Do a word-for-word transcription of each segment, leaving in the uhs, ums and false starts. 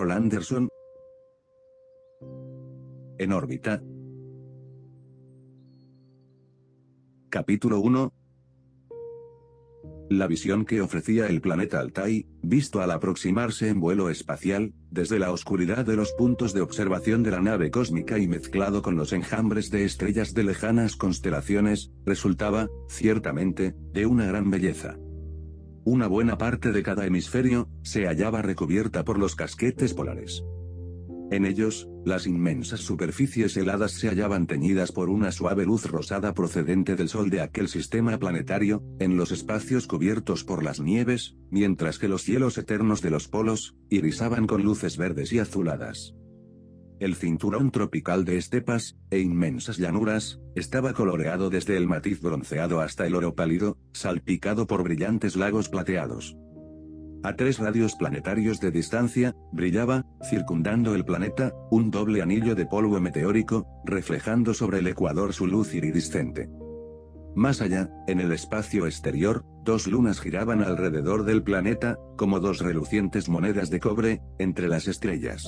Carl Anderson. En órbita. Capítulo uno. La visión que ofrecía el planeta Altai, visto al aproximarse en vuelo espacial, desde la oscuridad de los puntos de observación de la nave cósmica y mezclado con los enjambres de estrellas de lejanas constelaciones, resultaba, ciertamente, de una gran belleza. Una buena parte de cada hemisferio, se hallaba recubierta por los casquetes polares. En ellos, las inmensas superficies heladas se hallaban teñidas por una suave luz rosada procedente del sol de aquel sistema planetario, en los espacios cubiertos por las nieves, mientras que los cielos eternos de los polos, irisaban con luces verdes y azuladas. El cinturón tropical de estepas, e inmensas llanuras, estaba coloreado desde el matiz bronceado hasta el oro pálido, salpicado por brillantes lagos plateados. A tres radios planetarios de distancia, brillaba, circundando el planeta, un doble anillo de polvo meteórico, reflejando sobre el ecuador su luz iridiscente. Más allá, en el espacio exterior, dos lunas giraban alrededor del planeta, como dos relucientes monedas de cobre, entre las estrellas.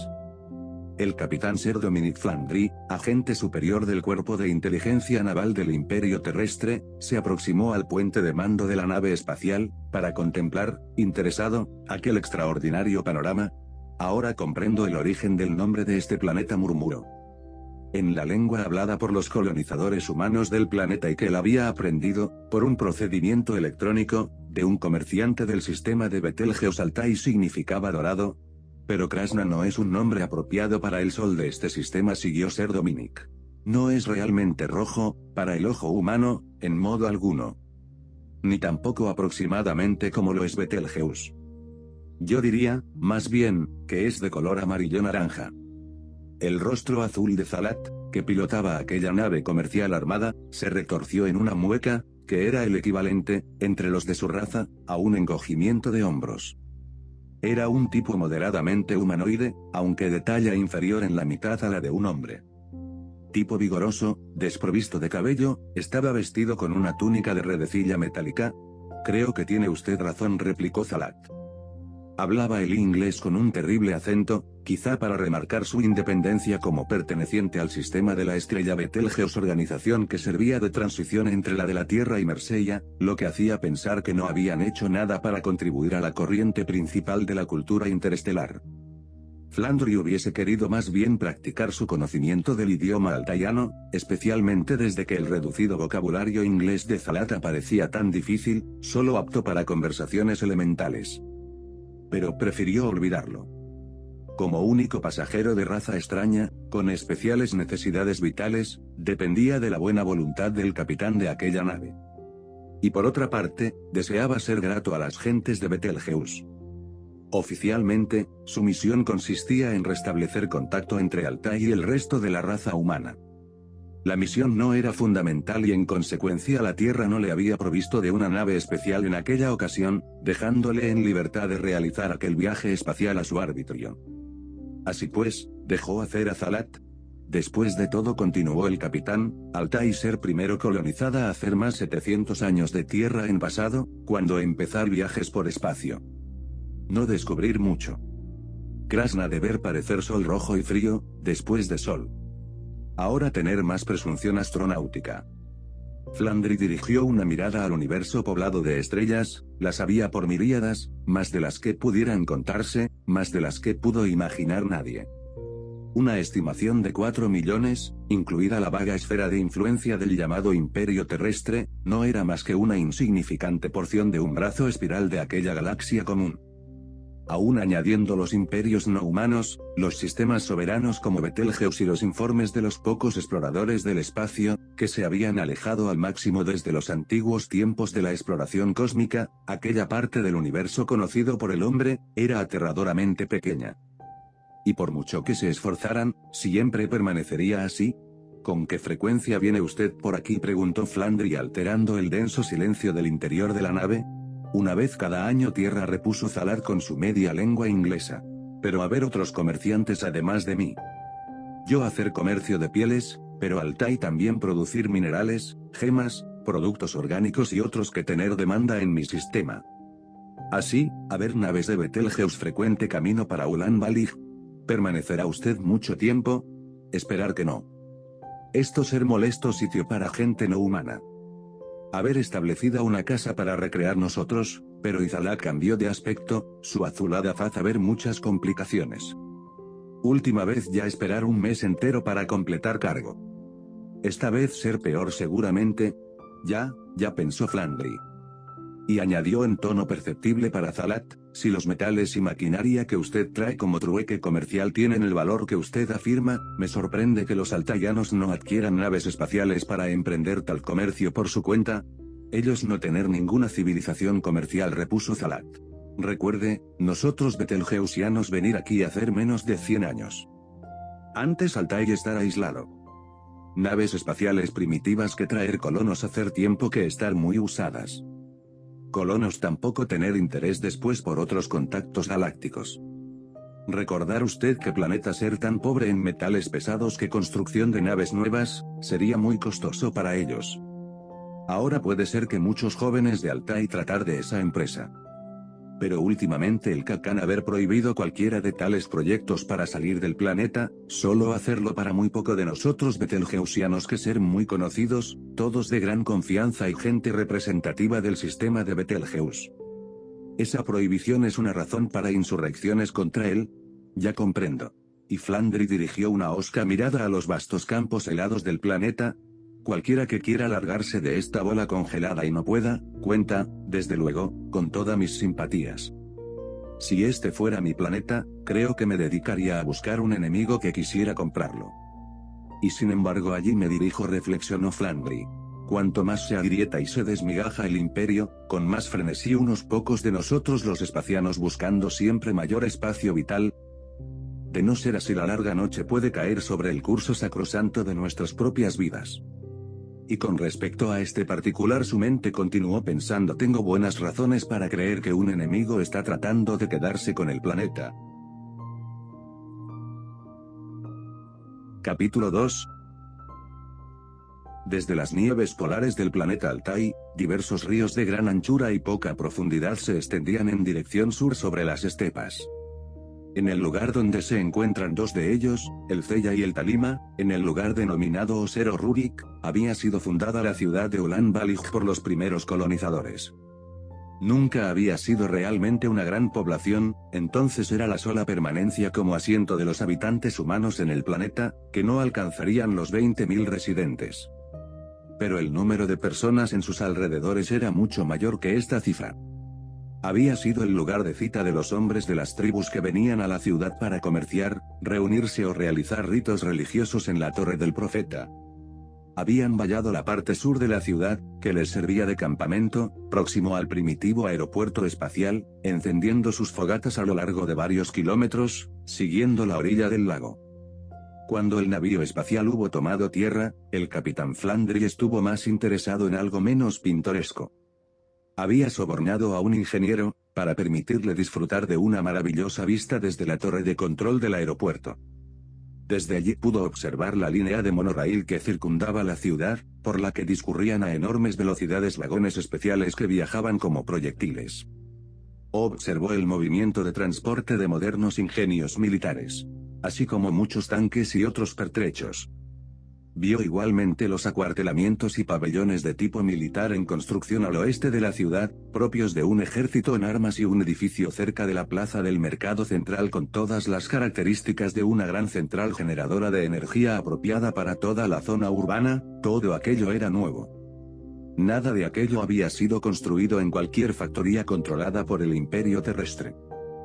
El capitán Sir Dominic Flandry, agente superior del Cuerpo de Inteligencia Naval del Imperio Terrestre, se aproximó al puente de mando de la nave espacial, para contemplar, interesado, aquel extraordinario panorama. Ahora comprendo el origen del nombre de este planeta, murmuró. En la lengua hablada por los colonizadores humanos del planeta y que él había aprendido, por un procedimiento electrónico, de un comerciante del sistema de Betelgeuse Altai, significaba dorado. Pero Krasna no es un nombre apropiado para el sol de este sistema, siguió Sir Dominic. No es realmente rojo, para el ojo humano, en modo alguno. Ni tampoco aproximadamente como lo es Betelgeuse. Yo diría, más bien, que es de color amarillo-naranja. El rostro azul de Zalat, que pilotaba aquella nave comercial armada, se retorció en una mueca, que era el equivalente, entre los de su raza, a un encogimiento de hombros. Era un tipo moderadamente humanoide, aunque de talla inferior en la mitad a la de un hombre. Tipo vigoroso, desprovisto de cabello, estaba vestido con una túnica de redecilla metálica. Creo que tiene usted razón, replicó Zalat. Hablaba el inglés con un terrible acento, quizá para remarcar su independencia como perteneciente al sistema de la estrella Betelgeuse, organización que servía de transición entre la de la Tierra y Marsella, lo que hacía pensar que no habían hecho nada para contribuir a la corriente principal de la cultura interestelar. Flandry hubiese querido más bien practicar su conocimiento del idioma altaiano, especialmente desde que el reducido vocabulario inglés de Zalat parecía tan difícil, solo apto para conversaciones elementales. Pero prefirió olvidarlo. Como único pasajero de raza extraña, con especiales necesidades vitales, dependía de la buena voluntad del capitán de aquella nave. Y por otra parte, deseaba ser grato a las gentes de Betelgeuse. Oficialmente, su misión consistía en restablecer contacto entre Altai y el resto de la raza humana. La misión no era fundamental y en consecuencia la Tierra no le había provisto de una nave especial en aquella ocasión, dejándole en libertad de realizar aquel viaje espacial a su arbitrio. Así pues, dejó hacer a Zalat. Después de todo, continuó el capitán, Altai ser primero colonizada hace más setecientos años de Tierra en pasado, cuando empezar viajes por espacio. No descubrir mucho. Krasna deber parecer sol rojo y frío, después de sol. Ahora tener más presunción astronáutica. Flandry dirigió una mirada al universo poblado de estrellas, las había por miríadas, más de las que pudieran contarse, más de las que pudo imaginar nadie. Una estimación de cuatro millones, incluida la vaga esfera de influencia del llamado Imperio Terrestre, no era más que una insignificante porción de un brazo espiral de aquella galaxia común. Aún añadiendo los imperios no humanos, los sistemas soberanos como Betelgeuse y los informes de los pocos exploradores del espacio, que se habían alejado al máximo desde los antiguos tiempos de la exploración cósmica, aquella parte del universo conocido por el hombre, era aterradoramente pequeña. Y por mucho que se esforzaran, siempre permanecería así. ¿Con qué frecuencia viene usted por aquí?, preguntó Flandry alterando el denso silencio del interior de la nave. Una vez cada año, Tierra, repuso Zalat con su media lengua inglesa. Pero haber otros comerciantes además de mí. Yo hacer comercio de pieles, pero Altai también producir minerales, gemas, productos orgánicos y otros que tener demanda en mi sistema. Así, haber naves de Betelgeuse frecuente camino para Ulan Balig. ¿Permanecerá usted mucho tiempo? Esperar que no. Esto ser molesto sitio para gente no humana. Haber establecida una casa para recrear nosotros, pero Izalá cambió de aspecto, su azulada faz a ver muchas complicaciones. Última vez ya esperar un mes entero para completar cargo. Esta vez ser peor seguramente. Ya, ya pensó Flandry. Y añadió en tono perceptible para Zalat, si los metales y maquinaria que usted trae como trueque comercial tienen el valor que usted afirma, me sorprende que los altayanos no adquieran naves espaciales para emprender tal comercio por su cuenta. Ellos no tener ninguna civilización comercial, repuso Zalat. Recuerde, nosotros betelgeusianos venir aquí hacer menos de cien años. Antes Altai estar aislado. Naves espaciales primitivas que traer colonos hacer tiempo que estar muy usadas. Colonos tampoco tener interés después por otros contactos galácticos. Recordar usted que planeta ser tan pobre en metales pesados que construcción de naves nuevas, sería muy costoso para ellos. Ahora puede ser que muchos jóvenes de Altai tratar de esa empresa. Pero últimamente el Kakan haber prohibido cualquiera de tales proyectos para salir del planeta, solo hacerlo para muy poco de nosotros betelgeusianos que ser muy conocidos, todos de gran confianza y gente representativa del sistema de Betelgeuse. Esa prohibición es una razón para insurrecciones contra él. Ya comprendo. Y Flandry dirigió una hosca mirada a los vastos campos helados del planeta. Cualquiera que quiera largarse de esta bola congelada y no pueda, cuenta, desde luego, con todas mis simpatías. Si este fuera mi planeta, creo que me dedicaría a buscar un enemigo que quisiera comprarlo. Y sin embargo allí me dirijo, reflexionó Flandry. Cuanto más se agrieta y se desmigaja el imperio, con más frenesí unos pocos de nosotros los espacianos buscando siempre mayor espacio vital. De no ser así la larga noche puede caer sobre el curso sacrosanto de nuestras propias vidas. Y con respecto a este particular su mente continuó pensando: tengo buenas razones para creer que un enemigo está tratando de quedarse con el planeta. Capítulo dos. Desde las nieves polares del planeta Altai, diversos ríos de gran anchura y poca profundidad se extendían en dirección sur sobre las estepas. En el lugar donde se encuentran dos de ellos, el Zeya y el Talima, en el lugar denominado Osero Rurik, había sido fundada la ciudad de Ulan Balig por los primeros colonizadores. Nunca había sido realmente una gran población, entonces era la sola permanencia como asiento de los habitantes humanos en el planeta, que no alcanzarían los veinte mil residentes. Pero el número de personas en sus alrededores era mucho mayor que esta cifra. Había sido el lugar de cita de los hombres de las tribus que venían a la ciudad para comerciar, reunirse o realizar ritos religiosos en la Torre del Profeta. Habían vallado la parte sur de la ciudad, que les servía de campamento, próximo al primitivo aeropuerto espacial, encendiendo sus fogatas a lo largo de varios kilómetros, siguiendo la orilla del lago. Cuando el navío espacial hubo tomado tierra, el capitán Flandry estuvo más interesado en algo menos pintoresco. Había sobornado a un ingeniero, para permitirle disfrutar de una maravillosa vista desde la torre de control del aeropuerto. Desde allí pudo observar la línea de monorraíl que circundaba la ciudad, por la que discurrían a enormes velocidades vagones especiales que viajaban como proyectiles. Observó el movimiento de transporte de modernos ingenios militares, así como muchos tanques y otros pertrechos. Vio igualmente los acuartelamientos y pabellones de tipo militar en construcción al oeste de la ciudad, propios de un ejército en armas, y un edificio cerca de la plaza del mercado central con todas las características de una gran central generadora de energía apropiada para toda la zona urbana. Todo aquello era nuevo. Nada de aquello había sido construido en cualquier factoría controlada por el imperio terrestre.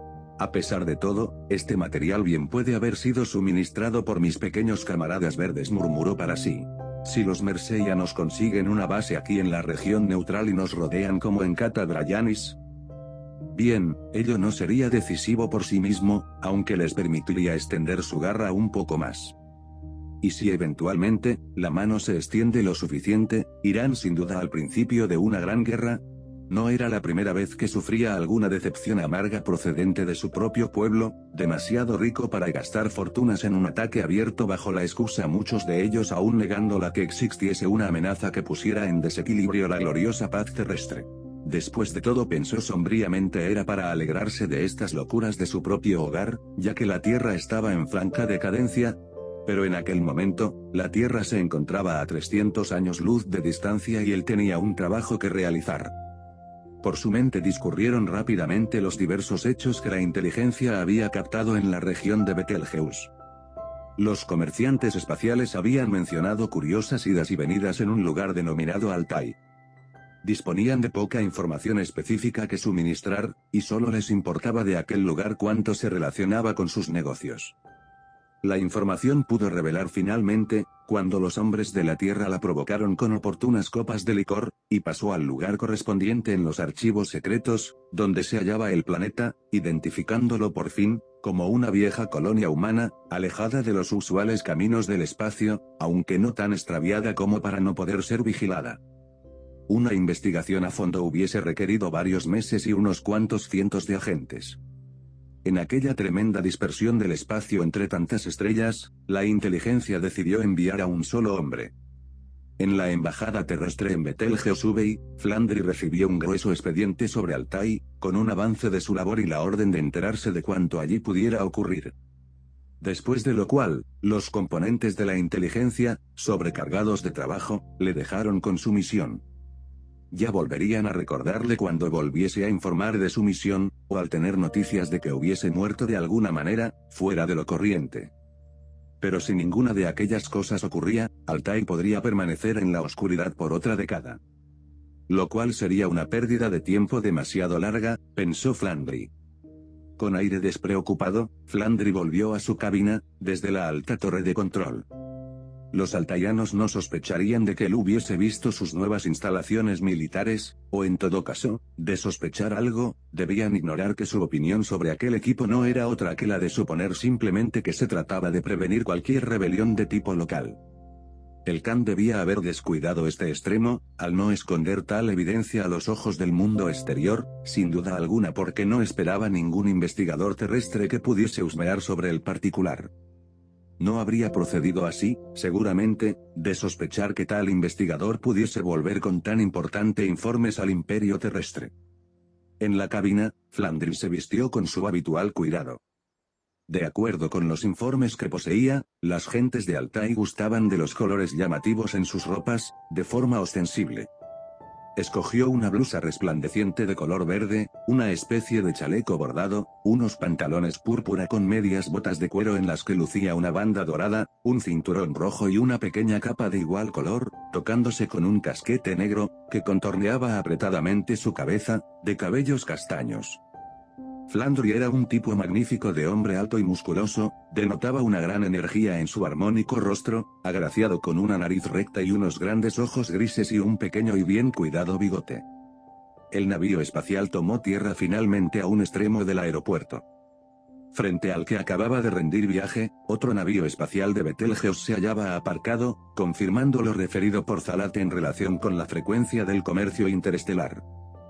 A pesar de todo, este material bien puede haber sido suministrado por mis pequeños camaradas verdes, murmuró para sí. Si los merseianos consiguen una base aquí en la región neutral y nos rodean como en Kata Brayanis, bien, ello no sería decisivo por sí mismo, aunque les permitiría extender su garra un poco más. Y si eventualmente, la mano se extiende lo suficiente, irán sin duda al principio de una gran guerra. No era la primera vez que sufría alguna decepción amarga procedente de su propio pueblo, demasiado rico para gastar fortunas en un ataque abierto bajo la excusa, muchos de ellos aún negando la que existiese una amenaza que pusiera en desequilibrio la gloriosa paz terrestre. Después de todo, pensó sombríamente, era para alegrarse de estas locuras de su propio hogar, ya que la Tierra estaba en franca decadencia. Pero en aquel momento, la Tierra se encontraba a trescientos años luz de distancia y él tenía un trabajo que realizar. Por su mente discurrieron rápidamente los diversos hechos que la inteligencia había captado en la región de Betelgeuse. Los comerciantes espaciales habían mencionado curiosas idas y venidas en un lugar denominado Altai. Disponían de poca información específica que suministrar, y solo les importaba de aquel lugar cuánto se relacionaba con sus negocios. La información pudo revelar finalmente, cuando los hombres de la Tierra la provocaron con oportunas copas de licor, y pasó al lugar correspondiente en los archivos secretos, donde se hallaba el planeta, identificándolo por fin, como una vieja colonia humana, alejada de los usuales caminos del espacio, aunque no tan extraviada como para no poder ser vigilada. Una investigación a fondo hubiese requerido varios meses y unos cuantos cientos de agentes. En aquella tremenda dispersión del espacio entre tantas estrellas, la inteligencia decidió enviar a un solo hombre. En la embajada terrestre en Betelgeuse, Flandry recibió un grueso expediente sobre Altai, con un avance de su labor y la orden de enterarse de cuanto allí pudiera ocurrir. Después de lo cual, los componentes de la inteligencia, sobrecargados de trabajo, le dejaron con su misión. Ya volverían a recordarle cuando volviese a informar de su misión, o al tener noticias de que hubiese muerto de alguna manera, fuera de lo corriente. Pero si ninguna de aquellas cosas ocurría, Altai podría permanecer en la oscuridad por otra década. Lo cual sería una pérdida de tiempo demasiado larga, pensó Flandry. Con aire despreocupado, Flandry volvió a su cabina, desde la alta torre de control. Los altaianos no sospecharían de que él hubiese visto sus nuevas instalaciones militares, o en todo caso, de sospechar algo, debían ignorar que su opinión sobre aquel equipo no era otra que la de suponer simplemente que se trataba de prevenir cualquier rebelión de tipo local. El Khan debía haber descuidado este extremo, al no esconder tal evidencia a los ojos del mundo exterior, sin duda alguna porque no esperaba ningún investigador terrestre que pudiese husmear sobre el particular. No habría procedido así, seguramente, de sospechar que tal investigador pudiese volver con tan importante informes al imperio terrestre. En la cabina, Flandry se vistió con su habitual cuidado. De acuerdo con los informes que poseía, las gentes de Altai gustaban de los colores llamativos en sus ropas, de forma ostensible. Escogió una blusa resplandeciente de color verde, una especie de chaleco bordado, unos pantalones púrpura con medias botas de cuero en las que lucía una banda dorada, un cinturón rojo y una pequeña capa de igual color, tocándose con un casquete negro, que contorneaba apretadamente su cabeza, de cabellos castaños. Flandry era un tipo magnífico de hombre alto y musculoso, denotaba una gran energía en su armónico rostro, agraciado con una nariz recta y unos grandes ojos grises y un pequeño y bien cuidado bigote. El navío espacial tomó tierra finalmente a un extremo del aeropuerto. Frente al que acababa de rendir viaje, otro navío espacial de Betelgeuse se hallaba aparcado, confirmando lo referido por Zalat en relación con la frecuencia del comercio interestelar.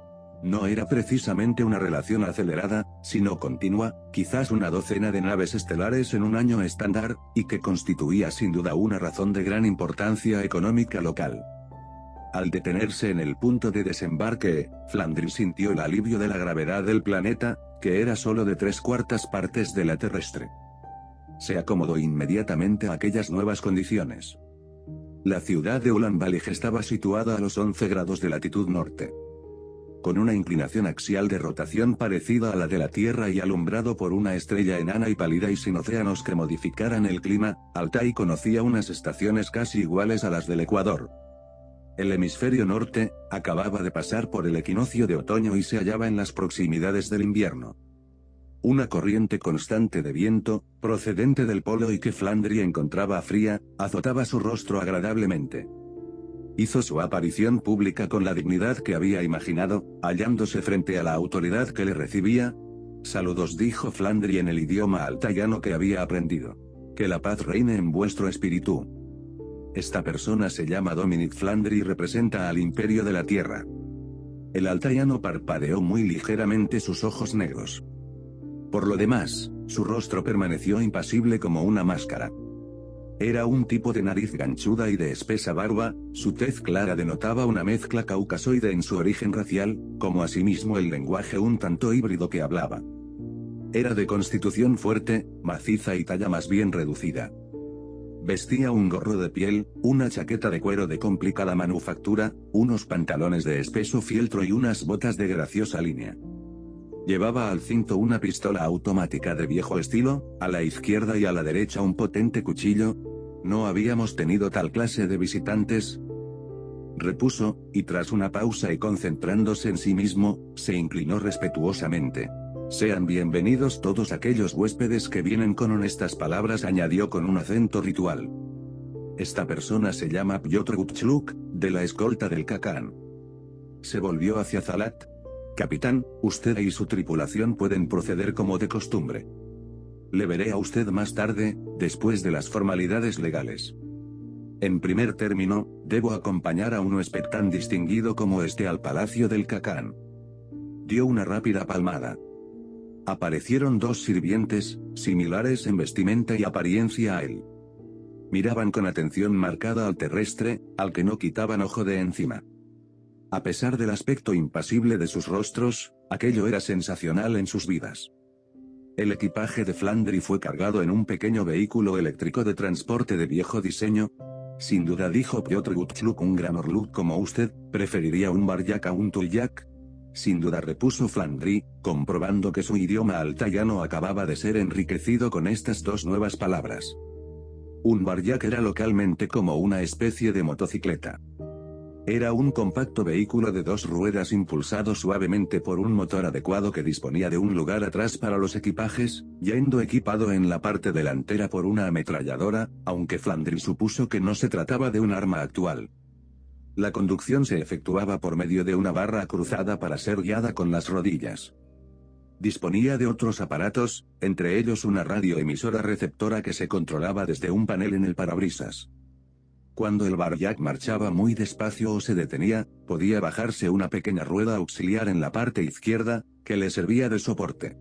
No era precisamente una relación acelerada, sino continua, quizás una docena de naves estelares en un año estándar, y que constituía sin duda una razón de gran importancia económica local. Al detenerse en el punto de desembarque, Flandry sintió el alivio de la gravedad del planeta, que era solo de tres cuartas partes de la terrestre. Se acomodó inmediatamente a aquellas nuevas condiciones. La ciudad de Ulan-Balig estaba situada a los once grados de latitud norte. Con una inclinación axial de rotación parecida a la de la Tierra y alumbrado por una estrella enana y pálida y sin océanos que modificaran el clima, Altai conocía unas estaciones casi iguales a las del Ecuador. El hemisferio norte, acababa de pasar por el equinoccio de otoño y se hallaba en las proximidades del invierno. Una corriente constante de viento, procedente del polo y que Flandry encontraba fría, azotaba su rostro agradablemente. Hizo su aparición pública con la dignidad que había imaginado, hallándose frente a la autoridad que le recibía. «Saludos», dijo Flandry en el idioma altaiano que había aprendido. «Que la paz reine en vuestro espíritu». Esta persona se llama Dominic Flandry y representa al Imperio de la Tierra. El altaiano parpadeó muy ligeramente sus ojos negros. Por lo demás, su rostro permaneció impasible como una máscara. Era un tipo de nariz ganchuda y de espesa barba, su tez clara denotaba una mezcla caucasoide en su origen racial, como asimismo el lenguaje un tanto híbrido que hablaba. Era de constitución fuerte, maciza y talla más bien reducida. Vestía un gorro de piel, una chaqueta de cuero de complicada manufactura, unos pantalones de espeso fieltro y unas botas de graciosa línea. Llevaba al cinto una pistola automática de viejo estilo, a la izquierda y a la derecha un potente cuchillo. ¿No habíamos tenido tal clase de visitantes?, repuso, y tras una pausa y concentrándose en sí mismo, se inclinó respetuosamente. Sean bienvenidos todos aquellos huéspedes que vienen con honestas palabras, añadió con un acento ritual. Esta persona se llama Piotr Gutchluk, de la escolta del Kakán. Se volvió hacia Zalat. Capitán, usted y su tripulación pueden proceder como de costumbre. Le veré a usted más tarde, después de las formalidades legales. En primer término, debo acompañar a un huésped tan distinguido como este al palacio del Kakán. Dio una rápida palmada. Aparecieron dos sirvientes, similares en vestimenta y apariencia a él. Miraban con atención marcada al terrestre, al que no quitaban ojo de encima. A pesar del aspecto impasible de sus rostros, aquello era sensacional en sus vidas. El equipaje de Flandry fue cargado en un pequeño vehículo eléctrico de transporte de viejo diseño. Sin duda, dijo Piotr Gutchluk, un gran Orluk como usted, ¿preferiría un Baryak a un Tulyak? Sin duda, repuso Flandry, comprobando que su idioma altayano acababa de ser enriquecido con estas dos nuevas palabras. Un Baryak era localmente como una especie de motocicleta. Era un compacto vehículo de dos ruedas impulsado suavemente por un motor adecuado que disponía de un lugar atrás para los equipajes, yendo equipado en la parte delantera por una ametralladora, aunque Flandry supuso que no se trataba de un arma actual. La conducción se efectuaba por medio de una barra cruzada para ser guiada con las rodillas. Disponía de otros aparatos, entre ellos una radioemisora receptora que se controlaba desde un panel en el parabrisas. Cuando el Baryak marchaba muy despacio o se detenía, podía bajarse una pequeña rueda auxiliar en la parte izquierda, que le servía de soporte.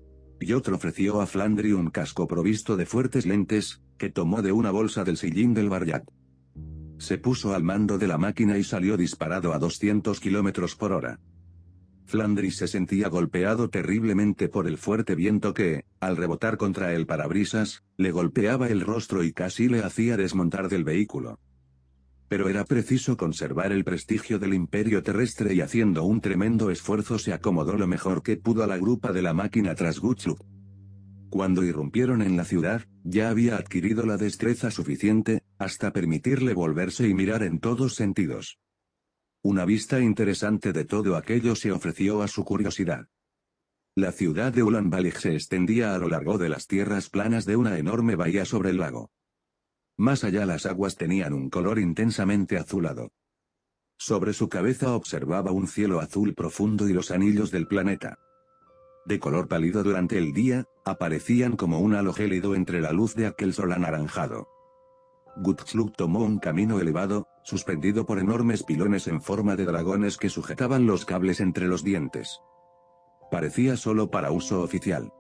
Piotr ofreció a Flandry un casco provisto de fuertes lentes, que tomó de una bolsa del sillín del Baryak. Se puso al mando de la máquina y salió disparado a doscientos kilómetros por hora. Flandry se sentía golpeado terriblemente por el fuerte viento que, al rebotar contra el parabrisas, le golpeaba el rostro y casi le hacía desmontar del vehículo. Pero era preciso conservar el prestigio del imperio terrestre y haciendo un tremendo esfuerzo se acomodó lo mejor que pudo a la grupa de la máquina tras Gutchluk. Cuando irrumpieron en la ciudad, ya había adquirido la destreza suficiente, hasta permitirle volverse y mirar en todos sentidos. Una vista interesante de todo aquello se ofreció a su curiosidad. La ciudad de Ulan Balig se extendía a lo largo de las tierras planas de una enorme bahía sobre el lago. Más allá las aguas tenían un color intensamente azulado. Sobre su cabeza observaba un cielo azul profundo y los anillos del planeta. De color pálido durante el día, aparecían como un halo gélido entre la luz de aquel sol anaranjado. Gutchluk tomó un camino elevado, suspendido por enormes pilones en forma de dragones que sujetaban los cables entre los dientes. Parecía solo para uso oficial.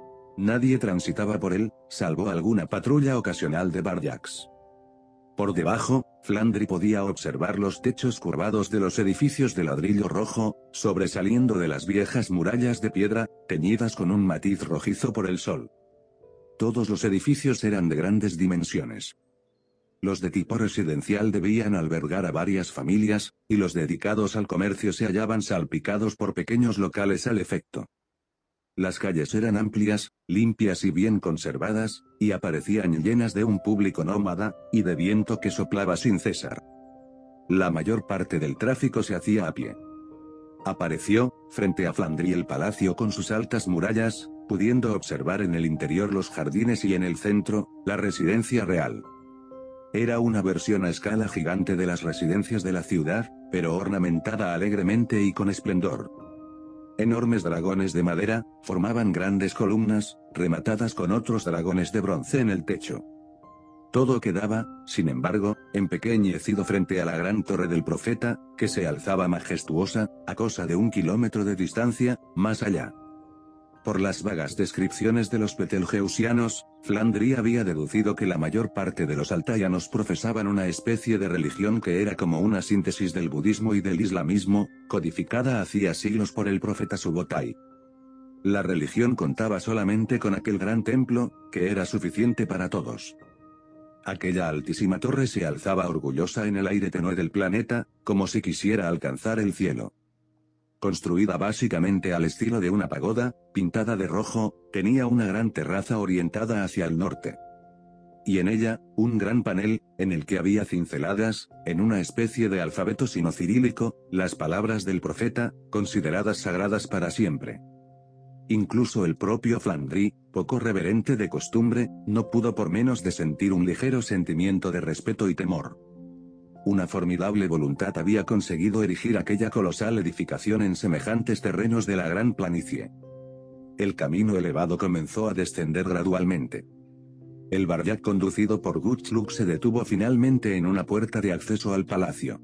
Nadie transitaba por él, salvo alguna patrulla ocasional de Baryaks. Por debajo, Flandry podía observar los techos curvados de los edificios de ladrillo rojo, sobresaliendo de las viejas murallas de piedra, teñidas con un matiz rojizo por el sol. Todos los edificios eran de grandes dimensiones. Los de tipo residencial debían albergar a varias familias, y los dedicados al comercio se hallaban salpicados por pequeños locales al efecto. Las calles eran amplias, limpias y bien conservadas, y aparecían llenas de un público nómada, y de viento que soplaba sin cesar. La mayor parte del tráfico se hacía a pie. Apareció, frente a Flandry, el palacio con sus altas murallas, pudiendo observar en el interior los jardines y en el centro, la residencia real. Era una versión a escala gigante de las residencias de la ciudad, pero ornamentada alegremente y con esplendor. Enormes dragones de madera, formaban grandes columnas, rematadas con otros dragones de bronce en el techo. Todo quedaba, sin embargo, empequeñecido frente a la gran torre del profeta, que se alzaba majestuosa, a cosa de un kilómetro de distancia, más allá. Por las vagas descripciones de los betelgeusianos, Flandry había deducido que la mayor parte de los altayanos profesaban una especie de religión que era como una síntesis del budismo y del islamismo, codificada hacía siglos por el profeta Subodhai. La religión contaba solamente con aquel gran templo, que era suficiente para todos. Aquella altísima torre se alzaba orgullosa en el aire tenue del planeta, como si quisiera alcanzar el cielo. Construida básicamente al estilo de una pagoda, pintada de rojo, tenía una gran terraza orientada hacia el norte. Y en ella, un gran panel, en el que había cinceladas, en una especie de alfabeto sino-cirílico, las palabras del profeta, consideradas sagradas para siempre. Incluso el propio Flandry, poco reverente de costumbre, no pudo por menos de sentir un ligero sentimiento de respeto y temor. Una formidable voluntad había conseguido erigir aquella colosal edificación en semejantes terrenos de la gran planicie. El camino elevado comenzó a descender gradualmente. El baryak conducido por Gutschlug se detuvo finalmente en una puerta de acceso al palacio.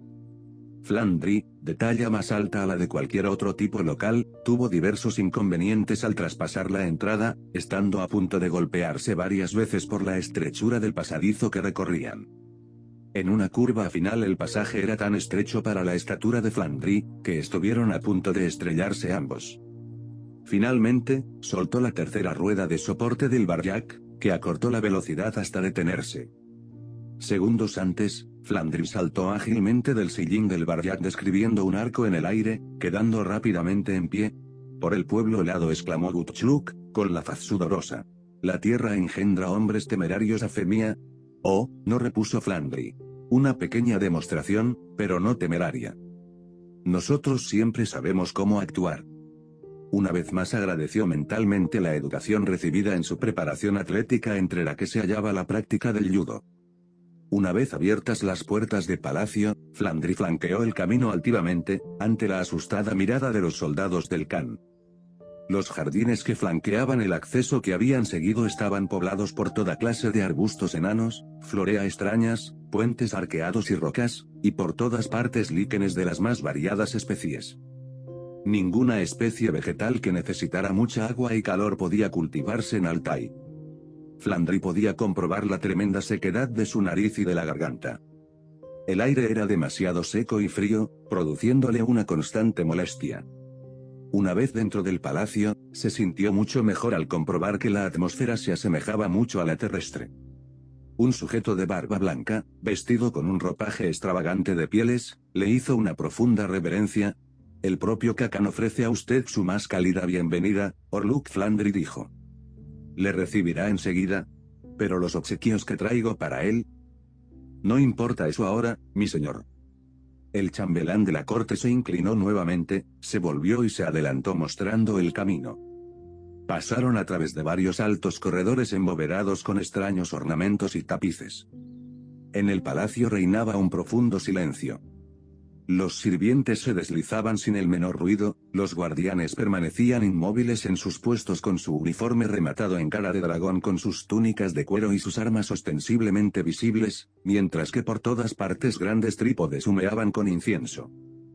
Flandry, de talla más alta a la de cualquier otro tipo local, tuvo diversos inconvenientes al traspasar la entrada, estando a punto de golpearse varias veces por la estrechura del pasadizo que recorrían. En una curva final el pasaje era tan estrecho para la estatura de Flandry, que estuvieron a punto de estrellarse ambos. Finalmente, soltó la tercera rueda de soporte del baryak, que acortó la velocidad hasta detenerse. Segundos antes, Flandry saltó ágilmente del sillín del baryak describiendo un arco en el aire, quedando rápidamente en pie. «Por el pueblo helado», exclamó Gutschlug, con la faz sudorosa. «La tierra engendra hombres temerarios a fe mía». «Oh, no», repuso Flandry. «Una pequeña demostración, pero no temeraria. Nosotros siempre sabemos cómo actuar». Una vez más agradeció mentalmente la educación recibida en su preparación atlética, entre la que se hallaba la práctica del judo. Una vez abiertas las puertas de palacio, Flandry flanqueó el camino altivamente, ante la asustada mirada de los soldados del Khan. Los jardines que flanqueaban el acceso que habían seguido estaban poblados por toda clase de arbustos enanos, florea extrañas, puentes arqueados y rocas, y por todas partes líquenes de las más variadas especies. Ninguna especie vegetal que necesitara mucha agua y calor podía cultivarse en Altai. Flandry podía comprobar la tremenda sequedad de su nariz y de la garganta. El aire era demasiado seco y frío, produciéndole una constante molestia. Una vez dentro del palacio, se sintió mucho mejor al comprobar que la atmósfera se asemejaba mucho a la terrestre. Un sujeto de barba blanca, vestido con un ropaje extravagante de pieles, le hizo una profunda reverencia. «El propio Kakan ofrece a usted su más cálida bienvenida, Orluk», Flandry dijo. «Le recibirá enseguida. Pero los obsequios que traigo para él». «No importa eso ahora, mi señor». El chambelán de la corte se inclinó nuevamente, se volvió y se adelantó mostrando el camino. Pasaron a través de varios altos corredores embovedados con extraños ornamentos y tapices. En el palacio reinaba un profundo silencio. Los sirvientes se deslizaban sin el menor ruido, los guardianes permanecían inmóviles en sus puestos con su uniforme rematado en cara de dragón, con sus túnicas de cuero y sus armas ostensiblemente visibles, mientras que por todas partes grandes trípodes humeaban con incienso.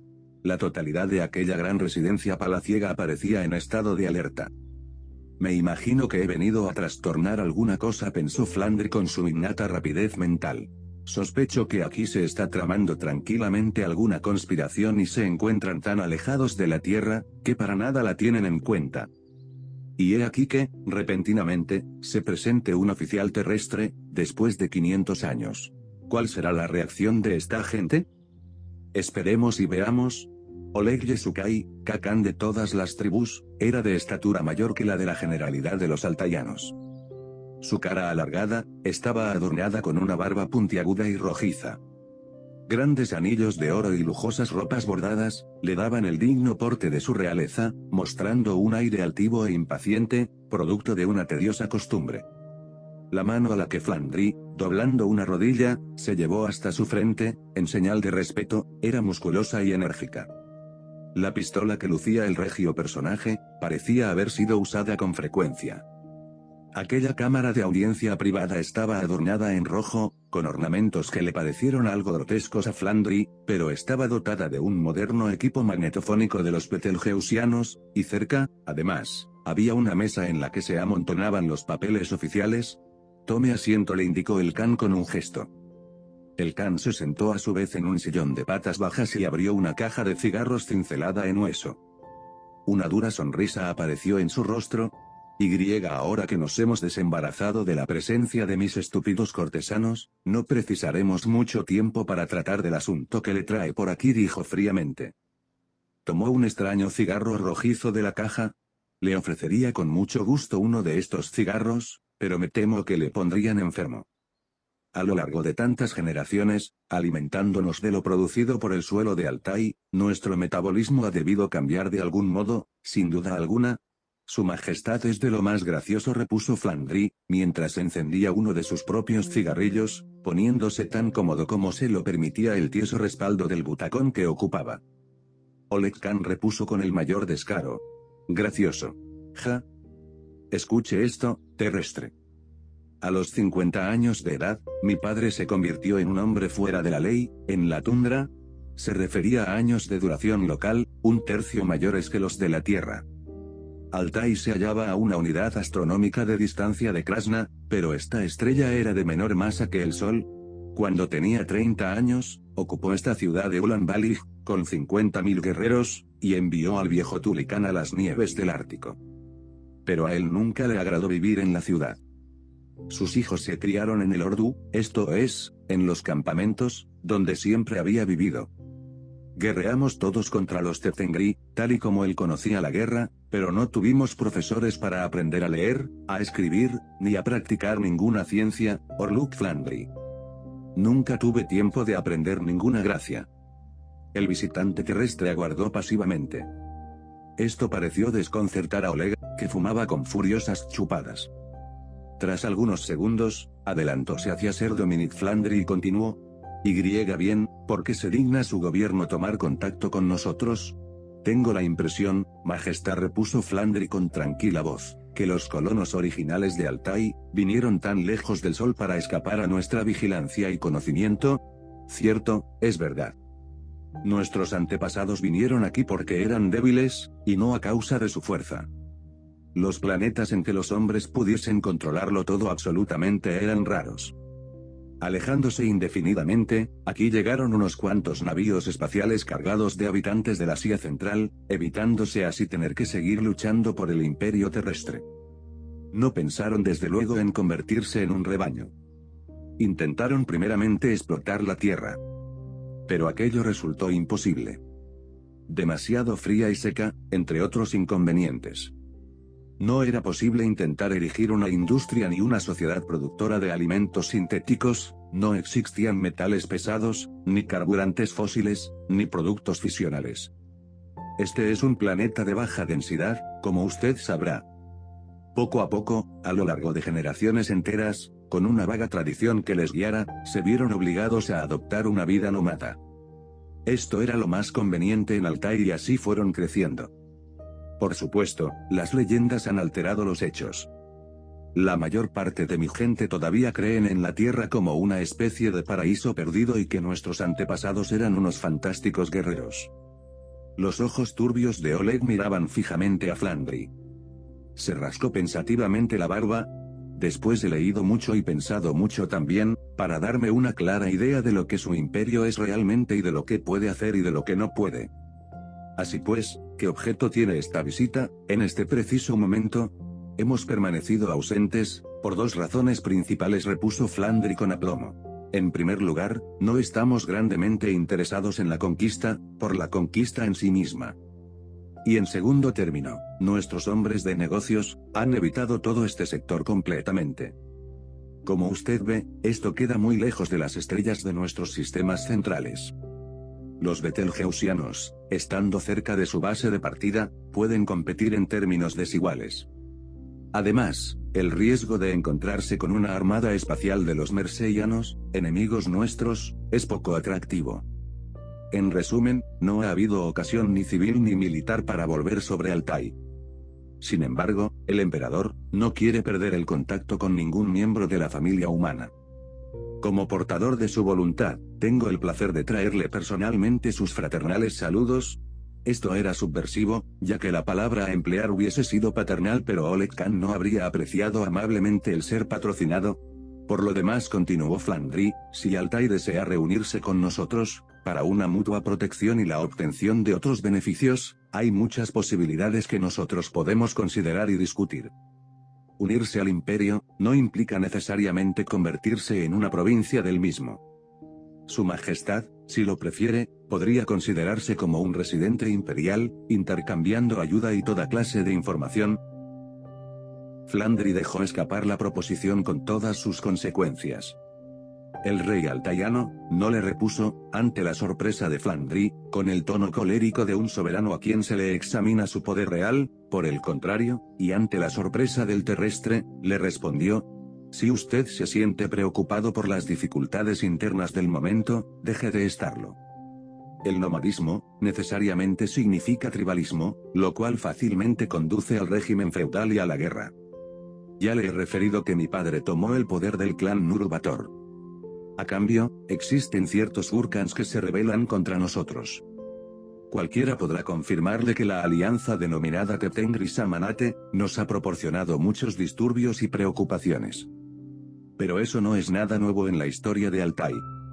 La totalidad de aquella gran residencia palaciega aparecía en estado de alerta. «Me imagino que he venido a trastornar alguna cosa», pensó Flandry con su innata rapidez mental. «Sospecho que aquí se está tramando tranquilamente alguna conspiración y se encuentran tan alejados de la tierra, que para nada la tienen en cuenta. Y he aquí que, repentinamente, se presente un oficial terrestre, después de quinientos años. ¿Cuál será la reacción de esta gente? Esperemos y veamos». Oleg Yesukai, Kakan de todas las tribus, era de estatura mayor que la de la generalidad de los altayanos. Su cara alargada, estaba adornada con una barba puntiaguda y rojiza. Grandes anillos de oro y lujosas ropas bordadas, le daban el digno porte de su realeza, mostrando un aire altivo e impaciente, producto de una tediosa costumbre. La mano a la que Flandry, doblando una rodilla, se llevó hasta su frente, en señal de respeto, era musculosa y enérgica. La pistola que lucía el regio personaje, parecía haber sido usada con frecuencia. Aquella cámara de audiencia privada estaba adornada en rojo, con ornamentos que le parecieron algo grotescos a Flandry, pero estaba dotada de un moderno equipo magnetofónico de los betelgeusianos, y cerca, además, había una mesa en la que se amontonaban los papeles oficiales, Tome asiento, le indicó el Khan con un gesto. El Khan se sentó a su vez en un sillón de patas bajas y abrió una caja de cigarros cincelada en hueso. Una dura sonrisa apareció en su rostro. Y ahora que nos hemos desembarazado de la presencia de mis estúpidos cortesanos, no precisaremos mucho tiempo para tratar del asunto que le trae por aquí, dijo fríamente. Tomó un extraño cigarro rojizo de la caja. Le ofrecería con mucho gusto uno de estos cigarros, pero me temo que le pondrían enfermo. A lo largo de tantas generaciones, alimentándonos de lo producido por el suelo de Altai, nuestro metabolismo ha debido cambiar de algún modo, sin duda alguna. Su Majestad es de lo más gracioso, repuso Flandry, mientras encendía uno de sus propios cigarrillos, poniéndose tan cómodo como se lo permitía el tieso respaldo del butacón que ocupaba. Oleg Khan repuso con el mayor descaro. Gracioso. Ja. Escuche esto, terrestre. A los cincuenta años de edad, mi padre se convirtió en un hombre fuera de la ley, en la tundra. Se refería a años de duración local, un tercio mayores que los de la Tierra. Altai se hallaba a una unidad astronómica de distancia de Krasna, pero esta estrella era de menor masa que el Sol. Cuando tenía treinta años, ocupó esta ciudad de Ulan Balig, con cincuenta mil guerreros, y envió al viejo Tulicán a las nieves del Ártico. Pero a él nunca le agradó vivir en la ciudad. Sus hijos se criaron en el Ordu, esto es, en los campamentos, donde siempre había vivido. Guerreamos todos contra los Tzengri, tal y como él conocía la guerra, pero no tuvimos profesores para aprender a leer, a escribir, ni a practicar ninguna ciencia, Orluk Flandry. Nunca tuve tiempo de aprender ninguna gracia. El visitante terrestre aguardó pasivamente. Esto pareció desconcertar a Oleg, que fumaba con furiosas chupadas. Tras algunos segundos, adelantóse hacia Sir Dominic Flandry y continuó. Y bien, ¿por qué se digna su gobierno tomar contacto con nosotros? Tengo la impresión, Majestad, repuso Flandry con tranquila voz, que los colonos originales de Altai vinieron tan lejos del sol para escapar a nuestra vigilancia y conocimiento. Cierto, es verdad. Nuestros antepasados vinieron aquí porque eran débiles, y no a causa de su fuerza. Los planetas en que los hombres pudiesen controlarlo todo absolutamente eran raros. Alejándose indefinidamente, aquí llegaron unos cuantos navíos espaciales cargados de habitantes del Asia Central, evitándose así tener que seguir luchando por el imperio terrestre. No pensaron desde luego en convertirse en un rebaño. Intentaron primeramente explotar la Tierra. Pero aquello resultó imposible. Demasiado fría y seca, entre otros inconvenientes. No era posible intentar erigir una industria ni una sociedad productora de alimentos sintéticos, no existían metales pesados, ni carburantes fósiles, ni productos fisionales. Este es un planeta de baja densidad, como usted sabrá. Poco a poco, a lo largo de generaciones enteras, con una vaga tradición que les guiara, se vieron obligados a adoptar una vida nómada. Esto era lo más conveniente en Altai y así fueron creciendo. Por supuesto, las leyendas han alterado los hechos. La mayor parte de mi gente todavía creen en la Tierra como una especie de paraíso perdido y que nuestros antepasados eran unos fantásticos guerreros. Los ojos turbios de Oleg miraban fijamente a Flandry. Se rascó pensativamente la barba. Después he leído mucho y pensado mucho también, para darme una clara idea de lo que su imperio es realmente y de lo que puede hacer y de lo que no puede. Así pues, ¿qué objeto tiene esta visita, en este preciso momento? Hemos permanecido ausentes, por dos razones principales, repuso Flandry con aplomo. En primer lugar, no estamos grandemente interesados en la conquista, por la conquista en sí misma. Y en segundo término, nuestros hombres de negocios, han evitado todo este sector completamente. Como usted ve, esto queda muy lejos de las estrellas de nuestros sistemas centrales. Los betelgeusianos, estando cerca de su base de partida, pueden competir en términos desiguales. Además, el riesgo de encontrarse con una armada espacial de los merseianos, enemigos nuestros, es poco atractivo. En resumen, no ha habido ocasión ni civil ni militar para volver sobre Altai. Sin embargo, el emperador no quiere perder el contacto con ningún miembro de la familia humana. Como portador de su voluntad, tengo el placer de traerle personalmente sus fraternales saludos. Esto era subversivo, ya que la palabra a emplear hubiese sido paternal, pero Oleg Khan no habría apreciado amablemente el ser patrocinado. Por lo demás, continuó Flandry, si Altai desea reunirse con nosotros, para una mutua protección y la obtención de otros beneficios, hay muchas posibilidades que nosotros podemos considerar y discutir. Unirse al imperio, no implica necesariamente convertirse en una provincia del mismo. Su Majestad, si lo prefiere, podría considerarse como un residente imperial, intercambiando ayuda y toda clase de información. Flandry dejó escapar la proposición con todas sus consecuencias. El rey altaiano, no le repuso, ante la sorpresa de Flandry, con el tono colérico de un soberano a quien se le examina su poder real, por el contrario, y ante la sorpresa del terrestre, le respondió: si usted se siente preocupado por las dificultades internas del momento, deje de estarlo. El nomadismo, necesariamente significa tribalismo, lo cual fácilmente conduce al régimen feudal y a la guerra. Ya le he referido que mi padre tomó el poder del clan Nurubator. A cambio, existen ciertos Urkans que se rebelan contra nosotros. Cualquiera podrá confirmarle que la alianza denominada Teptengri-Samanate, nos ha proporcionado muchos disturbios y preocupaciones. Pero eso no es nada nuevo en la historia de Altai.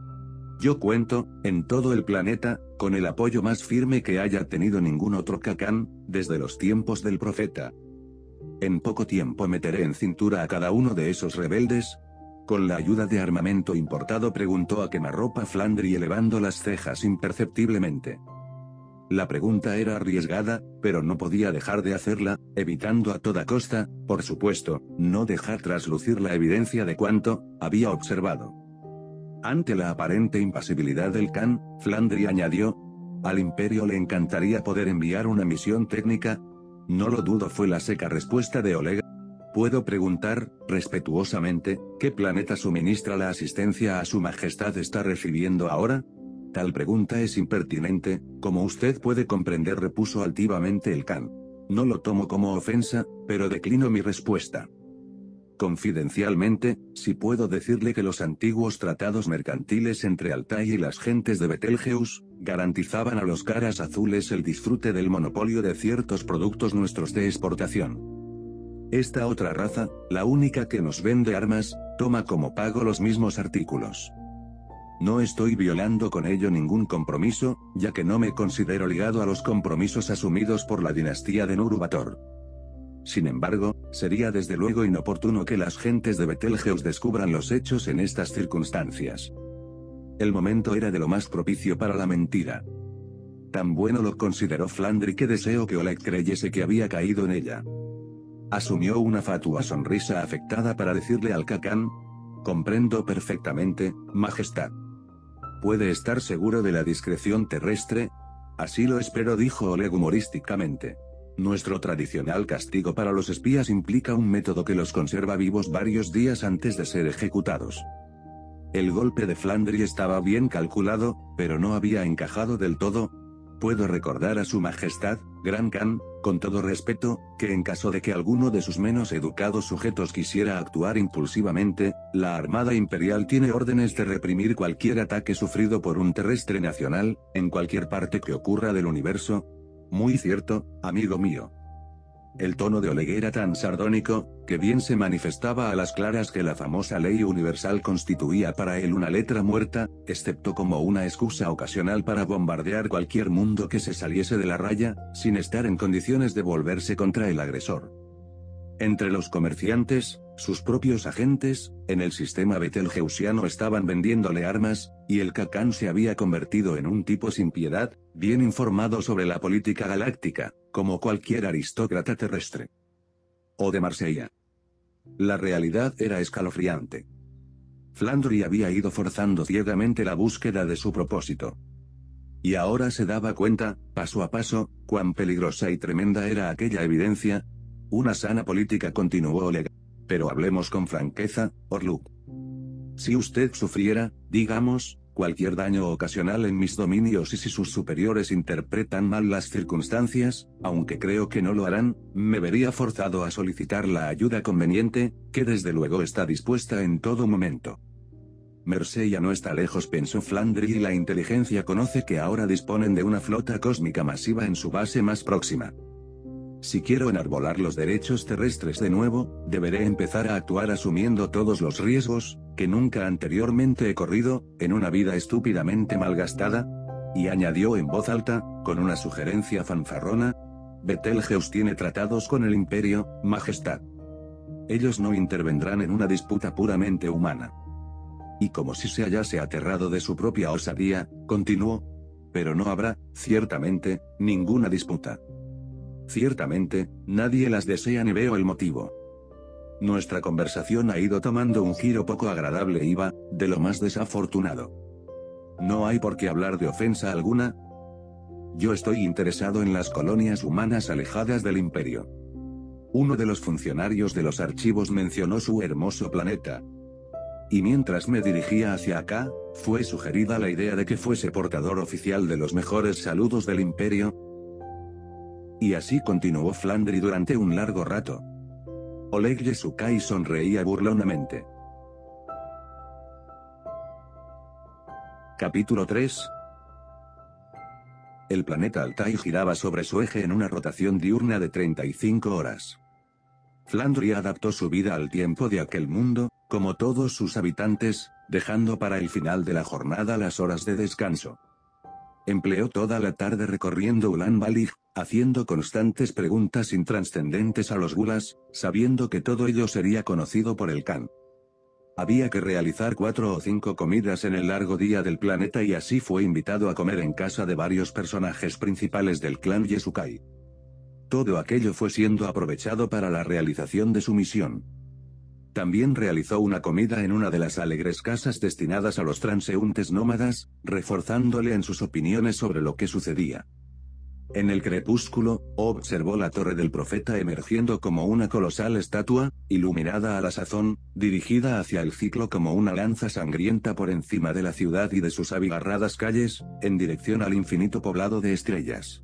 Yo cuento, en todo el planeta, con el apoyo más firme que haya tenido ningún otro Kakan, desde los tiempos del profeta. En poco tiempo meteré en cintura a cada uno de esos rebeldes. Con la ayuda de armamento importado, preguntó a quemarropa Flandry elevando las cejas imperceptiblemente. La pregunta era arriesgada, pero no podía dejar de hacerla, evitando a toda costa, por supuesto, no dejar traslucir la evidencia de cuanto había observado. Ante la aparente impasibilidad del Khan, Flandry añadió: al imperio le encantaría poder enviar una misión técnica. No lo dudo, fue la seca respuesta de Olega. ¿Puedo preguntar, respetuosamente, qué planeta suministra la asistencia a su majestad está recibiendo ahora? Tal pregunta es impertinente, como usted puede comprender, repuso altivamente el Khan. No lo tomo como ofensa, pero declino mi respuesta. Confidencialmente, si puedo decirle que los antiguos tratados mercantiles entre Altai y las gentes de Betelgeuse, garantizaban a los caras azules el disfrute del monopolio de ciertos productos nuestros de exportación. Esta otra raza, la única que nos vende armas, toma como pago los mismos artículos. No estoy violando con ello ningún compromiso, ya que no me considero ligado a los compromisos asumidos por la dinastía de Nurubator. Sin embargo, sería desde luego inoportuno que las gentes de Betelgeuse descubran los hechos en estas circunstancias. El momento era de lo más propicio para la mentira. Tan bueno lo consideró Flandry que deseo que Oleg creyese que había caído en ella. Asumió una fatua sonrisa afectada para decirle al Kakan: comprendo perfectamente, Majestad. ¿Puede estar seguro de la discreción terrestre? Así lo espero, dijo Oleg humorísticamente. Nuestro tradicional castigo para los espías implica un método que los conserva vivos varios días antes de ser ejecutados. El golpe de Flandry estaba bien calculado, pero no había encajado del todo. Puedo recordar a su Majestad, Gran Khan, con todo respeto, que en caso de que alguno de sus menos educados sujetos quisiera actuar impulsivamente, la Armada Imperial tiene órdenes de reprimir cualquier ataque sufrido por un terrestre nacional, en cualquier parte que ocurra del universo. Muy cierto, amigo mío. El tono de Oleg era tan sardónico, que bien se manifestaba a las claras que la famosa ley universal constituía para él una letra muerta, excepto como una excusa ocasional para bombardear cualquier mundo que se saliese de la raya, sin estar en condiciones de volverse contra el agresor. Entre los comerciantes, sus propios agentes, en el sistema betelgeusiano estaban vendiéndole armas, y el Kakan se había convertido en un tipo sin piedad, bien informado sobre la política galáctica, como cualquier aristócrata terrestre. O de Marsella. La realidad era escalofriante. Flandry había ido forzando ciegamente la búsqueda de su propósito. Y ahora se daba cuenta, paso a paso, cuán peligrosa y tremenda era aquella evidencia. Una sana política, continuó Oleg. Pero hablemos con franqueza, Orluk. Si usted sufriera, digamos, cualquier daño ocasional en mis dominios y si sus superiores interpretan mal las circunstancias, aunque creo que no lo harán, me vería forzado a solicitar la ayuda conveniente, que desde luego está dispuesta en todo momento. Marsella no está lejos, pensó Flandry, y la inteligencia conoce que ahora disponen de una flota cósmica masiva en su base más próxima. Si quiero enarbolar los derechos terrestres de nuevo, deberé empezar a actuar asumiendo todos los riesgos, que nunca anteriormente he corrido, en una vida estúpidamente malgastada. Y añadió en voz alta, con una sugerencia fanfarrona: Betelgeuse tiene tratados con el Imperio, Majestad. Ellos no intervendrán en una disputa puramente humana. Y como si se hallase aterrado de su propia osadía, continuó: pero no habrá, ciertamente, ninguna disputa. Ciertamente, nadie las desea ni veo el motivo. Nuestra conversación ha ido tomando un giro poco agradable y va, de lo más desafortunado. No hay por qué hablar de ofensa alguna. Yo estoy interesado en las colonias humanas alejadas del Imperio. Uno de los funcionarios de los archivos mencionó su hermoso planeta. Y mientras me dirigía hacia acá, fue sugerida la idea de que fuese portador oficial de los mejores saludos del Imperio. Y así continuó Flandry durante un largo rato. Oleg Yasukai sonreía burlonamente. Capítulo tres. El planeta Altai giraba sobre su eje en una rotación diurna de treinta y cinco horas. Flandry adaptó su vida al tiempo de aquel mundo, como todos sus habitantes, dejando para el final de la jornada las horas de descanso. Empleó toda la tarde recorriendo Ulan Balig, haciendo constantes preguntas intranscendentes a los gulas, sabiendo que todo ello sería conocido por el Khan. Había que realizar cuatro o cinco comidas en el largo día del planeta y así fue invitado a comer en casa de varios personajes principales del clan Yasukai. Todo aquello fue siendo aprovechado para la realización de su misión. También realizó una comida en una de las alegres casas destinadas a los transeúntes nómadas, reforzándole en sus opiniones sobre lo que sucedía. En el crepúsculo, observó la torre del profeta emergiendo como una colosal estatua, iluminada a la sazón, dirigida hacia el ciclo como una lanza sangrienta por encima de la ciudad y de sus abigarradas calles, en dirección al infinito poblado de estrellas.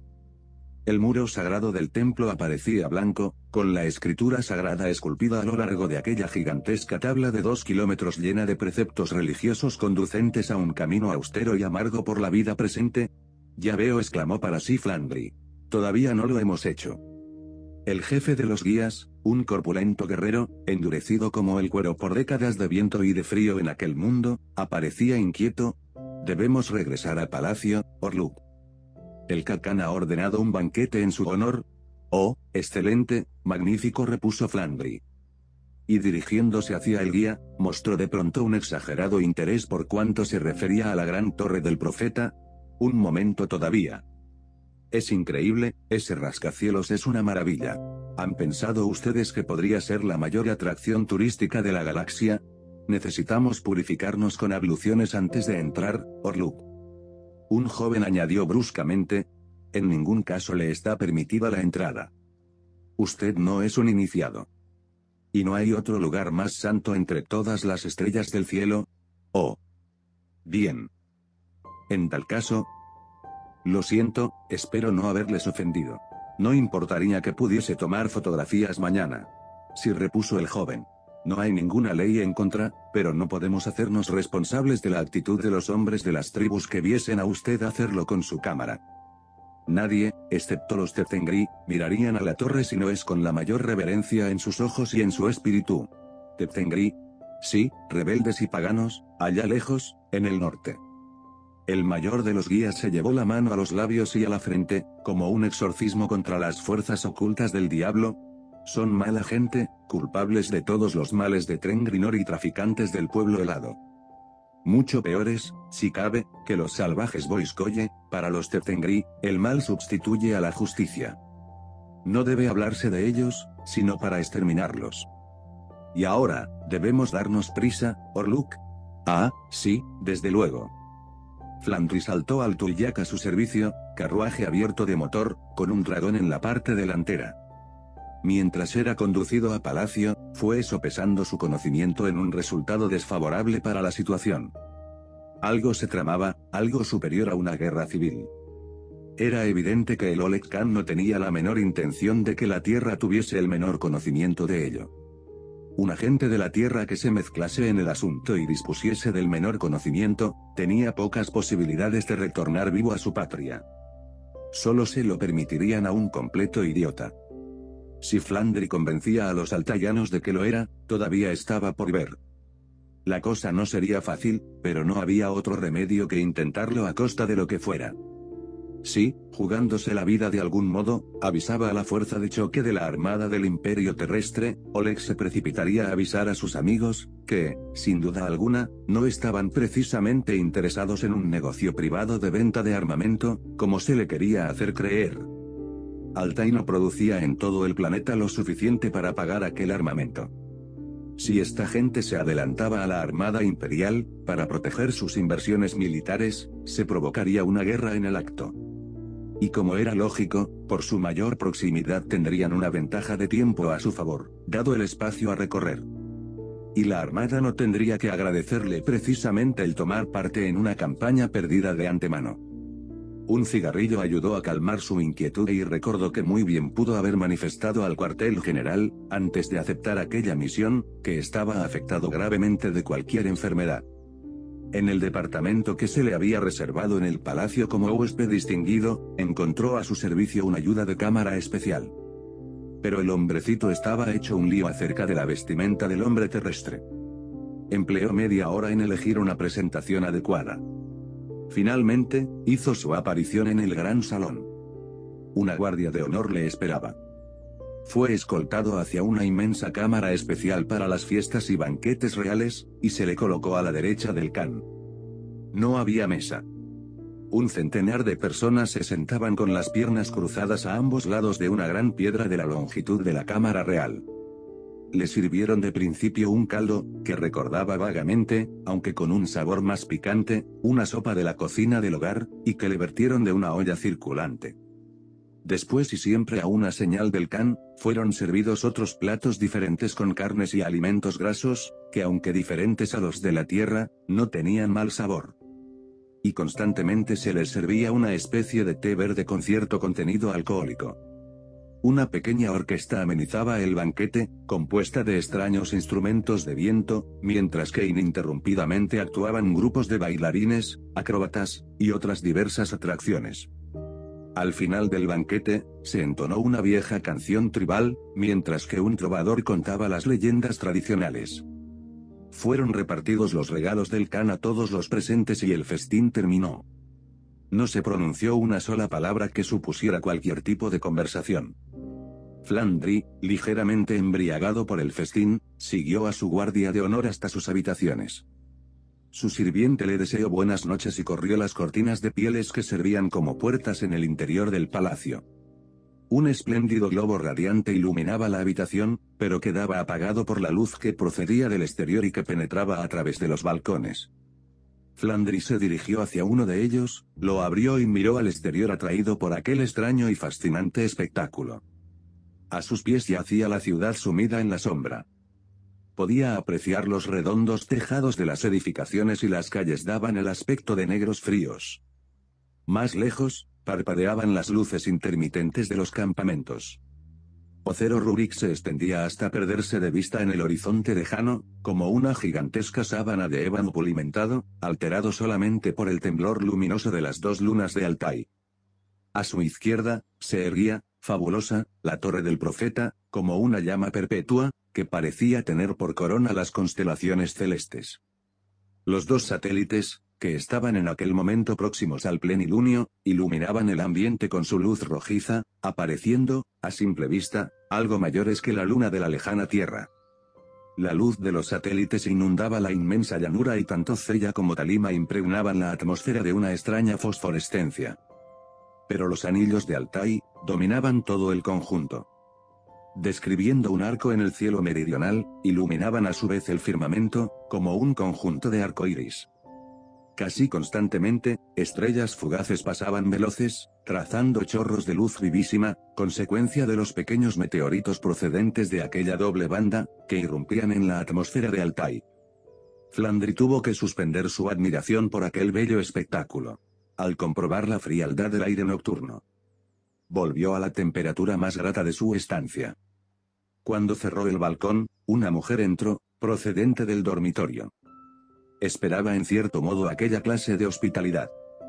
El muro sagrado del templo aparecía blanco, con la escritura sagrada esculpida a lo largo de aquella gigantesca tabla de dos kilómetros llena de preceptos religiosos conducentes a un camino austero y amargo por la vida presente. Ya veo, exclamó para sí Flandry. Todavía no lo hemos hecho. El jefe de los guías, un corpulento guerrero, endurecido como el cuero por décadas de viento y de frío en aquel mundo, aparecía inquieto. Debemos regresar al palacio, Orluk. El Khan ha ordenado un banquete en su honor. Oh, excelente, magnífico, repuso Flandry. Y dirigiéndose hacia el guía, mostró de pronto un exagerado interés por cuanto se refería a la gran torre del profeta. Un momento todavía. Es increíble, ese rascacielos es una maravilla. ¿Han pensado ustedes que podría ser la mayor atracción turística de la galaxia? Necesitamos purificarnos con abluciones antes de entrar, Orluk. Un joven añadió bruscamente: en ningún caso le está permitida la entrada. Usted no es un iniciado. ¿Y no hay otro lugar más santo entre todas las estrellas del cielo? Oh. Bien. En tal caso... Lo siento, espero no haberles ofendido. No importaría que pudiese tomar fotografías mañana. Sí, repuso el joven. No hay ninguna ley en contra, pero no podemos hacernos responsables de la actitud de los hombres de las tribus que viesen a usted hacerlo con su cámara. Nadie, excepto los Tefengri, mirarían a la torre si no es con la mayor reverencia en sus ojos y en su espíritu. Tefengri. Sí, rebeldes y paganos, allá lejos, en el norte. El mayor de los guías se llevó la mano a los labios y a la frente, como un exorcismo contra las fuerzas ocultas del diablo. Son mala gente, culpables de todos los males de Trengrinor y traficantes del pueblo helado. Mucho peores, si cabe, que los salvajes Boiskoye. Para los Tefengri, el mal sustituye a la justicia. No debe hablarse de ellos, sino para exterminarlos. Y ahora, debemos darnos prisa, Orluk. Ah, sí, desde luego. Flandry saltó al Tuyak a su servicio, carruaje abierto de motor, con un dragón en la parte delantera. Mientras era conducido a palacio, fue sopesando su conocimiento en un resultado desfavorable para la situación. Algo se tramaba, algo superior a una guerra civil. Era evidente que el Oleg Khan no tenía la menor intención de que la Tierra tuviese el menor conocimiento de ello. Un agente de la Tierra que se mezclase en el asunto y dispusiese del menor conocimiento, tenía pocas posibilidades de retornar vivo a su patria. Solo se lo permitirían a un completo idiota. Si Flandry convencía a los altayanos de que lo era, todavía estaba por ver. La cosa no sería fácil, pero no había otro remedio que intentarlo a costa de lo que fuera. Si, jugándose la vida de algún modo, avisaba a la fuerza de choque de la Armada del Imperio Terrestre, Oleg se precipitaría a avisar a sus amigos, que, sin duda alguna, no estaban precisamente interesados en un negocio privado de venta de armamento, como se le quería hacer creer. Altai no producía en todo el planeta lo suficiente para pagar aquel armamento. Si esta gente se adelantaba a la Armada Imperial, para proteger sus inversiones militares, se provocaría una guerra en el acto. Y como era lógico, por su mayor proximidad tendrían una ventaja de tiempo a su favor, dado el espacio a recorrer. Y la Armada no tendría que agradecerle precisamente el tomar parte en una campaña perdida de antemano. Un cigarrillo ayudó a calmar su inquietud y recordó que muy bien pudo haber manifestado al cuartel general, antes de aceptar aquella misión, que estaba afectado gravemente de cualquier enfermedad. En el departamento que se le había reservado en el palacio como huésped distinguido, encontró a su servicio una ayuda de cámara especial. Pero el hombrecito estaba hecho un lío acerca de la vestimenta del hombre terrestre. Empleó media hora en elegir una presentación adecuada. Finalmente, hizo su aparición en el gran salón. Una guardia de honor le esperaba. Fue escoltado hacia una inmensa cámara especial para las fiestas y banquetes reales, y se le colocó a la derecha del Khan. No había mesa. Un centenar de personas se sentaban con las piernas cruzadas a ambos lados de una gran piedra de la longitud de la cámara real. Le sirvieron de principio un caldo, que recordaba vagamente, aunque con un sabor más picante, una sopa de la cocina del hogar, y que le vertieron de una olla circulante. Después y siempre a una señal del Khan, fueron servidos otros platos diferentes con carnes y alimentos grasos, que aunque diferentes a los de la tierra, no tenían mal sabor. Y constantemente se les servía una especie de té verde con cierto contenido alcohólico. Una pequeña orquesta amenizaba el banquete, compuesta de extraños instrumentos de viento, mientras que ininterrumpidamente actuaban grupos de bailarines, acróbatas, y otras diversas atracciones. Al final del banquete, se entonó una vieja canción tribal, mientras que un trovador contaba las leyendas tradicionales. Fueron repartidos los regalos del Khan a todos los presentes y el festín terminó. No se pronunció una sola palabra que supusiera cualquier tipo de conversación. Flandry, ligeramente embriagado por el festín, siguió a su guardia de honor hasta sus habitaciones. Su sirviente le deseó buenas noches y corrió las cortinas de pieles que servían como puertas en el interior del palacio. Un espléndido globo radiante iluminaba la habitación, pero quedaba apagado por la luz que procedía del exterior y que penetraba a través de los balcones. Flandry se dirigió hacia uno de ellos, lo abrió y miró al exterior atraído por aquel extraño y fascinante espectáculo. A sus pies yacía la ciudad sumida en la sombra. Podía apreciar los redondos tejados de las edificaciones y las calles daban el aspecto de negros fríos. Más lejos, parpadeaban las luces intermitentes de los campamentos. Ocero Rurik se extendía hasta perderse de vista en el horizonte lejano, como una gigantesca sábana de ébano pulimentado, alterado solamente por el temblor luminoso de las dos lunas de Altai. A su izquierda, se erguía, fabulosa, la torre del profeta, como una llama perpetua, que parecía tener por corona las constelaciones celestes. Los dos satélites, que estaban en aquel momento próximos al plenilunio, iluminaban el ambiente con su luz rojiza, apareciendo, a simple vista, algo mayores que la luna de la lejana Tierra. La luz de los satélites inundaba la inmensa llanura y tanto Cella como Talima impregnaban la atmósfera de una extraña fosforescencia. Pero los anillos de Altai dominaban todo el conjunto. Describiendo un arco en el cielo meridional, iluminaban a su vez el firmamento, como un conjunto de arcoíris. Casi constantemente, estrellas fugaces pasaban veloces, trazando chorros de luz vivísima, consecuencia de los pequeños meteoritos procedentes de aquella doble banda, que irrumpían en la atmósfera de Altai. Flandry tuvo que suspender su admiración por aquel bello espectáculo, al comprobar la frialdad del aire nocturno. Volvió a la temperatura más grata de su estancia. Cuando cerró el balcón, una mujer entró, procedente del dormitorio. Esperaba en cierto modo aquella clase de hospitalidad.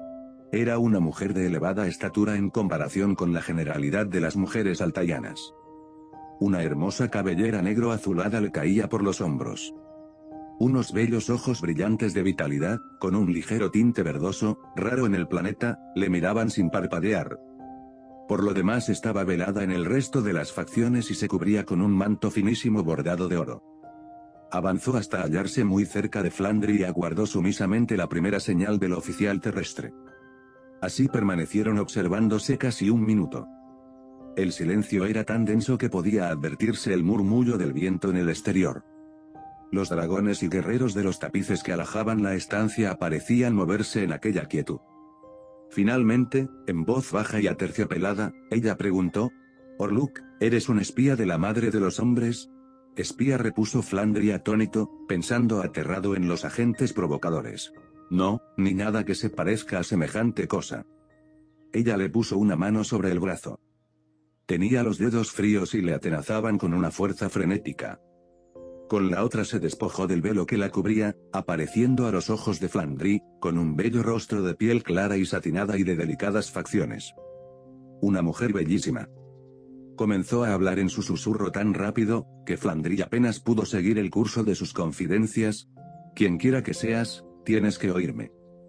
Era una mujer de elevada estatura en comparación con la generalidad de las mujeres altayanas. Una hermosa cabellera negro azulada le caía por los hombros. Unos bellos ojos brillantes de vitalidad, con un ligero tinte verdoso, raro en el planeta, le miraban sin parpadear. Por lo demás estaba velada en el resto de las facciones y se cubría con un manto finísimo bordado de oro. Avanzó hasta hallarse muy cerca de Flandry y aguardó sumisamente la primera señal del oficial terrestre. Así permanecieron observándose casi un minuto. El silencio era tan denso que podía advertirse el murmullo del viento en el exterior. Los dragones y guerreros de los tapices que alajaban la estancia parecían moverse en aquella quietud. Finalmente, en voz baja y aterciopelada, ella preguntó: «Orluk, ¿eres un espía de la madre de los hombres?» «Espía», repuso Flandry atónito, pensando aterrado en los agentes provocadores. «No, ni nada que se parezca a semejante cosa». Ella le puso una mano sobre el brazo. Tenía los dedos fríos y le atenazaban con una fuerza frenética. Con la otra se despojó del velo que la cubría, apareciendo a los ojos de Flandry, con un bello rostro de piel clara y satinada y de delicadas facciones. Una mujer bellísima. Comenzó a hablar en su susurro tan rápido, que Flandry apenas pudo seguir el curso de sus confidencias. «Quienquiera que seas, tienes que oírme.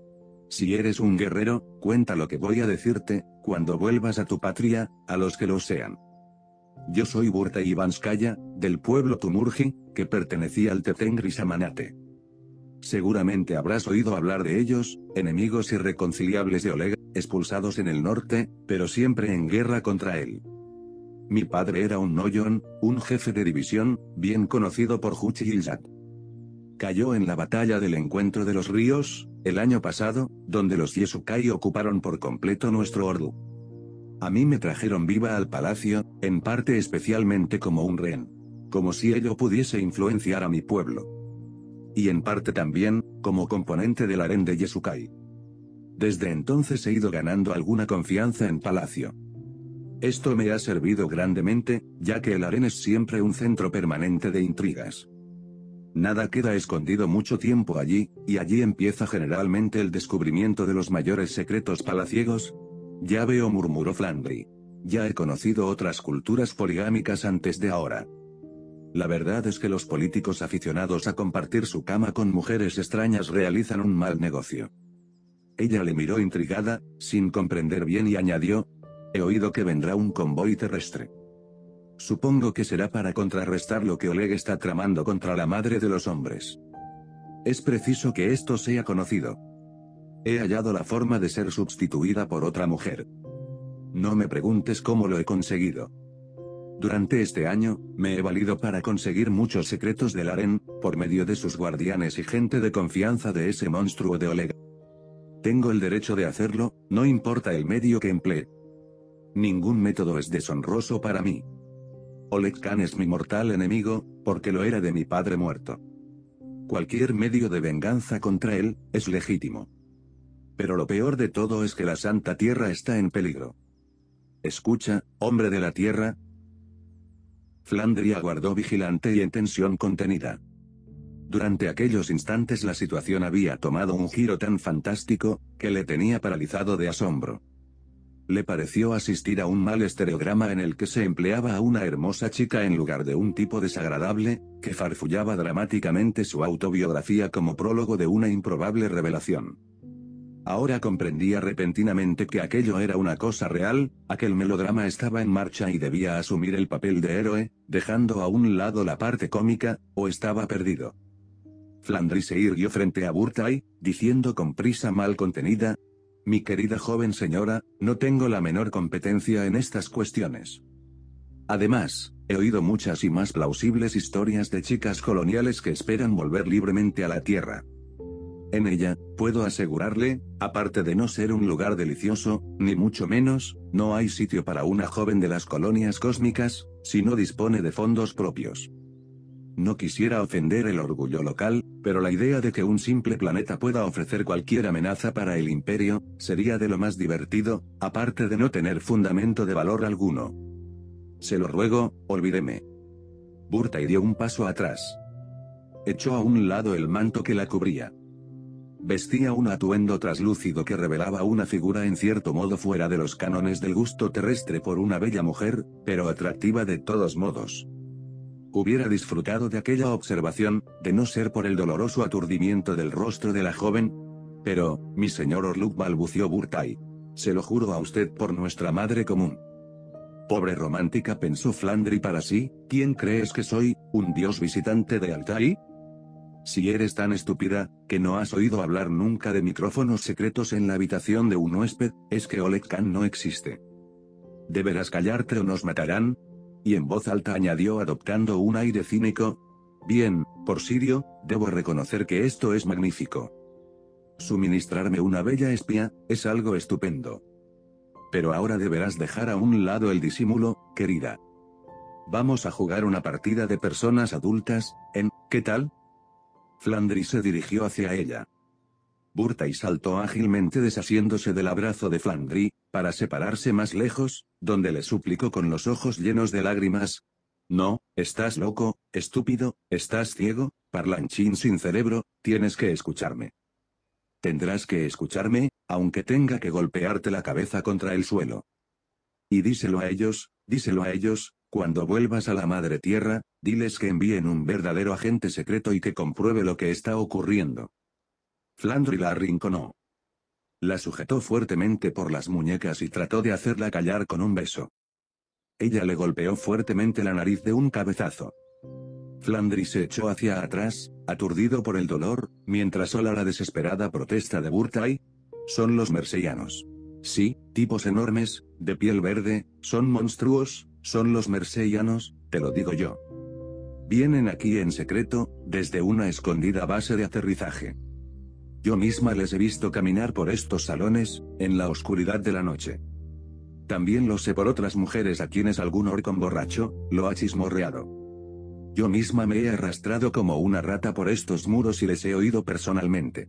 Si eres un guerrero, cuenta lo que voy a decirte, cuando vuelvas a tu patria, a los que lo sean. Yo soy Burta Ivanskaya, del pueblo Tumurgi, que pertenecía al Tetengri Samanate. Seguramente habrás oído hablar de ellos, enemigos irreconciliables de Oleg, expulsados en el norte, pero siempre en guerra contra él. Mi padre era un Noyon, un jefe de división, bien conocido por Huchilzat. Cayó en la batalla del Encuentro de los Ríos, el año pasado, donde los Yesukai ocuparon por completo nuestro Ordu. A mí me trajeron viva al palacio, en parte especialmente como un rehén. Como si ello pudiese influenciar a mi pueblo. Y en parte también, como componente del harén de Yesukai. Desde entonces he ido ganando alguna confianza en palacio. Esto me ha servido grandemente, ya que el harén es siempre un centro permanente de intrigas. Nada queda escondido mucho tiempo allí, y allí empieza generalmente el descubrimiento de los mayores secretos palaciegos. Ya veo, murmuró Flandry. Ya he conocido otras culturas poligámicas antes de ahora. La verdad es que los políticos aficionados a compartir su cama con mujeres extrañas realizan un mal negocio. Ella le miró intrigada, sin comprender bien, y añadió: «He oído que vendrá un convoy terrestre. Supongo que será para contrarrestar lo que Oleg está tramando contra la madre de los hombres. Es preciso que esto sea conocido. He hallado la forma de ser sustituida por otra mujer. No me preguntes cómo lo he conseguido. Durante este año, me he valido para conseguir muchos secretos del harén, por medio de sus guardianes y gente de confianza de ese monstruo de Oleg. Tengo el derecho de hacerlo, no importa el medio que emplee. Ningún método es deshonroso para mí. Oleg Khan es mi mortal enemigo, porque lo era de mi padre muerto. Cualquier medio de venganza contra él, es legítimo. Pero lo peor de todo es que la Santa Tierra está en peligro. Escucha, hombre de la Tierra». Flandry aguardó vigilante y en tensión contenida. Durante aquellos instantes la situación había tomado un giro tan fantástico, que le tenía paralizado de asombro. Le pareció asistir a un mal estereograma en el que se empleaba a una hermosa chica en lugar de un tipo desagradable, que farfullaba dramáticamente su autobiografía como prólogo de una improbable revelación. Ahora comprendía repentinamente que aquello era una cosa real, aquel melodrama estaba en marcha y debía asumir el papel de héroe, dejando a un lado la parte cómica, o estaba perdido. Flandry se irguió frente a Burtai, diciendo con prisa mal contenida: «Mi querida joven señora, no tengo la menor competencia en estas cuestiones. Además, he oído muchas y más plausibles historias de chicas coloniales que esperan volver libremente a la tierra. En ella, puedo asegurarle, aparte de no ser un lugar delicioso, ni mucho menos, no hay sitio para una joven de las colonias cósmicas, si no dispone de fondos propios. No quisiera ofender el orgullo local, pero la idea de que un simple planeta pueda ofrecer cualquier amenaza para el imperio, sería de lo más divertido, aparte de no tener fundamento de valor alguno. Se lo ruego, olvídeme». Burtai dio un paso atrás. Echó a un lado el manto que la cubría. Vestía un atuendo traslúcido que revelaba una figura en cierto modo fuera de los cánones del gusto terrestre por una bella mujer, pero atractiva de todos modos. Hubiera disfrutado de aquella observación, de no ser por el doloroso aturdimiento del rostro de la joven. Pero, mi señor Orluk, balbució Burtai. Se lo juro a usted por nuestra madre común. Pobre romántica, pensó Flandry para sí, ¿quién crees que soy, un dios visitante de Altai? Si eres tan estúpida, que no has oído hablar nunca de micrófonos secretos en la habitación de un huésped, es que Oleg Khan no existe. Deberás callarte o nos matarán. Y en voz alta añadió adoptando un aire cínico. Bien, Porsirio, debo reconocer que esto es magnífico. Suministrarme una bella espía, es algo estupendo. Pero ahora deberás dejar a un lado el disimulo, querida. Vamos a jugar una partida de personas adultas, en, ¿qué tal? Flandry se dirigió hacia ella. Burtai saltó ágilmente desasiéndose del abrazo de Flandry, para separarse más lejos, donde le suplicó con los ojos llenos de lágrimas. No, estás loco, estúpido, estás ciego, parlanchín sin cerebro, tienes que escucharme. Tendrás que escucharme, aunque tenga que golpearte la cabeza contra el suelo. Y díselo a ellos, díselo a ellos, cuando vuelvas a la madre tierra, diles que envíen un verdadero agente secreto y que compruebe lo que está ocurriendo. Flandry la arrinconó. La sujetó fuertemente por las muñecas y trató de hacerla callar con un beso. Ella le golpeó fuertemente la nariz de un cabezazo. Flandry se echó hacia atrás, aturdido por el dolor, mientras ola la desesperada protesta de Burtai. Son los merseyanos. Sí, tipos enormes, de piel verde, son monstruos, son los merseyanos, te lo digo yo. Vienen aquí en secreto, desde una escondida base de aterrizaje. Yo misma les he visto caminar por estos salones, en la oscuridad de la noche. También lo sé por otras mujeres a quienes algún orcón borracho, lo ha chismorreado. Yo misma me he arrastrado como una rata por estos muros y les he oído personalmente.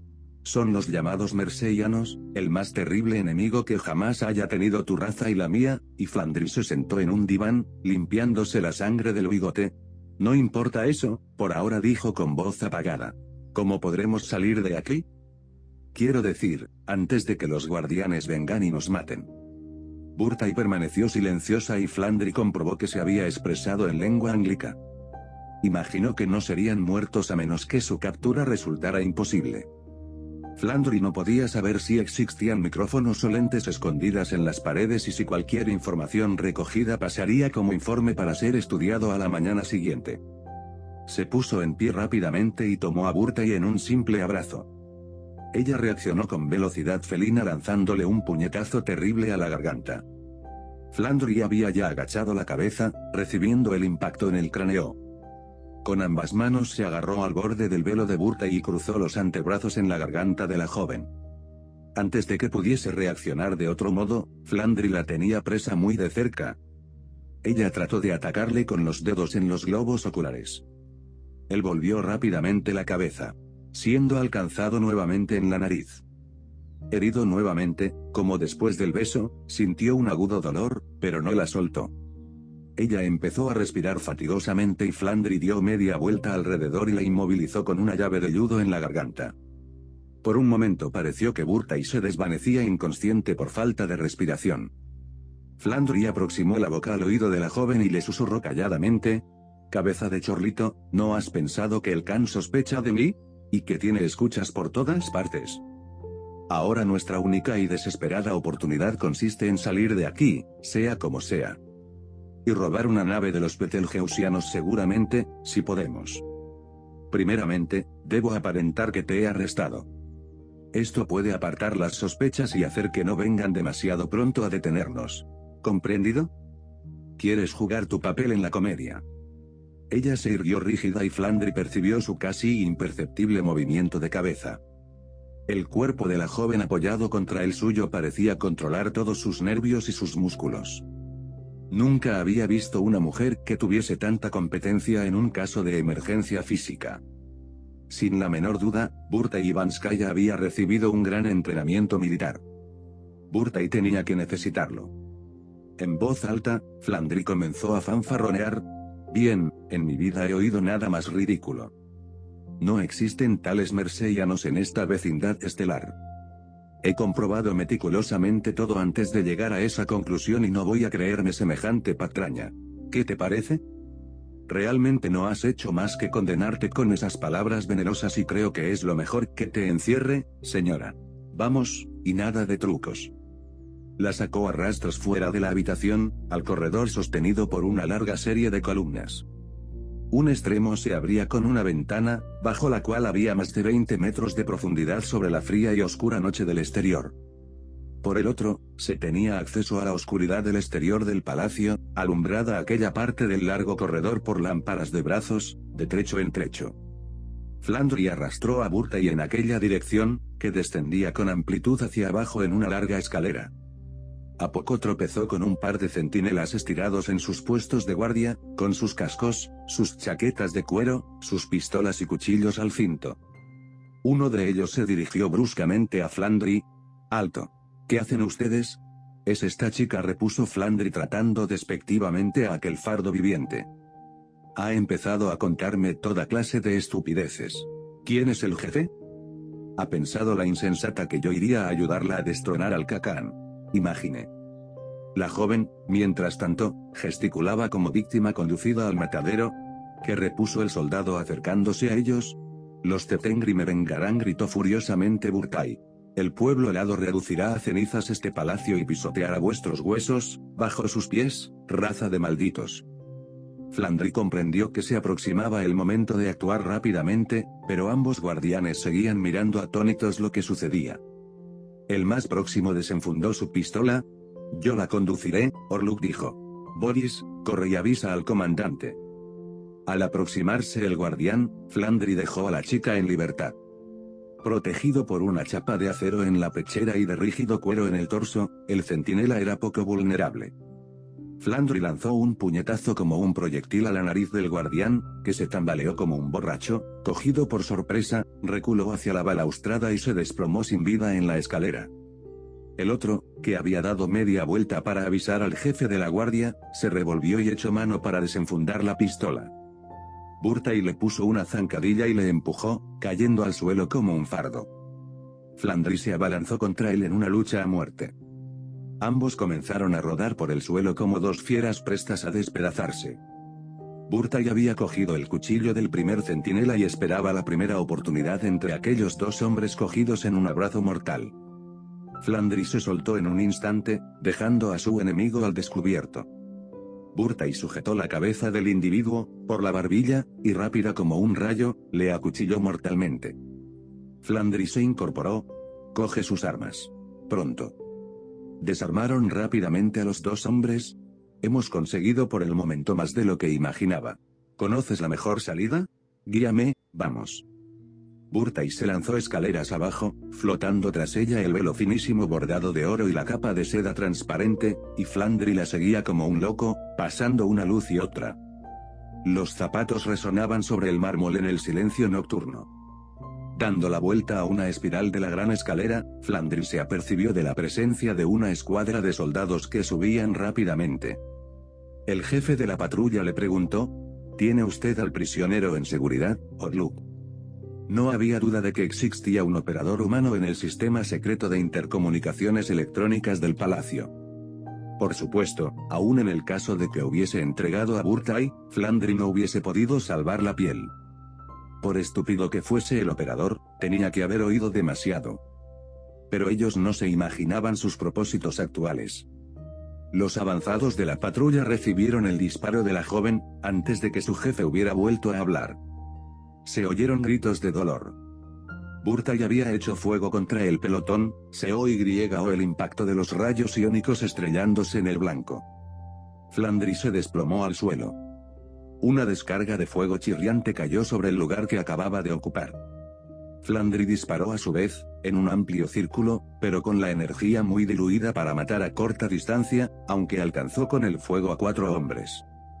Son los llamados merseyanos, el más terrible enemigo que jamás haya tenido tu raza y la mía, y Flandry se sentó en un diván, limpiándose la sangre del bigote. No importa eso, por ahora dijo con voz apagada. ¿Cómo podremos salir de aquí? Quiero decir, antes de que los guardianes vengan y nos maten. Burtai permaneció silenciosa y Flandry comprobó que se había expresado en lengua anglica. Imaginó que no serían muertos a menos que su captura resultara imposible. Flandry no podía saber si existían micrófonos o lentes escondidas en las paredes y si cualquier información recogida pasaría como informe para ser estudiado a la mañana siguiente. Se puso en pie rápidamente y tomó a Burtai en un simple abrazo. Ella reaccionó con velocidad felina lanzándole un puñetazo terrible a la garganta. Flandry había ya agachado la cabeza, recibiendo el impacto en el cráneo. Con ambas manos se agarró al borde del velo de Burtai y cruzó los antebrazos en la garganta de la joven. Antes de que pudiese reaccionar de otro modo, Flandry la tenía presa muy de cerca. Ella trató de atacarle con los dedos en los globos oculares. Él volvió rápidamente la cabeza, siendo alcanzado nuevamente en la nariz. Herido nuevamente, como después del beso, sintió un agudo dolor, pero no la soltó. Ella empezó a respirar fatigosamente y Flandry dio media vuelta alrededor y la inmovilizó con una llave de judo en la garganta. Por un momento pareció que Burtai se desvanecía inconsciente por falta de respiración. Flandry aproximó la boca al oído de la joven y le susurró calladamente: «Cabeza de chorlito, ¿no has pensado que el Khan sospecha de mí? Y que tiene escuchas por todas partes. Ahora nuestra única y desesperada oportunidad consiste en salir de aquí, sea como sea. Y robar una nave de los betelgeusianos seguramente, si podemos. Primeramente, debo aparentar que te he arrestado. Esto puede apartar las sospechas y hacer que no vengan demasiado pronto a detenernos. ¿Comprendido? ¿Quieres jugar tu papel en la comedia?» Ella se irguió rígida y Flandry percibió su casi imperceptible movimiento de cabeza. El cuerpo de la joven apoyado contra el suyo parecía controlar todos sus nervios y sus músculos. Nunca había visto una mujer que tuviese tanta competencia en un caso de emergencia física. Sin la menor duda, Burtai Ivanskaya había recibido un gran entrenamiento militar. Burtai tenía que necesitarlo. En voz alta, Flandry comenzó a fanfarronear: «Bien, en mi vida he oído nada más ridículo. No existen tales merseianos en esta vecindad estelar. He comprobado meticulosamente todo antes de llegar a esa conclusión y no voy a creerme semejante patraña. ¿Qué te parece? Realmente no has hecho más que condenarte con esas palabras venenosas y creo que es lo mejor que te encierre, señora. Vamos, y nada de trucos. La sacó a rastros fuera de la habitación, al corredor sostenido por una larga serie de columnas. Un extremo se abría con una ventana, bajo la cual había más de veinte metros de profundidad sobre la fría y oscura noche del exterior. Por el otro, se tenía acceso a la oscuridad del exterior del palacio, alumbrada aquella parte del largo corredor por lámparas de brazos, de trecho en trecho. Flandry arrastró a Burtai en aquella dirección, que descendía con amplitud hacia abajo en una larga escalera. A poco tropezó con un par de centinelas estirados en sus puestos de guardia, con sus cascos, sus chaquetas de cuero, sus pistolas y cuchillos al cinto. Uno de ellos se dirigió bruscamente a Flandry. «Alto. ¿Qué hacen ustedes?» «Es esta chica», repuso Flandry tratando despectivamente a aquel fardo viviente. «Ha empezado a contarme toda clase de estupideces. ¿Quién es el jefe?» «Ha pensado la insensata que yo iría a ayudarla a destronar al Cacán. Imagine». La joven, mientras tanto, gesticulaba como víctima conducida al matadero. ¿Qué?, repuso el soldado acercándose a ellos. «Los Zetengri me vengarán», gritó furiosamente Burtai. «El pueblo helado reducirá a cenizas este palacio y pisoteará vuestros huesos, bajo sus pies, raza de malditos». Flandry comprendió que se aproximaba el momento de actuar rápidamente, pero ambos guardianes seguían mirando atónitos lo que sucedía. El más próximo desenfundó su pistola. «Yo la conduciré», Orluk dijo. «Boris, corre y avisa al comandante». Al aproximarse el guardián, Flandry dejó a la chica en libertad. Protegido por una chapa de acero en la pechera y de rígido cuero en el torso, el centinela era poco vulnerable. Flandry lanzó un puñetazo como un proyectil a la nariz del guardián, que se tambaleó como un borracho, cogido por sorpresa, reculó hacia la balaustrada y se desplomó sin vida en la escalera. El otro, que había dado media vuelta para avisar al jefe de la guardia, se revolvió y echó mano para desenfundar la pistola. Burtai le puso una zancadilla y le empujó, cayendo al suelo como un fardo. Flandry se abalanzó contra él en una lucha a muerte. Ambos comenzaron a rodar por el suelo como dos fieras prestas a despedazarse. Burtai había cogido el cuchillo del primer centinela y esperaba la primera oportunidad entre aquellos dos hombres cogidos en un abrazo mortal. Flandry se soltó en un instante, dejando a su enemigo al descubierto. Burtai sujetó la cabeza del individuo, por la barbilla, y rápida como un rayo, le acuchilló mortalmente. Flandry se incorporó. «Coge sus armas. Pronto». Desarmaron rápidamente a los dos hombres. «Hemos conseguido por el momento más de lo que imaginaba. ¿Conoces la mejor salida? Guíame, vamos». Burtai se lanzó escaleras abajo, flotando tras ella el velo finísimo bordado de oro y la capa de seda transparente, y Flandry la seguía como un loco, pasando una luz y otra. Los zapatos resonaban sobre el mármol en el silencio nocturno. Dando la vuelta a una espiral de la gran escalera, Flandry se apercibió de la presencia de una escuadra de soldados que subían rápidamente. El jefe de la patrulla le preguntó: «¿Tiene usted al prisionero en seguridad, Orluk?» No había duda de que existía un operador humano en el sistema secreto de intercomunicaciones electrónicas del palacio. Por supuesto, aún en el caso de que hubiese entregado a Burtai, Flandry no hubiese podido salvar la piel. Por estúpido que fuese el operador, tenía que haber oído demasiado. Pero ellos no se imaginaban sus propósitos actuales. Los avanzados de la patrulla recibieron el disparo de la joven, antes de que su jefe hubiera vuelto a hablar. Se oyeron gritos de dolor. Burtai había hecho fuego contra el pelotón, se oyó el impacto de los rayos iónicos estrellándose en el blanco. Flandry se desplomó al suelo. Una descarga de fuego chirriante cayó sobre el lugar que acababa de ocupar. Flandry disparó a su vez, en un amplio círculo, pero con la energía muy diluida para matar a corta distancia, aunque alcanzó con el fuego a cuatro hombres.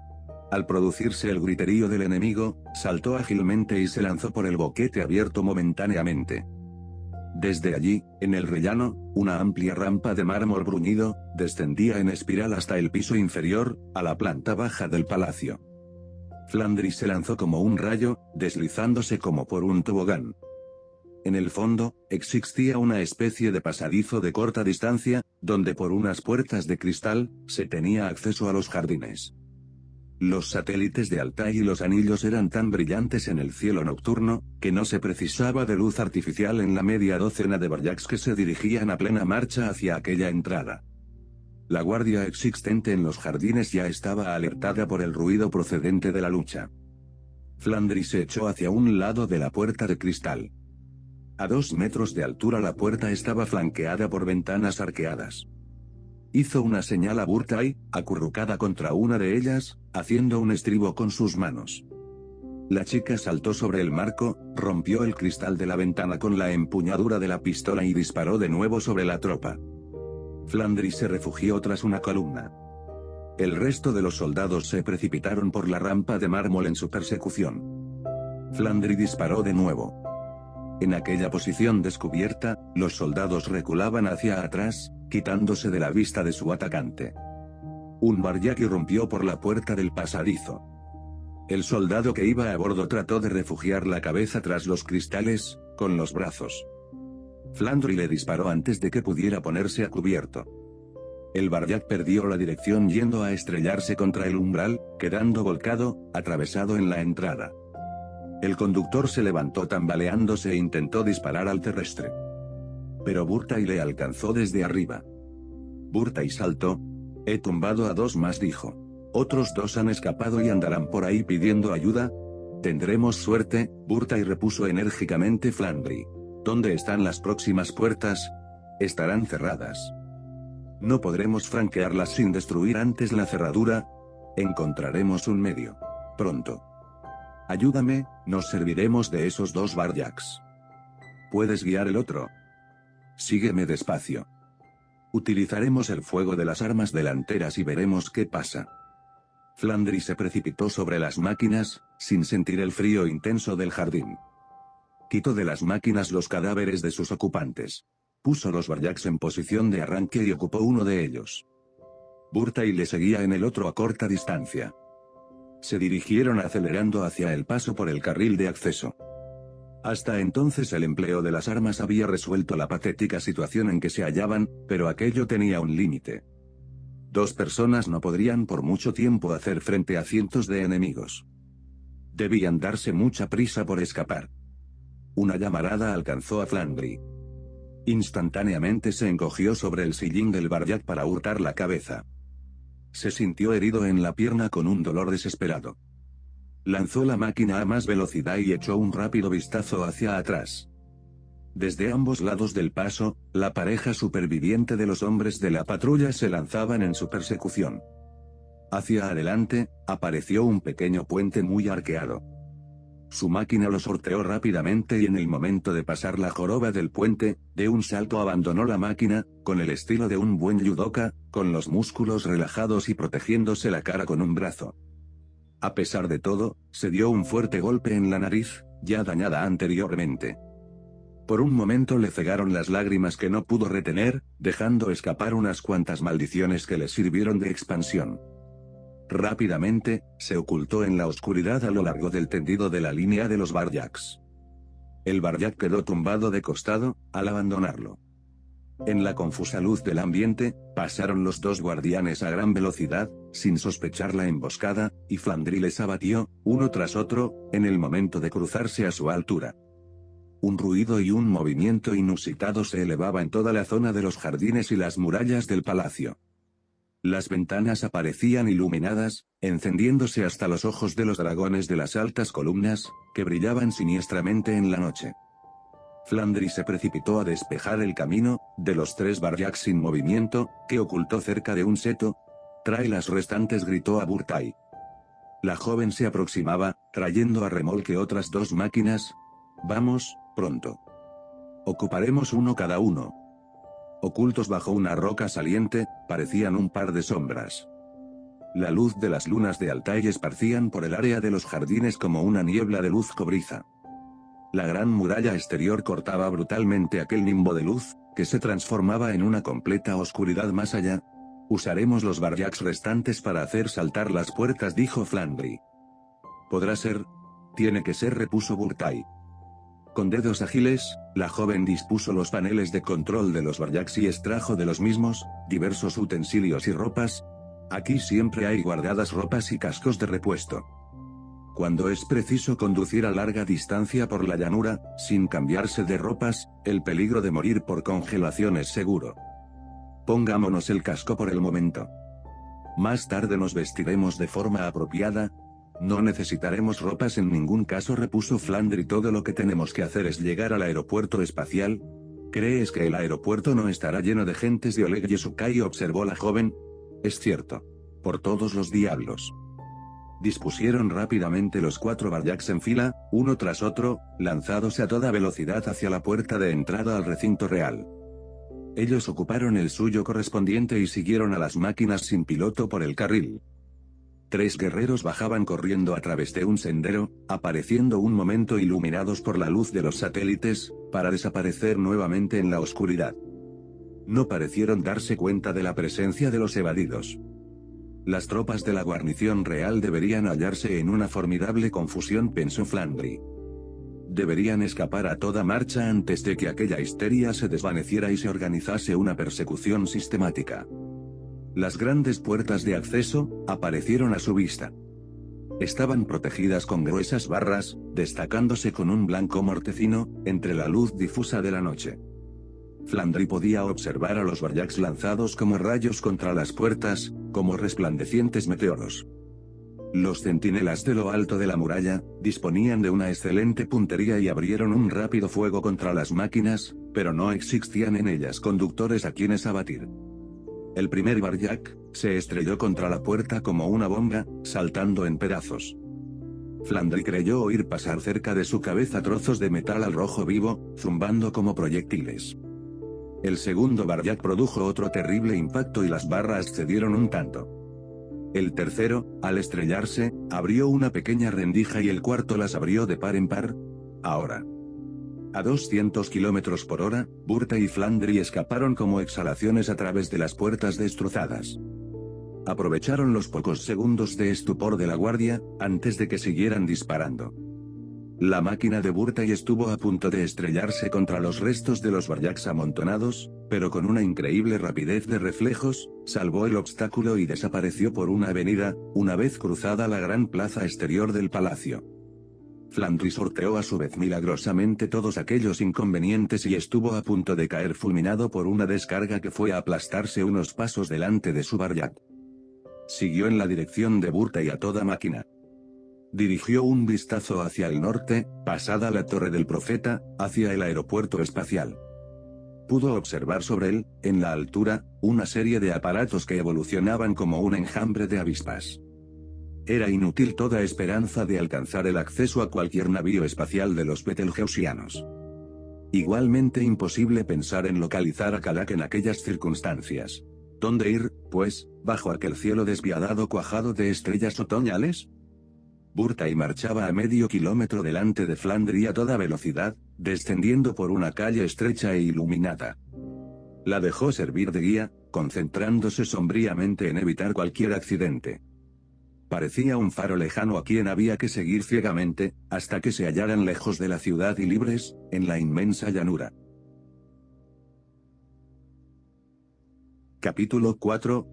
Al producirse el griterío del enemigo, saltó ágilmente y se lanzó por el boquete abierto momentáneamente. Desde allí, en el rellano, una amplia rampa de mármol bruñido, descendía en espiral hasta el piso inferior, a la planta baja del palacio. Flandry se lanzó como un rayo, deslizándose como por un tobogán. En el fondo, existía una especie de pasadizo de corta distancia, donde por unas puertas de cristal, se tenía acceso a los jardines. Los satélites de Altai y los anillos eran tan brillantes en el cielo nocturno, que no se precisaba de luz artificial en la media docena de Varjaks que se dirigían a plena marcha hacia aquella entrada. La guardia existente en los jardines ya estaba alertada por el ruido procedente de la lucha. Flandry se echó hacia un lado de la puerta de cristal. A dos metros de altura la puerta estaba flanqueada por ventanas arqueadas. Hizo una señal a Burtai, acurrucada contra una de ellas, haciendo un estribo con sus manos. La chica saltó sobre el marco, rompió el cristal de la ventana con la empuñadura de la pistola y disparó de nuevo sobre la tropa. Flandry se refugió tras una columna. El resto de los soldados se precipitaron por la rampa de mármol en su persecución. Flandry disparó de nuevo. En aquella posición descubierta, los soldados reculaban hacia atrás, quitándose de la vista de su atacante. Un Varjak irrumpió por la puerta del pasadizo. El soldado que iba a bordo trató de refugiar la cabeza tras los cristales, con los brazos. Flandry le disparó antes de que pudiera ponerse a cubierto. El Varjak perdió la dirección yendo a estrellarse contra el umbral, quedando volcado, atravesado en la entrada. El conductor se levantó tambaleándose e intentó disparar al terrestre. Pero Burtai le alcanzó desde arriba. Burtai saltó. He tumbado a dos más, dijo. Otros dos han escapado y andarán por ahí pidiendo ayuda. Tendremos suerte, Burtai repuso enérgicamente Flandry. ¿Dónde están las próximas puertas? Estarán cerradas. No podremos franquearlas sin destruir antes la cerradura. Encontraremos un medio. Pronto. Ayúdame, nos serviremos de esos dos Varjaks. ¿Puedes guiar el otro? Sígueme despacio. Utilizaremos el fuego de las armas delanteras y veremos qué pasa. Flandry se precipitó sobre las máquinas, sin sentir el frío intenso del jardín. Quitó de las máquinas los cadáveres de sus ocupantes. Puso los Varjaks en posición de arranque y ocupó uno de ellos. Burtai le seguía en el otro a corta distancia. Se dirigieron acelerando hacia el paso por el carril de acceso. Hasta entonces el empleo de las armas había resuelto la patética situación en que se hallaban, pero aquello tenía un límite. Dos personas no podrían por mucho tiempo hacer frente a cientos de enemigos. Debían darse mucha prisa por escapar. Una llamarada alcanzó a Flandry. Instantáneamente se encogió sobre el sillín del Varjak para hurtar la cabeza. Se sintió herido en la pierna con un dolor desesperado. Lanzó la máquina a más velocidad y echó un rápido vistazo hacia atrás. Desde ambos lados del paso, la pareja superviviente de los hombres de la patrulla se lanzaban en su persecución. Hacia adelante, apareció un pequeño puente muy arqueado. Su máquina lo sorteó rápidamente y en el momento de pasar la joroba del puente, de un salto abandonó la máquina, con el estilo de un buen judoka, con los músculos relajados y protegiéndose la cara con un brazo. A pesar de todo, se dio un fuerte golpe en la nariz, ya dañada anteriormente. Por un momento le cegaron las lágrimas que no pudo retener, dejando escapar unas cuantas maldiciones que le sirvieron de expansión. Rápidamente, se ocultó en la oscuridad a lo largo del tendido de la línea de los Varjaks. El Varjak quedó tumbado de costado, al abandonarlo. En la confusa luz del ambiente, pasaron los dos guardianes a gran velocidad, sin sospechar la emboscada, y Flandry les abatió, uno tras otro, en el momento de cruzarse a su altura. Un ruido y un movimiento inusitado se elevaba en toda la zona de los jardines y las murallas del palacio. Las ventanas aparecían iluminadas, encendiéndose hasta los ojos de los dragones de las altas columnas, que brillaban siniestramente en la noche. Flandry se precipitó a despejar el camino, de los tres Varjaks sin movimiento, que ocultó cerca de un seto. «Trae las restantes», gritó a Burtai. La joven se aproximaba, trayendo a remolque otras dos máquinas. «Vamos, pronto. Ocuparemos uno cada uno». Ocultos bajo una roca saliente, parecían un par de sombras. La luz de las lunas de Altai esparcían por el área de los jardines como una niebla de luz cobriza. La gran muralla exterior cortaba brutalmente aquel nimbo de luz, que se transformaba en una completa oscuridad más allá. «Usaremos los Varjaks restantes para hacer saltar las puertas», dijo Flandry. Podrá ser. Tiene que ser, repuso Burtai. Con dedos ágiles, la joven dispuso los paneles de control de los Varyaks y extrajo de los mismos diversos utensilios y ropas. Aquí siempre hay guardadas ropas y cascos de repuesto. Cuando es preciso conducir a larga distancia por la llanura, sin cambiarse de ropas, el peligro de morir por congelación es seguro. Pongámonos el casco por el momento. Más tarde nos vestiremos de forma apropiada. No necesitaremos ropas en ningún caso, repuso Flandry. Todo lo que tenemos que hacer es llegar al aeropuerto espacial. ¿Crees que el aeropuerto no estará lleno de gentes de Oleg Yesukai?, observó la joven. Es cierto. Por todos los diablos. Dispusieron rápidamente los cuatro Varyaks en fila, uno tras otro, lanzados a toda velocidad hacia la puerta de entrada al recinto real. Ellos ocuparon el suyo correspondiente y siguieron a las máquinas sin piloto por el carril. Tres guerreros bajaban corriendo a través de un sendero, apareciendo un momento iluminados por la luz de los satélites, para desaparecer nuevamente en la oscuridad. No parecieron darse cuenta de la presencia de los evadidos. Las tropas de la guarnición real deberían hallarse en una formidable confusión, pensó Flandry. Deberían escapar a toda marcha antes de que aquella histeria se desvaneciera y se organizase una persecución sistemática. Las grandes puertas de acceso aparecieron a su vista. Estaban protegidas con gruesas barras, destacándose con un blanco mortecino, entre la luz difusa de la noche. Flandry podía observar a los Varyaks lanzados como rayos contra las puertas, como resplandecientes meteoros. Los centinelas de lo alto de la muralla disponían de una excelente puntería y abrieron un rápido fuego contra las máquinas, pero no existían en ellas conductores a quienes abatir. El primer Varyak se estrelló contra la puerta como una bomba, saltando en pedazos. Flandry creyó oír pasar cerca de su cabeza trozos de metal al rojo vivo, zumbando como proyectiles. El segundo Varyak produjo otro terrible impacto y las barras cedieron un tanto. El tercero, al estrellarse, abrió una pequeña rendija y el cuarto las abrió de par en par. Ahora. A doscientos kilómetros por hora, Burtai y Flandry escaparon como exhalaciones a través de las puertas destrozadas. Aprovecharon los pocos segundos de estupor de la guardia, antes de que siguieran disparando. La máquina de Burtai estuvo a punto de estrellarse contra los restos de los Varyaks amontonados, pero con una increíble rapidez de reflejos, salvó el obstáculo y desapareció por una avenida, una vez cruzada la gran plaza exterior del palacio. Flandry sorteó a su vez milagrosamente todos aquellos inconvenientes y estuvo a punto de caer fulminado por una descarga que fue a aplastarse unos pasos delante de su Varyak. Siguió en la dirección de Burtai a toda máquina. Dirigió un vistazo hacia el norte, pasada la Torre del Profeta, hacia el aeropuerto espacial. Pudo observar sobre él, en la altura, una serie de aparatos que evolucionaban como un enjambre de avispas. Era inútil toda esperanza de alcanzar el acceso a cualquier navío espacial de los betelgeusianos. Igualmente imposible pensar en localizar a Kalak en aquellas circunstancias. ¿Dónde ir, pues, bajo aquel cielo despiadado cuajado de estrellas otoñales? Burtai marchaba a medio kilómetro delante de Flandry a toda velocidad, descendiendo por una calle estrecha e iluminada. La dejó servir de guía, concentrándose sombríamente en evitar cualquier accidente. Parecía un faro lejano a quien había que seguir ciegamente, hasta que se hallaran lejos de la ciudad y libres, en la inmensa llanura. Capítulo cuatro.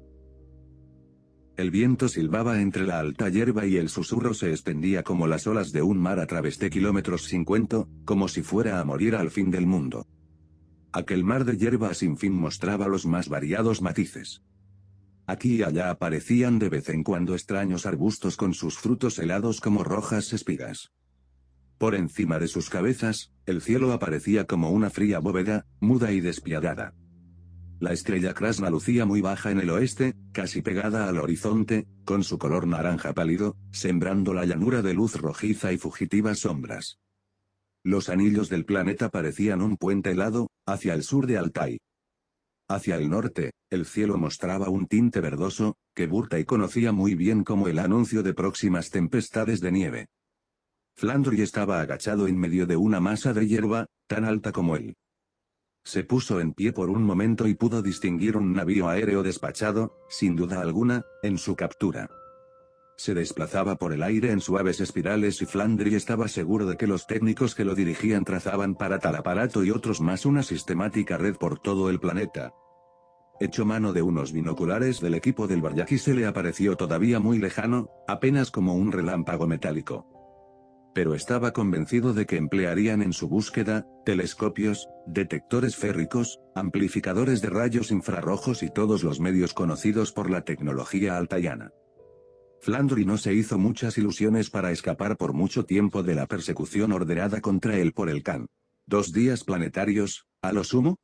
El viento silbaba entre la alta hierba y el susurro se extendía como las olas de un mar a través de kilómetros sin cuento, como si fuera a morir al fin del mundo. Aquel mar de hierba sin fin mostraba los más variados matices. Aquí y allá aparecían de vez en cuando extraños arbustos con sus frutos helados como rojas espigas. Por encima de sus cabezas, el cielo aparecía como una fría bóveda, muda y despiadada. La estrella Krasna lucía muy baja en el oeste, casi pegada al horizonte, con su color naranja pálido, sembrando la llanura de luz rojiza y fugitivas sombras. Los anillos del planeta parecían un puente helado, hacia el sur de Altai. Hacia el norte, el cielo mostraba un tinte verdoso, que Burtai conocía muy bien como el anuncio de próximas tempestades de nieve. Flandry estaba agachado en medio de una masa de hierba, tan alta como él. Se puso en pie por un momento y pudo distinguir un navío aéreo despachado, sin duda alguna, en su captura. Se desplazaba por el aire en suaves espirales y Flandry estaba seguro de que los técnicos que lo dirigían trazaban para tal aparato y otros más una sistemática red por todo el planeta. Echó mano de unos binoculares del equipo del Barjack y se le apareció todavía muy lejano, apenas como un relámpago metálico. Pero estaba convencido de que emplearían en su búsqueda, telescopios, detectores férricos, amplificadores de rayos infrarrojos y todos los medios conocidos por la tecnología altaiana. Flandry no se hizo muchas ilusiones para escapar por mucho tiempo de la persecución ordenada contra él por el Khan. ¿Dos días planetarios, a lo sumo?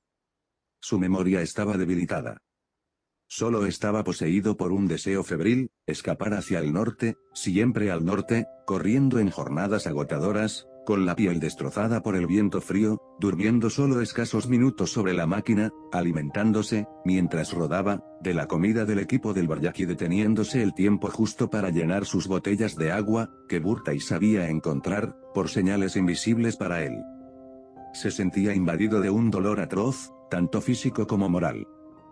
Su memoria estaba debilitada. Solo estaba poseído por un deseo febril, escapar hacia el norte, siempre al norte, corriendo en jornadas agotadoras, con la piel destrozada por el viento frío, durmiendo solo escasos minutos sobre la máquina, alimentándose, mientras rodaba, de la comida del equipo del Barjack y deteniéndose el tiempo justo para llenar sus botellas de agua, que Burtai sabía encontrar, por señales invisibles para él. Se sentía invadido de un dolor atroz, tanto físico como moral.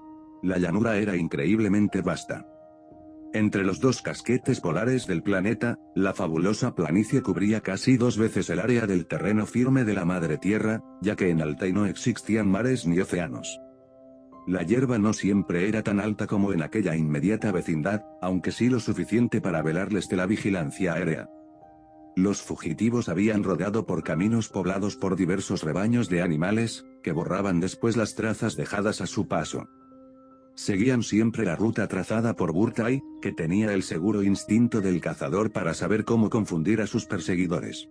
La llanura era increíblemente vasta. Entre los dos casquetes polares del planeta, la fabulosa planicie cubría casi dos veces el área del terreno firme de la madre tierra, ya que en Altai no existían mares ni océanos. La hierba no siempre era tan alta como en aquella inmediata vecindad, aunque sí lo suficiente para velarles de la vigilancia aérea. Los fugitivos habían rodado por caminos poblados por diversos rebaños de animales, que borraban después las trazas dejadas a su paso. Seguían siempre la ruta trazada por Burtai, que tenía el seguro instinto del cazador para saber cómo confundir a sus perseguidores.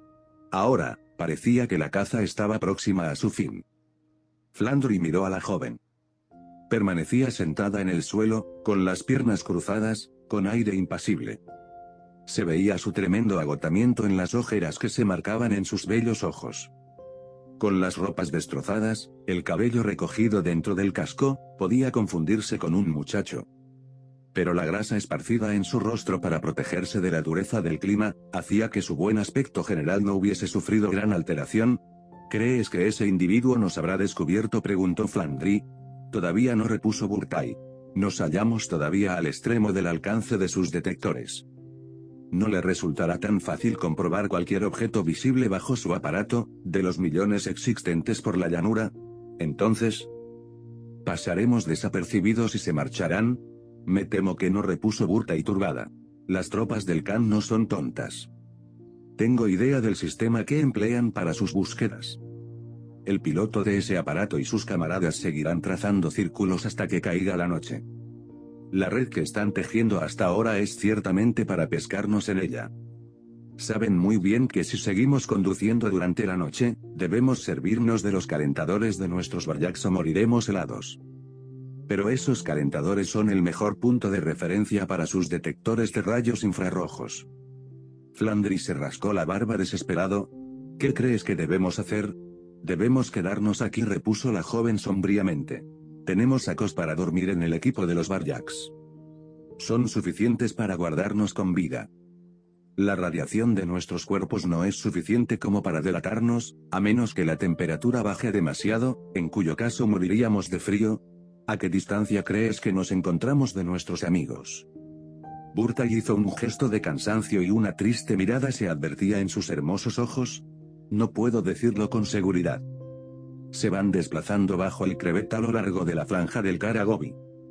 Ahora, parecía que la caza estaba próxima a su fin. Flandry miró a la joven. Permanecía sentada en el suelo, con las piernas cruzadas, con aire impasible. Se veía su tremendo agotamiento en las ojeras que se marcaban en sus bellos ojos. Con las ropas destrozadas, el cabello recogido dentro del casco, podía confundirse con un muchacho. Pero la grasa esparcida en su rostro para protegerse de la dureza del clima, hacía que su buen aspecto general no hubiese sufrido gran alteración. ¿Crees que ese individuo nos habrá descubierto?, preguntó Flandry. Todavía no, repuso Burtai. Nos hallamos todavía al extremo del alcance de sus detectores. No le resultará tan fácil comprobar cualquier objeto visible bajo su aparato, de los millones existentes por la llanura. Entonces, ¿pasaremos desapercibidos y se marcharán? Me temo que no, repuso Burtai turbada. Las tropas del Khan no son tontas. Tengo idea del sistema que emplean para sus búsquedas. El piloto de ese aparato y sus camaradas seguirán trazando círculos hasta que caiga la noche. La red que están tejiendo hasta ahora es ciertamente para pescarnos en ella. Saben muy bien que si seguimos conduciendo durante la noche, debemos servirnos de los calentadores de nuestros Barjacks o moriremos helados. Pero esos calentadores son el mejor punto de referencia para sus detectores de rayos infrarrojos. Flandry se rascó la barba desesperado. ¿Qué crees que debemos hacer? Debemos quedarnos aquí, repuso la joven sombríamente. Tenemos sacos para dormir en el equipo de los Barjacks. Son suficientes para guardarnos con vida. La radiación de nuestros cuerpos no es suficiente como para delatarnos, a menos que la temperatura baje demasiado, en cuyo caso moriríamos de frío. ¿A qué distancia crees que nos encontramos de nuestros amigos? Burtai hizo un gesto de cansancio y una triste mirada se advertía en sus hermosos ojos. No puedo decirlo con seguridad. Se van desplazando bajo el crevet a lo largo de la franja del Kara-Gobi.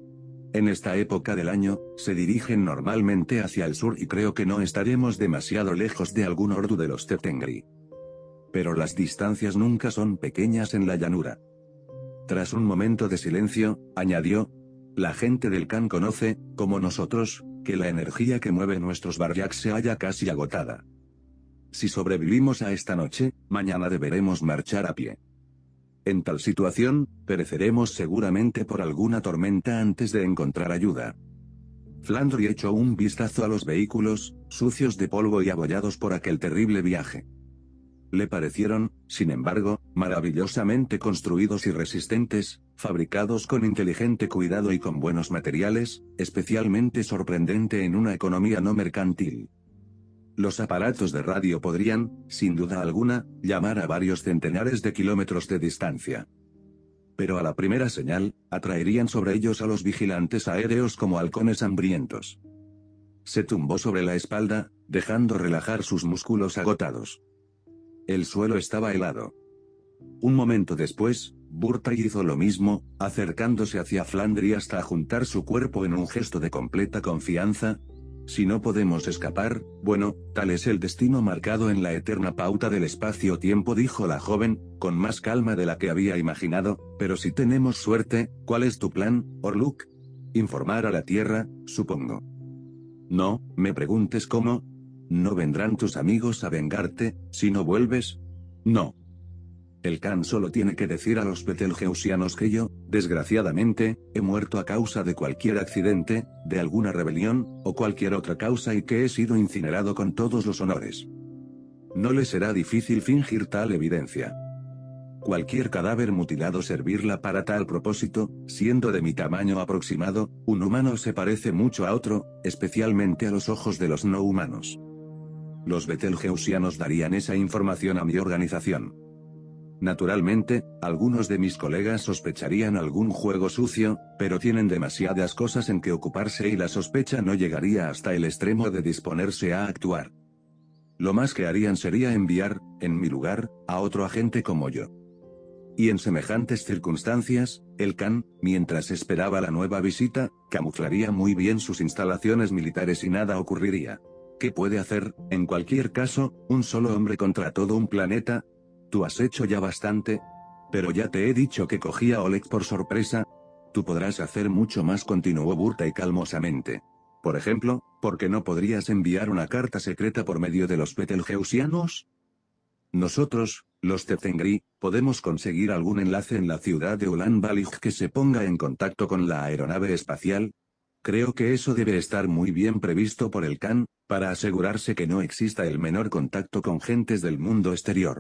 En esta época del año, se dirigen normalmente hacia el sur y creo que no estaremos demasiado lejos de algún ordu de los Tetengri. Pero las distancias nunca son pequeñas en la llanura. Tras un momento de silencio, añadió, la gente del Khan conoce, como nosotros, que la energía que mueve nuestros Barjacks se halla casi agotada. Si sobrevivimos a esta noche, mañana deberemos marchar a pie. En tal situación, pereceremos seguramente por alguna tormenta antes de encontrar ayuda. Flandry echó un vistazo a los vehículos, sucios de polvo y abollados por aquel terrible viaje. Le parecieron, sin embargo, maravillosamente construidos y resistentes, fabricados con inteligente cuidado y con buenos materiales, especialmente sorprendente en una economía no mercantil. Los aparatos de radio podrían, sin duda alguna, llamar a varios centenares de kilómetros de distancia. Pero a la primera señal, atraerían sobre ellos a los vigilantes aéreos como halcones hambrientos. Se tumbó sobre la espalda, dejando relajar sus músculos agotados. El suelo estaba helado. Un momento después, Burtai hizo lo mismo, acercándose hacia Flandry hasta juntar su cuerpo en un gesto de completa confianza. Si no podemos escapar, bueno, tal es el destino marcado en la eterna pauta del espacio-tiempo, dijo la joven, con más calma de la que había imaginado, pero si tenemos suerte, ¿cuál es tu plan, Orluk? Informar a la Tierra, supongo. No, me preguntes cómo. ¿No vendrán tus amigos a vengarte, si no vuelves? No. El Khan solo tiene que decir a los betelgeusianos que yo, desgraciadamente, he muerto a causa de cualquier accidente, de alguna rebelión, o cualquier otra causa y que he sido incinerado con todos los honores. No le será difícil fingir tal evidencia. Cualquier cadáver mutilado servirá para tal propósito, siendo de mi tamaño aproximado, un humano se parece mucho a otro, especialmente a los ojos de los no humanos. Los betelgeusianos darían esa información a mi organización. Naturalmente, algunos de mis colegas sospecharían algún juego sucio, pero tienen demasiadas cosas en que ocuparse y la sospecha no llegaría hasta el extremo de disponerse a actuar. Lo más que harían sería enviar, en mi lugar, a otro agente como yo. Y en semejantes circunstancias, el Khan, mientras esperaba la nueva visita, camuflaría muy bien sus instalaciones militares y nada ocurriría. ¿Qué puede hacer, en cualquier caso, un solo hombre contra todo un planeta? Tú has hecho ya bastante. Pero ya te he dicho que cogí a Oleg por sorpresa. Tú podrás hacer mucho más, continuó Burtai calmosamente. Por ejemplo, ¿por qué no podrías enviar una carta secreta por medio de los betelgeusianos? Nosotros, los Tefengri, podemos conseguir algún enlace en la ciudad de Ulan Balig que se ponga en contacto con la aeronave espacial. Creo que eso debe estar muy bien previsto por el Khan, para asegurarse que no exista el menor contacto con gentes del mundo exterior.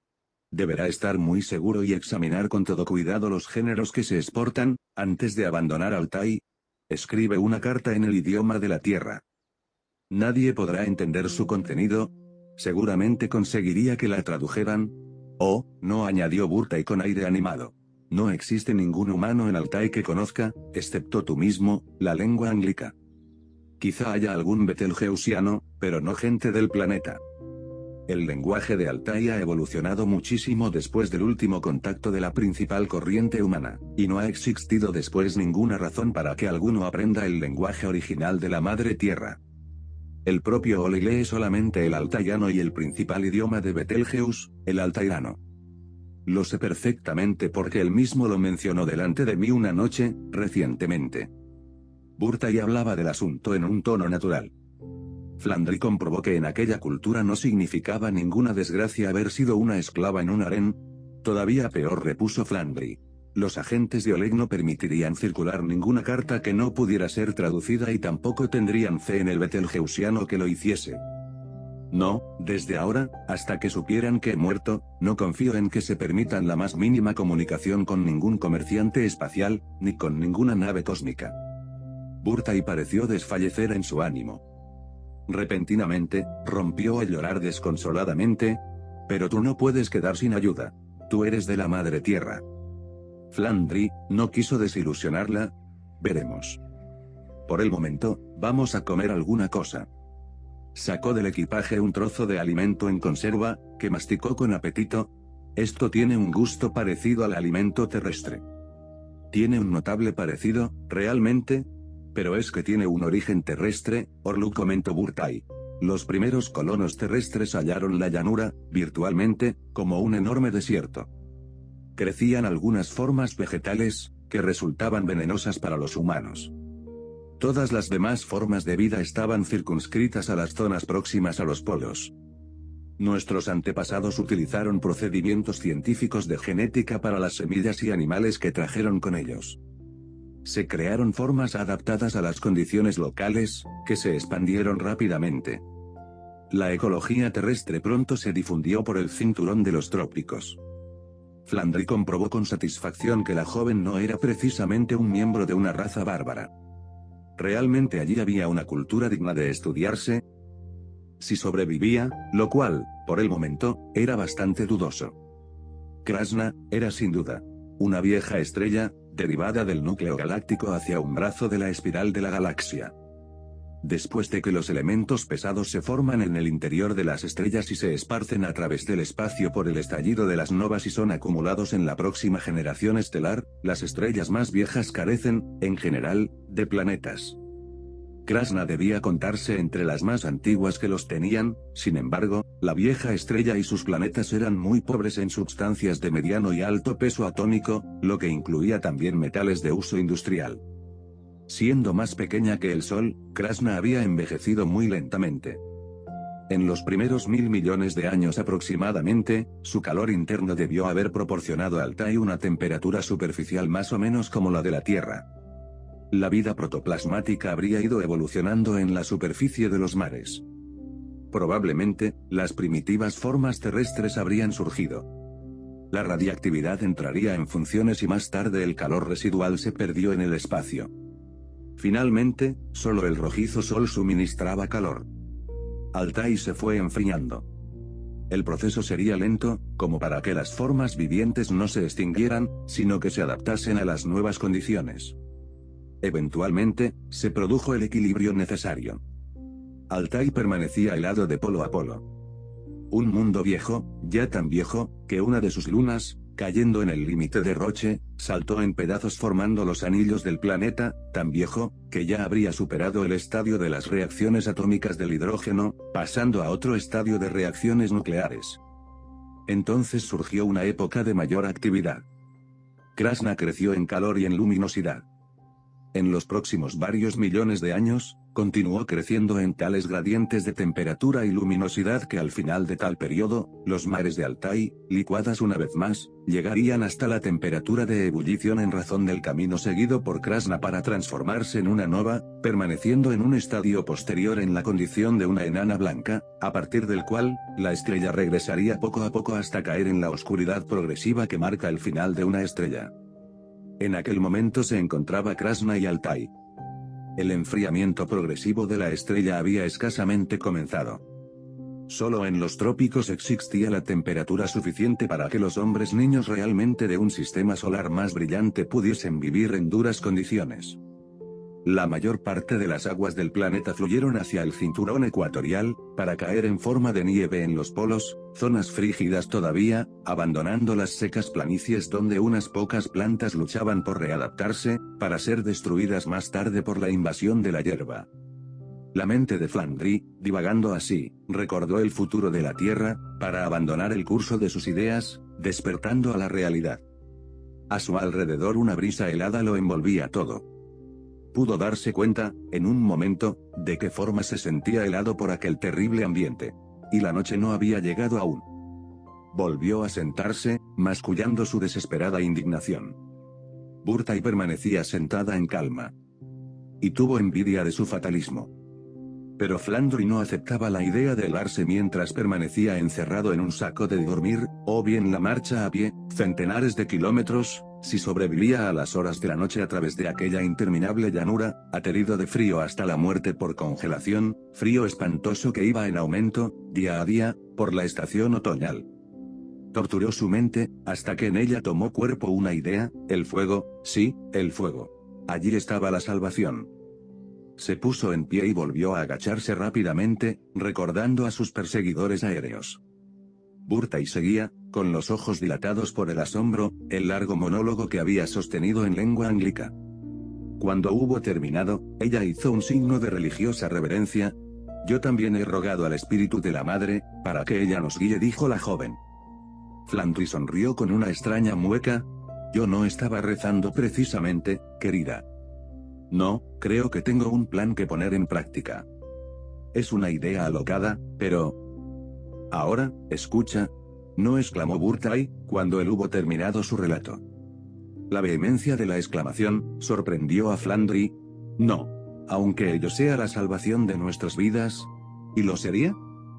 Deberá estar muy seguro y examinar con todo cuidado los géneros que se exportan, antes de abandonar Altai. Escribe una carta en el idioma de la Tierra. Nadie podrá entender su contenido. Seguramente conseguiría que la tradujeran. Oh, no, añadió Burtai con aire animado. No existe ningún humano en Altai que conozca, excepto tú mismo, la lengua anglica. Quizá haya algún betelgeusiano, pero no gente del planeta. El lenguaje de Altai ha evolucionado muchísimo después del último contacto de la principal corriente humana, y no ha existido después ninguna razón para que alguno aprenda el lenguaje original de la Madre Tierra. El propio Oli lee solamente el altaiano y el principal idioma de Betelgeuse, el altairano. Lo sé perfectamente porque él mismo lo mencionó delante de mí una noche, recientemente. Burtai hablaba del asunto en un tono natural. Flandry comprobó que en aquella cultura no significaba ninguna desgracia haber sido una esclava en un harén. Todavía peor, repuso Flandry. Los agentes de Oleg no permitirían circular ninguna carta que no pudiera ser traducida y tampoco tendrían fe en el betelgeusiano que lo hiciese. No, desde ahora, hasta que supieran que he muerto, no confío en que se permitan la más mínima comunicación con ningún comerciante espacial, ni con ninguna nave cósmica. Burtai pareció desfallecer en su ánimo. Repentinamente, rompió a llorar desconsoladamente. Pero tú no puedes quedar sin ayuda. Tú eres de la Madre Tierra. Flandry no quiso desilusionarla. Veremos. Por el momento, vamos a comer alguna cosa. Sacó del equipaje un trozo de alimento en conserva, que masticó con apetito. Esto tiene un gusto parecido al alimento terrestre. Tiene un notable parecido, realmente. Pero es que tiene un origen terrestre, Orluk, comentó Burtai. Los primeros colonos terrestres hallaron la llanura, virtualmente, como un enorme desierto. Crecían algunas formas vegetales, que resultaban venenosas para los humanos. Todas las demás formas de vida estaban circunscritas a las zonas próximas a los polos. Nuestros antepasados utilizaron procedimientos científicos de genética para las semillas y animales que trajeron con ellos. Se crearon formas adaptadas a las condiciones locales, que se expandieron rápidamente. La ecología terrestre pronto se difundió por el cinturón de los trópicos. Flandry comprobó con satisfacción que la joven no era precisamente un miembro de una raza bárbara. ¿Realmente allí había una cultura digna de estudiarse? Si sobrevivía, lo cual, por el momento, era bastante dudoso. Krasna era sin duda una vieja estrella, derivada del núcleo galáctico hacia un brazo de la espiral de la galaxia. Después de que los elementos pesados se forman en el interior de las estrellas y se esparcen a través del espacio por el estallido de las novas y son acumulados en la próxima generación estelar, las estrellas más viejas carecen, en general, de planetas. Krasna debía contarse entre las más antiguas que los tenían, sin embargo, la vieja estrella y sus planetas eran muy pobres en sustancias de mediano y alto peso atómico, lo que incluía también metales de uso industrial. Siendo más pequeña que el Sol, Krasna había envejecido muy lentamente. En los primeros mil millones de años aproximadamente, su calor interno debió haber proporcionado a Altai una temperatura superficial más o menos como la de la Tierra. La vida protoplasmática habría ido evolucionando en la superficie de los mares. Probablemente, las primitivas formas terrestres habrían surgido. La radiactividad entraría en funciones y más tarde el calor residual se perdió en el espacio. Finalmente, solo el rojizo sol suministraba calor. Altai se fue enfriando. El proceso sería lento, como para que las formas vivientes no se extinguieran, sino que se adaptasen a las nuevas condiciones. Eventualmente, se produjo el equilibrio necesario. Altai permanecía helado de polo a polo. Un mundo viejo, ya tan viejo, que una de sus lunas, cayendo en el límite de Roche, saltó en pedazos formando los anillos del planeta, tan viejo, que ya habría superado el estadio de las reacciones atómicas del hidrógeno, pasando a otro estadio de reacciones nucleares. Entonces surgió una época de mayor actividad. Krasna creció en calor y en luminosidad. En los próximos varios millones de años, continuó creciendo en tales gradientes de temperatura y luminosidad que al final de tal periodo, los mares de Altai, licuadas una vez más, llegarían hasta la temperatura de ebullición en razón del camino seguido por Krasna para transformarse en una nova, permaneciendo en un estadio posterior en la condición de una enana blanca, a partir del cual, la estrella regresaría poco a poco hasta caer en la oscuridad progresiva que marca el final de una estrella. En aquel momento se encontraba Krasna y Altai. El enfriamiento progresivo de la estrella había escasamente comenzado. Solo en los trópicos existía la temperatura suficiente para que los hombres niños realmente de un sistema solar más brillante pudiesen vivir en duras condiciones. La mayor parte de las aguas del planeta fluyeron hacia el cinturón ecuatorial, para caer en forma de nieve en los polos, zonas frígidas todavía, abandonando las secas planicies donde unas pocas plantas luchaban por readaptarse, para ser destruidas más tarde por la invasión de la hierba. La mente de Flandry, divagando así, recordó el futuro de la Tierra, para abandonar el curso de sus ideas, despertando a la realidad. A su alrededor una brisa helada lo envolvía todo. Pudo darse cuenta, en un momento, de qué forma se sentía helado por aquel terrible ambiente. Y la noche no había llegado aún. Volvió a sentarse, mascullando su desesperada indignación. Burtai permanecía sentada en calma. Y tuvo envidia de su fatalismo. Pero Flandry no aceptaba la idea de helarse mientras permanecía encerrado en un saco de dormir, o bien la marcha a pie, centenares de kilómetros, si sobrevivía a las horas de la noche a través de aquella interminable llanura, aterido de frío hasta la muerte por congelación, frío espantoso que iba en aumento, día a día, por la estación otoñal. Torturó su mente, hasta que en ella tomó cuerpo una idea, el fuego, sí, el fuego. Allí estaba la salvación. Se puso en pie y volvió a agacharse rápidamente, recordando a sus perseguidores aéreos. Burtai seguía, con los ojos dilatados por el asombro, el largo monólogo que había sostenido en lengua anglica. Cuando hubo terminado, ella hizo un signo de religiosa reverencia. Yo también he rogado al espíritu de la madre, para que ella nos guíe, dijo la joven. Flandry sonrió con una extraña mueca. Yo no estaba rezando precisamente, querida. No, creo que tengo un plan que poner en práctica. Es una idea alocada, pero... Ahora, escucha, no, exclamó Burtai, cuando él hubo terminado su relato. La vehemencia de la exclamación sorprendió a Flandry. No, aunque ello sea la salvación de nuestras vidas. ¿Y lo sería?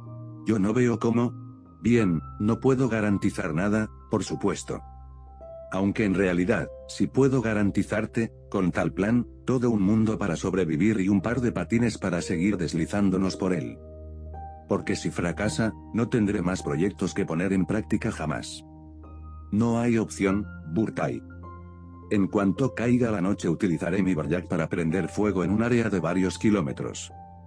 Yo no veo cómo. Bien, no puedo garantizar nada, por supuesto. Aunque en realidad, si puedo garantizarte, con tal plan, todo un mundo para sobrevivir y un par de patines para seguir deslizándonos por él. Porque si fracasa, no tendré más proyectos que poner en práctica jamás. No hay opción, Burtai. En cuanto caiga la noche utilizaré mi Baryak para prender fuego en un área de varios kilómetros.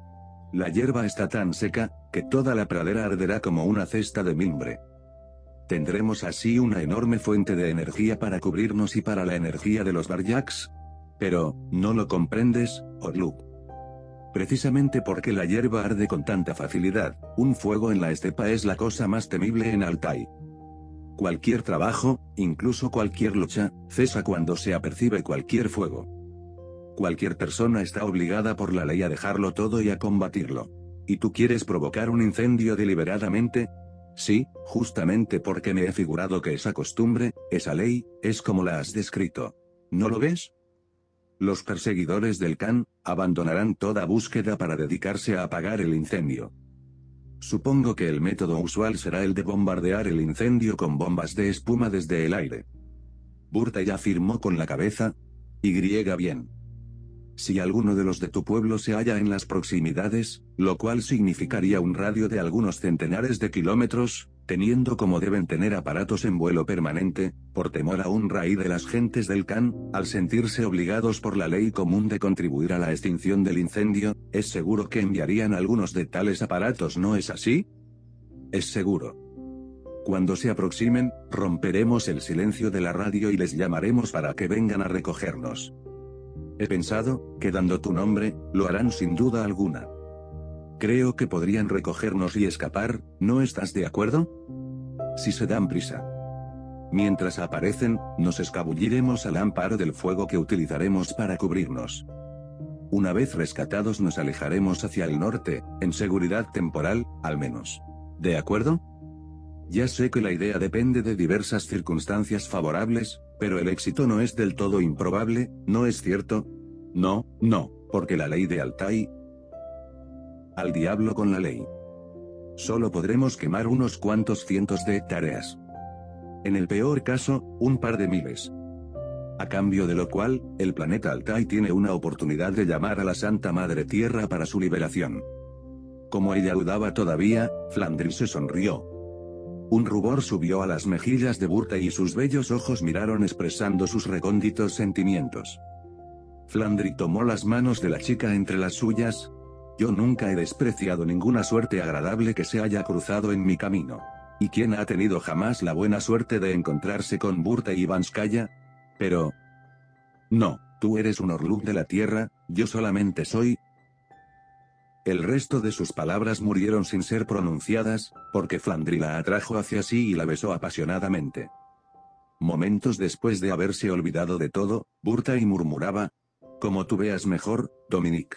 La hierba está tan seca, que toda la pradera arderá como una cesta de mimbre. ¿Tendremos así una enorme fuente de energía para cubrirnos y para la energía de los Baryaks? Pero, ¿no lo comprendes, Orluk? Precisamente porque la hierba arde con tanta facilidad, un fuego en la estepa es la cosa más temible en Altai. Cualquier trabajo, incluso cualquier lucha, cesa cuando se apercibe cualquier fuego. Cualquier persona está obligada por la ley a dejarlo todo y a combatirlo. ¿Y tú quieres provocar un incendio deliberadamente? Sí, justamente porque me he figurado que esa costumbre, esa ley, es como la has descrito. ¿No lo ves? Los perseguidores del Khan abandonarán toda búsqueda para dedicarse a apagar el incendio. Supongo que el método usual será el de bombardear el incendio con bombas de espuma desde el aire. Burtai afirmó con la cabeza. Y bien. Si alguno de los de tu pueblo se halla en las proximidades, lo cual significaría un radio de algunos centenares de kilómetros, teniendo como deben tener aparatos en vuelo permanente, por temor a un raid de las gentes del Khan, al sentirse obligados por la ley común de contribuir a la extinción del incendio, es seguro que enviarían algunos de tales aparatos, ¿no es así? Es seguro. Cuando se aproximen, romperemos el silencio de la radio y les llamaremos para que vengan a recogernos. He pensado, que dando tu nombre, lo harán sin duda alguna. Creo que podrían recogernos y escapar, ¿no estás de acuerdo? Si se dan prisa. Mientras aparecen, nos escabulliremos al amparo del fuego que utilizaremos para cubrirnos. Una vez rescatados nos alejaremos hacia el norte, en seguridad temporal, al menos. ¿De acuerdo? Ya sé que la idea depende de diversas circunstancias favorables, pero el éxito no es del todo improbable, ¿no es cierto? No, no, porque la ley de Altai... Al diablo con la ley. Solo podremos quemar unos cuantos cientos de hectáreas. En el peor caso, un par de miles. A cambio de lo cual, el planeta Altai tiene una oportunidad de llamar a la Santa Madre Tierra para su liberación. Como ella dudaba todavía, Flandri se sonrió. Un rubor subió a las mejillas de Burtai y sus bellos ojos miraron expresando sus recónditos sentimientos. Flandri tomó las manos de la chica entre las suyas. Yo nunca he despreciado ninguna suerte agradable que se haya cruzado en mi camino. ¿Y quién ha tenido jamás la buena suerte de encontrarse con Burtai y Vanskaya? Pero... No, tú eres un Orluk de la Tierra, yo solamente soy... El resto de sus palabras murieron sin ser pronunciadas, porque Flandri la atrajo hacia sí y la besó apasionadamente. Momentos después de haberse olvidado de todo, Burtai murmuraba: como tú veas mejor, Dominique.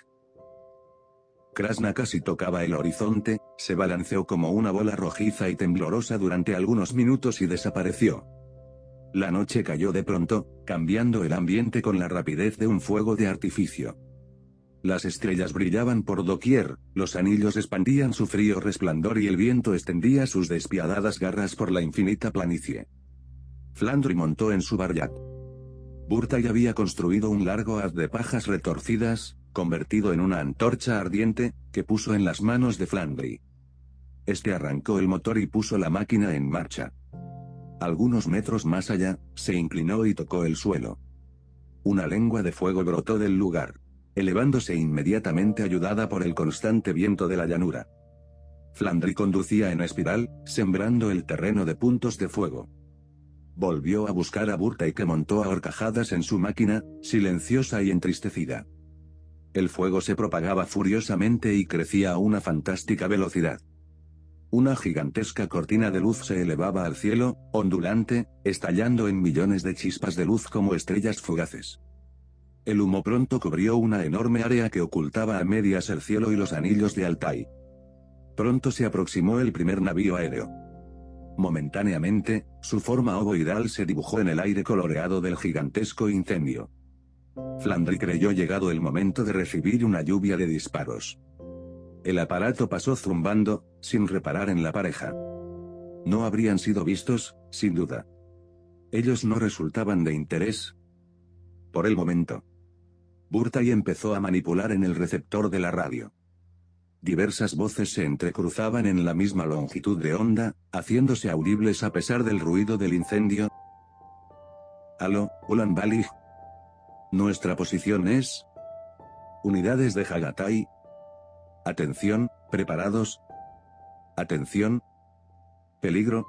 Krasna casi tocaba el horizonte, se balanceó como una bola rojiza y temblorosa durante algunos minutos y desapareció. La noche cayó de pronto, cambiando el ambiente con la rapidez de un fuego de artificio. Las estrellas brillaban por doquier, los anillos expandían su frío resplandor y el viento extendía sus despiadadas garras por la infinita planicie. Flandri montó en su Baryak. Burtai había construido un largo haz de pajas retorcidas, convertido en una antorcha ardiente, que puso en las manos de Flandri. Este arrancó el motor y puso la máquina en marcha. Algunos metros más allá, se inclinó y tocó el suelo. Una lengua de fuego brotó del lugar, elevándose inmediatamente ayudada por el constante viento de la llanura. Flandri conducía en espiral, sembrando el terreno de puntos de fuego. Volvió a buscar a Burtai, que montó a horcajadas en su máquina, silenciosa y entristecida. El fuego se propagaba furiosamente y crecía a una fantástica velocidad. Una gigantesca cortina de luz se elevaba al cielo, ondulante, estallando en millones de chispas de luz como estrellas fugaces. El humo pronto cubrió una enorme área que ocultaba a medias el cielo y los anillos de Altai. Pronto se aproximó el primer navío aéreo. Momentáneamente, su forma ovoidal se dibujó en el aire coloreado del gigantesco incendio. Flandri creyó llegado el momento de recibir una lluvia de disparos. El aparato pasó zumbando, sin reparar en la pareja. No habrían sido vistos, sin duda. Ellos no resultaban de interés. Por el momento. Burtai empezó a manipular en el receptor de la radio. Diversas voces se entrecruzaban en la misma longitud de onda, haciéndose audibles a pesar del ruido del incendio. Aló, Ulan Balig. Nuestra posición es... Unidades de Hagatai. Atención, preparados. Atención. Peligro.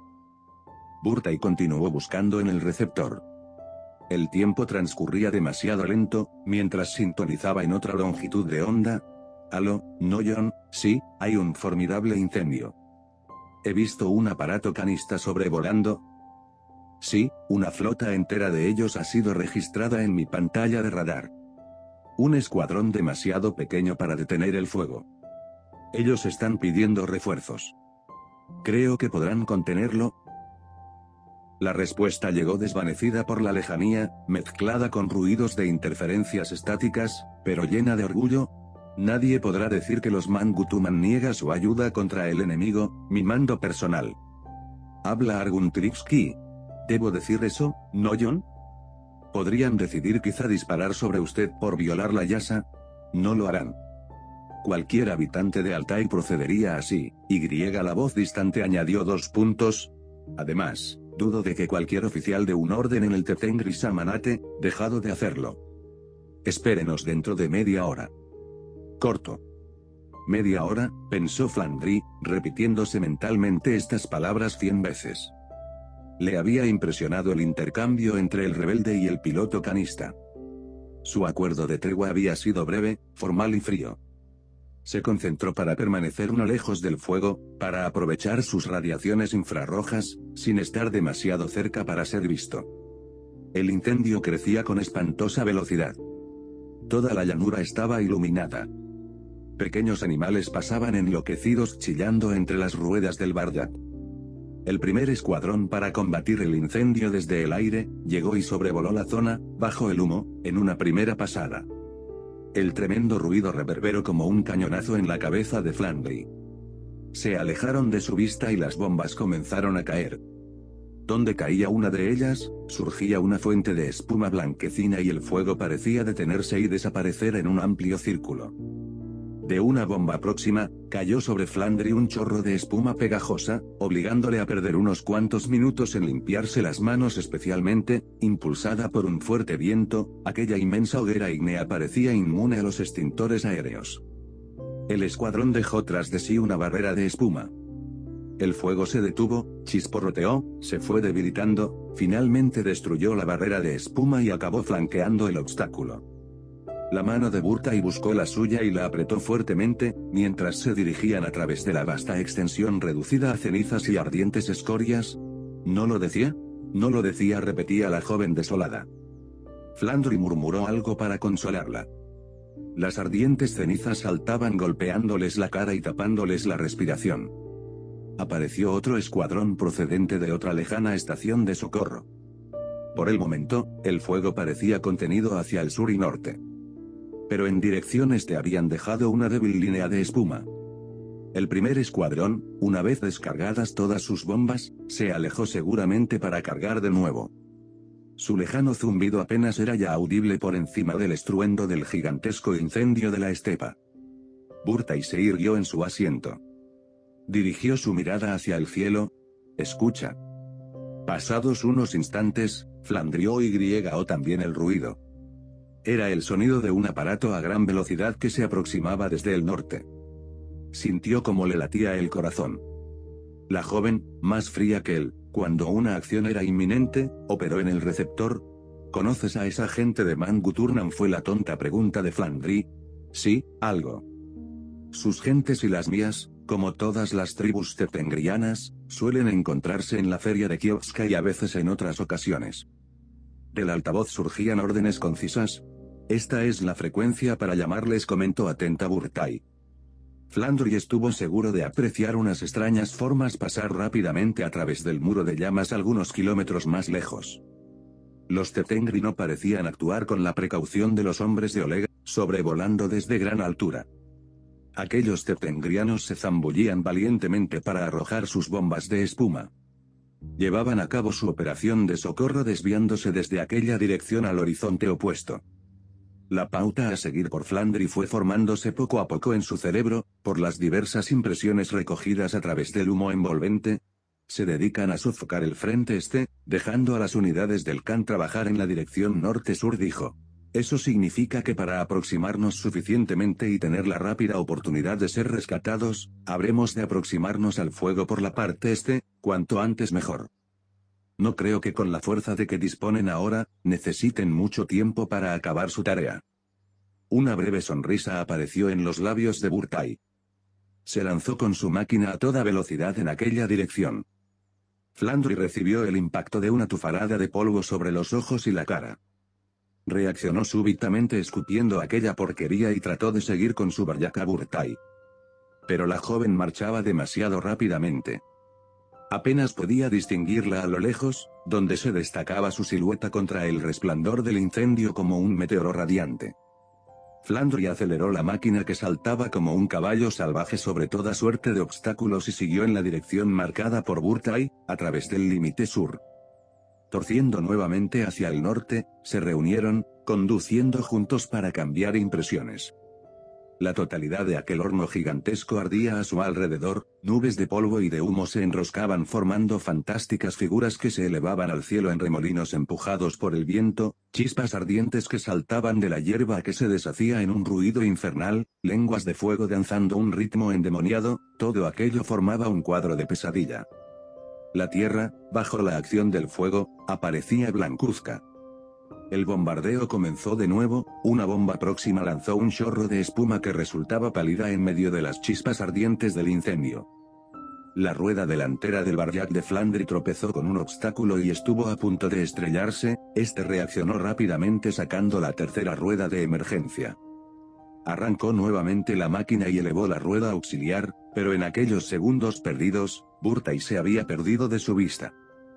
Burtai continuó buscando en el receptor. El tiempo transcurría demasiado lento, mientras sintonizaba en otra longitud de onda. Aló, Noyon, sí, hay un formidable incendio. He visto un aparato canista sobrevolando. Sí, una flota entera de ellos ha sido registrada en mi pantalla de radar. Un escuadrón demasiado pequeño para detener el fuego. Ellos están pidiendo refuerzos. ¿Creo que podrán contenerlo? La respuesta llegó desvanecida por la lejanía, mezclada con ruidos de interferencias estáticas, pero llena de orgullo. Nadie podrá decir que los Mangutuman niega su ayuda contra el enemigo, mi mando personal. Habla Arguntrivsky. ¿Debo decir eso, Noyon? ¿Podrían decidir quizá disparar sobre usted por violar la yasa? No lo harán. Cualquier habitante de Altai procedería así, y la voz distante añadió dos puntos. Además, dudo de que cualquier oficial de un orden en el Tetengri Samanate, dejado de hacerlo. Espérenos dentro de media hora. Corto. Media hora, pensó Flandry, repitiéndose mentalmente estas palabras cien veces. Le había impresionado el intercambio entre el rebelde y el piloto canista. Su acuerdo de tregua había sido breve, formal y frío. Se concentró para permanecer no lejos del fuego, para aprovechar sus radiaciones infrarrojas, sin estar demasiado cerca para ser visto. El incendio crecía con espantosa velocidad. Toda la llanura estaba iluminada. Pequeños animales pasaban enloquecidos chillando entre las ruedas del Bardat. El primer escuadrón para combatir el incendio desde el aire, llegó y sobrevoló la zona, bajo el humo, en una primera pasada. El tremendo ruido reverberó como un cañonazo en la cabeza de Flandry. Se alejaron de su vista y las bombas comenzaron a caer. Donde caía una de ellas, surgía una fuente de espuma blanquecina y el fuego parecía detenerse y desaparecer en un amplio círculo. De una bomba próxima, cayó sobre Flandry un chorro de espuma pegajosa, obligándole a perder unos cuantos minutos en limpiarse las manos, especialmente, impulsada por un fuerte viento, aquella inmensa hoguera ígnea parecía inmune a los extintores aéreos. El escuadrón dejó tras de sí una barrera de espuma. El fuego se detuvo, chisporroteó, se fue debilitando, finalmente destruyó la barrera de espuma y acabó flanqueando el obstáculo. La mano de Burtai buscó la suya y la apretó fuertemente, mientras se dirigían a través de la vasta extensión reducida a cenizas y ardientes escorias. ¿No lo decía? No lo decía, repetía la joven desolada. Flandry murmuró algo para consolarla. Las ardientes cenizas saltaban golpeándoles la cara y tapándoles la respiración. Apareció otro escuadrón procedente de otra lejana estación de socorro. Por el momento, el fuego parecía contenido hacia el sur y norte. Pero en dirección este habían dejado una débil línea de espuma. El primer escuadrón, una vez descargadas todas sus bombas, se alejó seguramente para cargar de nuevo. Su lejano zumbido apenas era ya audible por encima del estruendo del gigantesco incendio de la estepa. Burtai se irguió en su asiento. Dirigió su mirada hacia el cielo. Escucha. Pasados unos instantes, Flandry oyó también el ruido. Era el sonido de un aparato a gran velocidad que se aproximaba desde el norte. Sintió cómo le latía el corazón. La joven, más fría que él, cuando una acción era inminente, operó en el receptor. ¿Conoces a esa gente de Manguturnam?, fue la tonta pregunta de Flandry. Sí, algo. Sus gentes y las mías, como todas las tribus tepengrianas, suelen encontrarse en la feria de Kiovska y a veces en otras ocasiones. Del altavoz surgían órdenes concisas. Esta es la frecuencia para llamarles, comentó atenta Burtai. Flandry estuvo seguro de apreciar unas extrañas formas pasar rápidamente a través del muro de llamas algunos kilómetros más lejos. Los Tetengri no parecían actuar con la precaución de los hombres de Olega, sobrevolando desde gran altura. Aquellos tetengrianos se zambullían valientemente para arrojar sus bombas de espuma. Llevaban a cabo su operación de socorro desviándose desde aquella dirección al horizonte opuesto. La pauta a seguir por Flandry fue formándose poco a poco en su cerebro, por las diversas impresiones recogidas a través del humo envolvente. Se dedican a sofocar el frente este, dejando a las unidades del C A N trabajar en la dirección norte-sur, dijo. Eso significa que para aproximarnos suficientemente y tener la rápida oportunidad de ser rescatados, habremos de aproximarnos al fuego por la parte este, cuanto antes mejor. No creo que con la fuerza de que disponen ahora, necesiten mucho tiempo para acabar su tarea. Una breve sonrisa apareció en los labios de Burtai. Se lanzó con su máquina a toda velocidad en aquella dirección. Flandry recibió el impacto de una tufarada de polvo sobre los ojos y la cara. Reaccionó súbitamente escupiendo aquella porquería y trató de seguir con su Baryak a Burtai. Pero la joven marchaba demasiado rápidamente. Apenas podía distinguirla a lo lejos, donde se destacaba su silueta contra el resplandor del incendio como un meteoro radiante. Flandry aceleró la máquina que saltaba como un caballo salvaje sobre toda suerte de obstáculos y siguió en la dirección marcada por Burtai, a través del límite sur. Torciendo nuevamente hacia el norte, se reunieron, conduciendo juntos para cambiar impresiones. La totalidad de aquel horno gigantesco ardía a su alrededor, nubes de polvo y de humo se enroscaban formando fantásticas figuras que se elevaban al cielo en remolinos empujados por el viento, chispas ardientes que saltaban de la hierba que se deshacía en un ruido infernal, lenguas de fuego danzando un ritmo endemoniado, todo aquello formaba un cuadro de pesadilla. La tierra, bajo la acción del fuego, aparecía blancuzca. El bombardeo comenzó de nuevo, una bomba próxima lanzó un chorro de espuma que resultaba pálida en medio de las chispas ardientes del incendio. La rueda delantera del Baryak de Flandry tropezó con un obstáculo y estuvo a punto de estrellarse, este reaccionó rápidamente sacando la tercera rueda de emergencia. Arrancó nuevamente la máquina y elevó la rueda auxiliar, pero en aquellos segundos perdidos, Burtai se había perdido de su vista.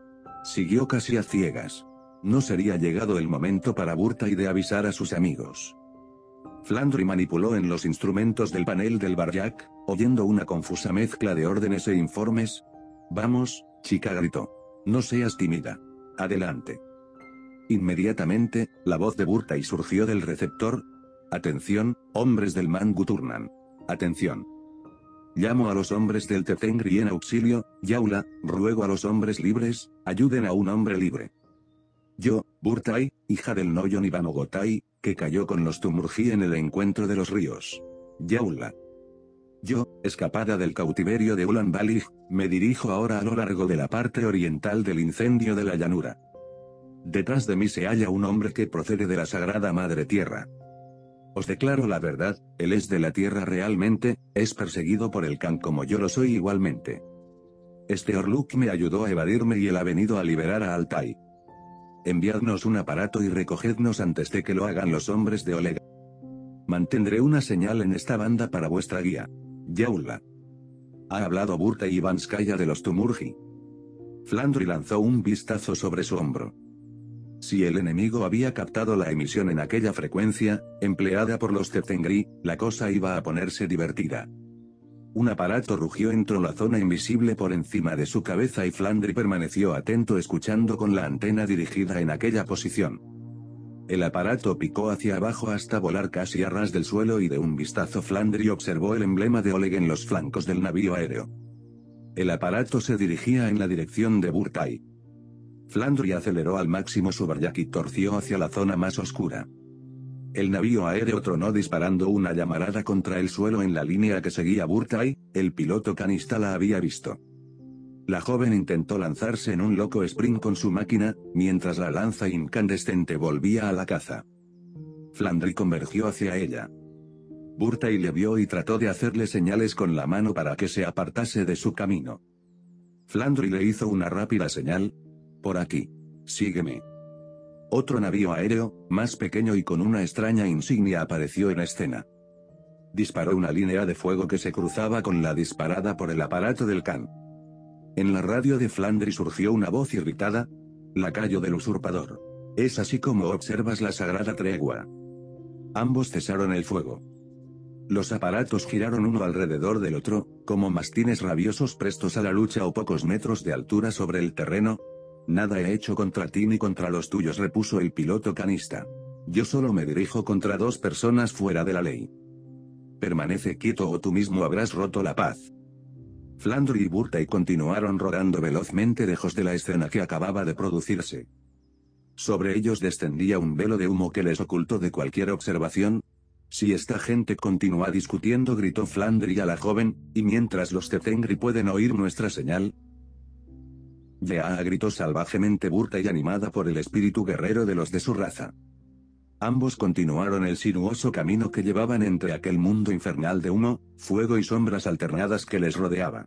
Siguió casi a ciegas. No sería llegado el momento para Burtai de avisar a sus amigos. Flandry manipuló en los instrumentos del panel del Baryak, oyendo una confusa mezcla de órdenes e informes. «Vamos, chica», gritó. «No seas tímida. Adelante». Inmediatamente, la voz de Burtai surgió del receptor. «Atención, hombres del Manguturnan. Atención. Llamo a los hombres del Tetengri en auxilio, Yaula, ruego a los hombres libres, ayuden a un hombre libre. Yo, Burtai, hija del Noyon Ivanogotai, que cayó con los Tumurgi en el encuentro de los ríos. Yaula. Yo, escapada del cautiverio de Ulan Balig, me dirijo ahora a lo largo de la parte oriental del incendio de la llanura. Detrás de mí se halla un hombre que procede de la Sagrada Madre Tierra. Os declaro la verdad, él es de la tierra realmente, es perseguido por el Khan como yo lo soy igualmente. Este Orluk me ayudó a evadirme y él ha venido a liberar a Altai. Enviadnos un aparato y recogednos antes de que lo hagan los hombres de Olega. Mantendré una señal en esta banda para vuestra guía. Yaula. Ha hablado Burtai Ivanskaya de los Tumurgi. Flandry lanzó un vistazo sobre su hombro. Si el enemigo había captado la emisión en aquella frecuencia, empleada por los Tetengri, la cosa iba a ponerse divertida. Un aparato rugió entró la zona invisible por encima de su cabeza y Flandry permaneció atento escuchando con la antena dirigida en aquella posición. El aparato picó hacia abajo hasta volar casi a ras del suelo y de un vistazo Flandry observó el emblema de Oleg en los flancos del navío aéreo. El aparato se dirigía en la dirección de Burtai. Flandry aceleró al máximo su Baryak y torció hacia la zona más oscura. El navío aéreo tronó disparando una llamarada contra el suelo en la línea que seguía Burtai, el piloto canista la había visto. La joven intentó lanzarse en un loco sprint con su máquina, mientras la lanza incandescente volvía a la caza. Flandry convergió hacia ella. Burtai le vio y trató de hacerle señales con la mano para que se apartase de su camino. Flandry le hizo una rápida señal. Por aquí. Sígueme. Otro navío aéreo, más pequeño y con una extraña insignia apareció en escena. Disparó una línea de fuego que se cruzaba con la disparada por el aparato del Khan. En la radio de Flandry surgió una voz irritada. Lacayo del usurpador. Es así como observas la sagrada tregua. Ambos cesaron el fuego. Los aparatos giraron uno alrededor del otro, como mastines rabiosos prestos a la lucha o pocos metros de altura sobre el terreno. Nada he hecho contra ti ni contra los tuyos, repuso el piloto canista. Yo solo me dirijo contra dos personas fuera de la ley. Permanece quieto o tú mismo habrás roto la paz. Flandry y Burtai continuaron rodando velozmente lejos de la escena que acababa de producirse. Sobre ellos descendía un velo de humo que les ocultó de cualquier observación. Si esta gente continúa discutiendo, gritó Flandry a la joven, y mientras los Tetengri pueden oír nuestra señal. Ya, gritó salvajemente Burta y animada por el espíritu guerrero de los de su raza. Ambos continuaron el sinuoso camino que llevaban entre aquel mundo infernal de humo, fuego y sombras alternadas que les rodeaba.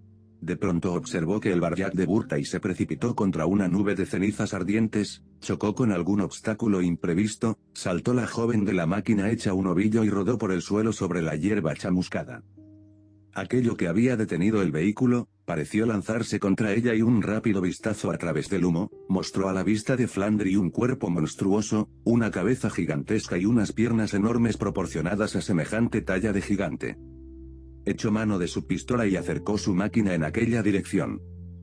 De pronto observó que el Baryak de Burtai se precipitó contra una nube de cenizas ardientes, chocó con algún obstáculo imprevisto, saltó la joven de la máquina hecha un ovillo y rodó por el suelo sobre la hierba chamuscada. Aquello que había detenido el vehículo, pareció lanzarse contra ella y un rápido vistazo a través del humo, mostró a la vista de Flandry un cuerpo monstruoso, una cabeza gigantesca y unas piernas enormes proporcionadas a semejante talla de gigante. Echó mano de su pistola y acercó su máquina en aquella dirección.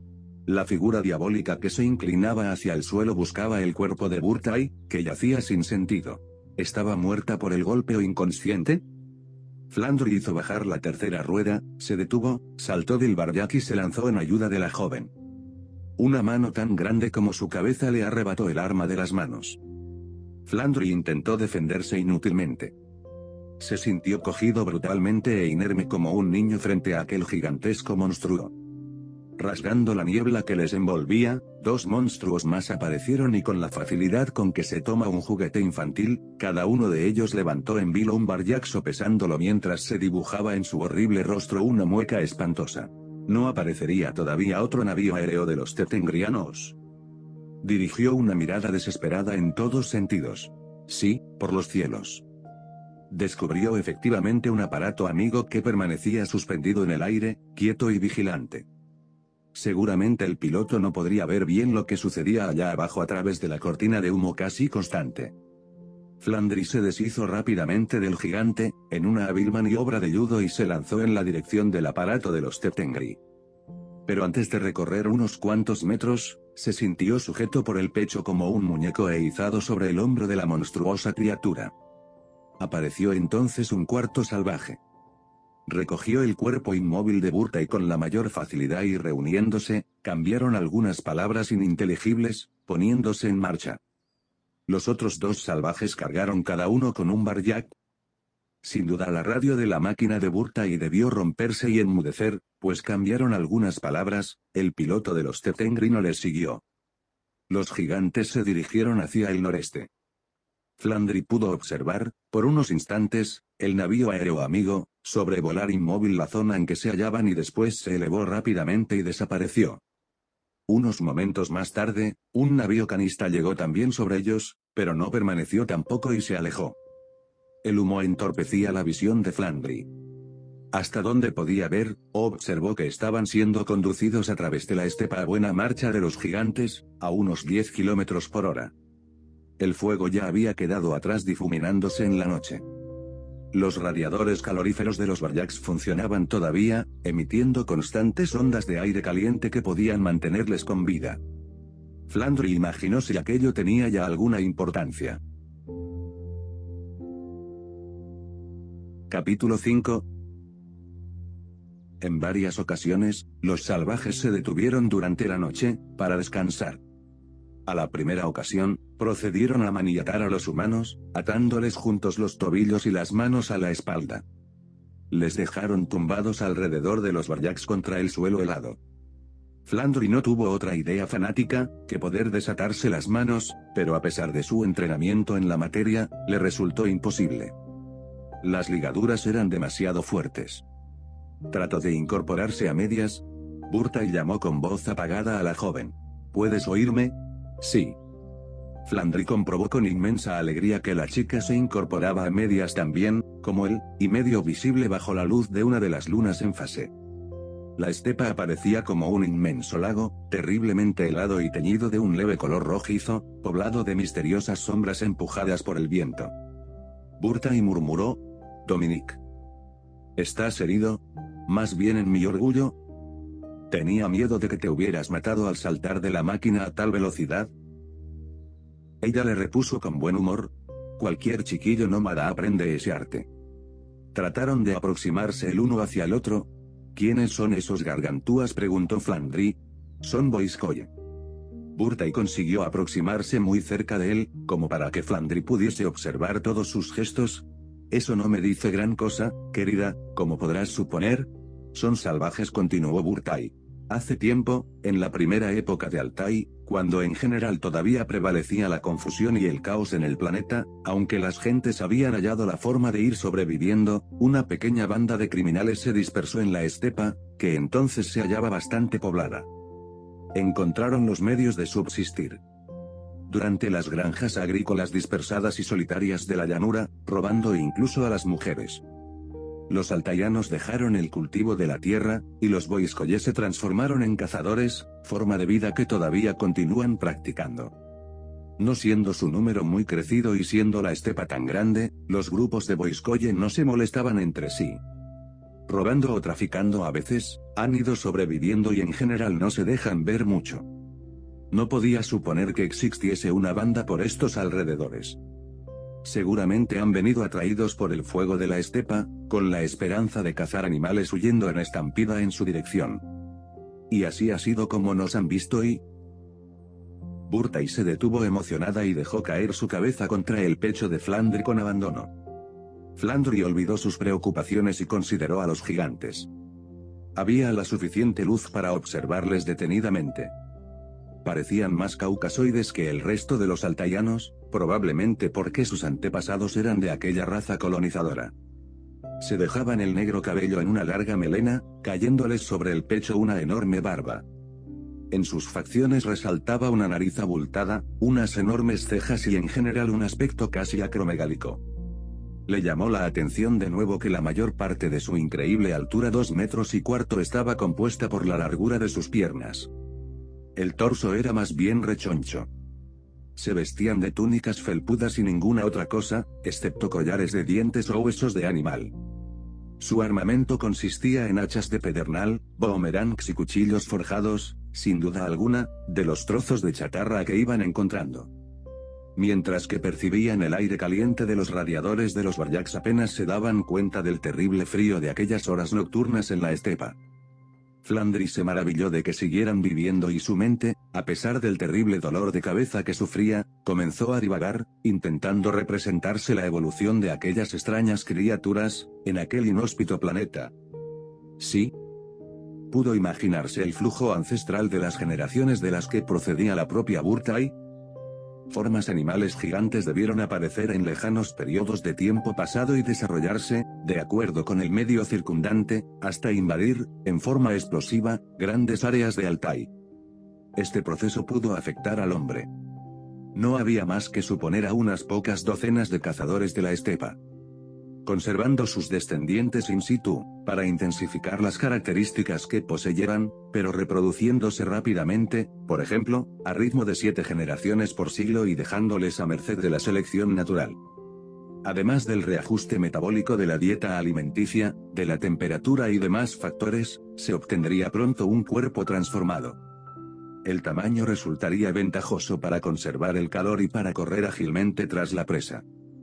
La figura diabólica que se inclinaba hacia el suelo buscaba el cuerpo de Burtai, que yacía sin sentido. ¿Estaba muerta por el golpe o inconsciente? Flandry hizo bajar la tercera rueda, se detuvo, saltó del Baryak y se lanzó en ayuda de la joven. Una mano tan grande como su cabeza le arrebató el arma de las manos. Flandry intentó defenderse inútilmente. Se sintió cogido brutalmente e inerme como un niño frente a aquel gigantesco monstruo. Rasgando la niebla que les envolvía, dos monstruos más aparecieron y con la facilidad con que se toma un juguete infantil, cada uno de ellos levantó en vilo un Baryak sopesándolo mientras se dibujaba en su horrible rostro una mueca espantosa. ¿No aparecería todavía otro navío aéreo de los Tetengrianos? Dirigió una mirada desesperada en todos sentidos. Sí, por los cielos. Descubrió efectivamente un aparato amigo que permanecía suspendido en el aire, quieto y vigilante. Seguramente el piloto no podría ver bien lo que sucedía allá abajo a través de la cortina de humo casi constante. Flandry se deshizo rápidamente del gigante, en una hábil maniobra de judo y se lanzó en la dirección del aparato de los Tetengri. Pero antes de recorrer unos cuantos metros, se sintió sujeto por el pecho como un muñeco e izado sobre el hombro de la monstruosa criatura. Apareció entonces un cuarto salvaje. Recogió el cuerpo inmóvil de Burtai con la mayor facilidad y reuniéndose, cambiaron algunas palabras ininteligibles, poniéndose en marcha. Los otros dos salvajes cargaron cada uno con un Baryak. Sin duda la radio de la máquina de Burtai debió romperse y enmudecer, pues cambiaron algunas palabras, el piloto de los Tetengri no les siguió. Los gigantes se dirigieron hacia el noreste. Flandry pudo observar, por unos instantes, el navío aéreo amigo, sobrevolar inmóvil la zona en que se hallaban y después se elevó rápidamente y desapareció. Unos momentos más tarde, un navío canista llegó también sobre ellos, pero no permaneció tampoco y se alejó. El humo entorpecía la visión de Flandry. Hasta donde podía ver, observó que estaban siendo conducidos a través de la estepa a buena marcha de los gigantes, a unos diez kilómetros por hora. El fuego ya había quedado atrás difuminándose en la noche. Los radiadores caloríferos de los Baryaks funcionaban todavía, emitiendo constantes ondas de aire caliente que podían mantenerles con vida. Flandry imaginó si aquello tenía ya alguna importancia. Capítulo cinco. En varias ocasiones, los salvajes se detuvieron durante la noche, para descansar. A la primera ocasión, procedieron a maniatar a los humanos, atándoles juntos los tobillos y las manos a la espalda. Les dejaron tumbados alrededor de los Baryaks contra el suelo helado. Flandry no tuvo otra idea fanática, que poder desatarse las manos, pero a pesar de su entrenamiento en la materia, le resultó imposible. Las ligaduras eran demasiado fuertes. Trató de incorporarse a medias. Burtai llamó con voz apagada a la joven. ¿Puedes oírme? Sí. Flandry comprobó con inmensa alegría que la chica se incorporaba a medias también, como él, y medio visible bajo la luz de una de las lunas en fase. La estepa aparecía como un inmenso lago, terriblemente helado y teñido de un leve color rojizo, poblado de misteriosas sombras empujadas por el viento. Burtai murmuró: Dominic. ¿Estás herido? Más bien en mi orgullo. Tenía miedo de que te hubieras matado al saltar de la máquina a tal velocidad. Ella le repuso con buen humor: cualquier chiquillo nómada aprende ese arte. Trataron de aproximarse el uno hacia el otro. ¿Quiénes son esos gargantúas?, preguntó Flandry. Son Boiskoye. Burtai consiguió aproximarse muy cerca de él, como para que Flandry pudiese observar todos sus gestos. Eso no me dice gran cosa, querida, como podrás suponer. Son salvajes, continuó Burtai. Hace tiempo, en la primera época de Altai, cuando en general todavía prevalecía la confusión y el caos en el planeta, aunque las gentes habían hallado la forma de ir sobreviviendo, una pequeña banda de criminales se dispersó en la estepa, que entonces se hallaba bastante poblada. Encontraron los medios de subsistir durante las granjas agrícolas dispersadas y solitarias de la llanura, robando incluso a las mujeres. Los altaianos dejaron el cultivo de la tierra, y los boiskoye se transformaron en cazadores, forma de vida que todavía continúan practicando. No siendo su número muy crecido y siendo la estepa tan grande, los grupos de boiskoye no se molestaban entre sí. Robando o traficando a veces, han ido sobreviviendo y en general no se dejan ver mucho. No podía suponer que existiese una banda por estos alrededores. Seguramente han venido atraídos por el fuego de la estepa, con la esperanza de cazar animales huyendo en estampida en su dirección. Y así ha sido como nos han visto y... Burtai se detuvo emocionada y dejó caer su cabeza contra el pecho de Flandry con abandono. Flandry olvidó sus preocupaciones y consideró a los gigantes. Había la suficiente luz para observarles detenidamente. Parecían más caucasoides que el resto de los altaianos, probablemente porque sus antepasados eran de aquella raza colonizadora. Se dejaban el negro cabello en una larga melena, cayéndoles sobre el pecho una enorme barba. En sus facciones resaltaba una nariz abultada, unas enormes cejas y en general un aspecto casi acromegálico. Le llamó la atención de nuevo que la mayor parte de su increíble altura, dos metros y cuarto, estaba compuesta por la largura de sus piernas. El torso era más bien rechoncho. Se vestían de túnicas felpudas y ninguna otra cosa, excepto collares de dientes o huesos de animal. Su armamento consistía en hachas de pedernal, boomerangs y cuchillos forjados, sin duda alguna, de los trozos de chatarra que iban encontrando. Mientras que percibían el aire caliente de los radiadores de los Varyaks, apenas se daban cuenta del terrible frío de aquellas horas nocturnas en la estepa. Flandry se maravilló de que siguieran viviendo y su mente, a pesar del terrible dolor de cabeza que sufría, comenzó a divagar, intentando representarse la evolución de aquellas extrañas criaturas, en aquel inhóspito planeta. Sí. Pudo imaginarse el flujo ancestral de las generaciones de las que procedía la propia Burtai. Formas animales gigantes debieron aparecer en lejanos periodos de tiempo pasado y desarrollarse, de acuerdo con el medio circundante, hasta invadir, en forma explosiva, grandes áreas de Altai. Este proceso pudo afectar al hombre. No había más que suponer a unas pocas docenas de cazadores de la estepa, conservando sus descendientes in situ, para intensificar las características que poseyeran, pero reproduciéndose rápidamente, por ejemplo, a ritmo de siete generaciones por siglo y dejándoles a merced de la selección natural. Además del reajuste metabólico de la dieta alimenticia, de la temperatura y demás factores, se obtendría pronto un cuerpo transformado. El tamaño resultaría ventajoso para conservar el calor y para correr ágilmente tras la presa.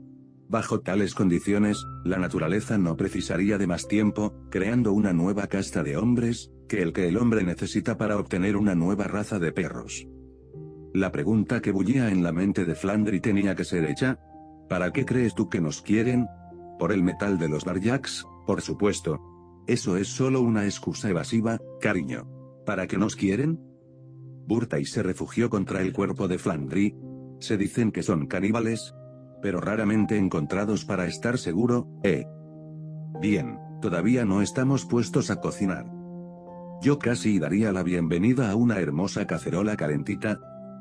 Bajo tales condiciones, la naturaleza no precisaría de más tiempo, creando una nueva casta de hombres, que el que el hombre necesita para obtener una nueva raza de perros. La pregunta que bullía en la mente de Flandry tenía que ser hecha. ¿Para qué crees tú que nos quieren? ¿Por el metal de los Varyaks? Por supuesto. Eso es solo una excusa evasiva, cariño. ¿Para qué nos quieren? Burtai se refugió contra el cuerpo de Flandry. Se dicen que son caníbales, pero raramente encontrados para estar seguro, ¿eh? Bien, todavía no estamos puestos a cocinar. Yo casi daría la bienvenida a una hermosa cacerola calentita.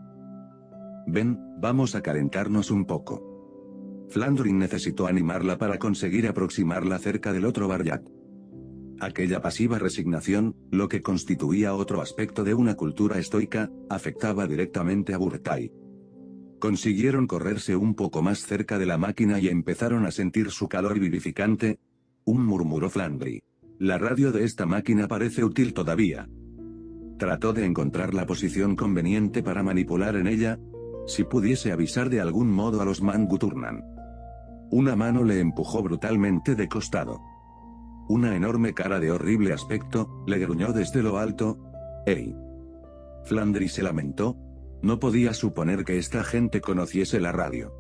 Ven, vamos a calentarnos un poco. Flandry necesitó animarla para conseguir aproximarla cerca del otro Varyak. Aquella pasiva resignación, lo que constituía otro aspecto de una cultura estoica, afectaba directamente a Burtai. Consiguieron correrse un poco más cerca de la máquina y empezaron a sentir su calor vivificante. Un murmuró Flandry. La radio de esta máquina parece útil todavía. Trató de encontrar la posición conveniente para manipular en ella. Si pudiese avisar de algún modo a los Manguturnan. Una mano le empujó brutalmente de costado. Una enorme cara de horrible aspecto, le gruñó desde lo alto. ¡Ey! Flandry se lamentó. No podía suponer que esta gente conociese la radio.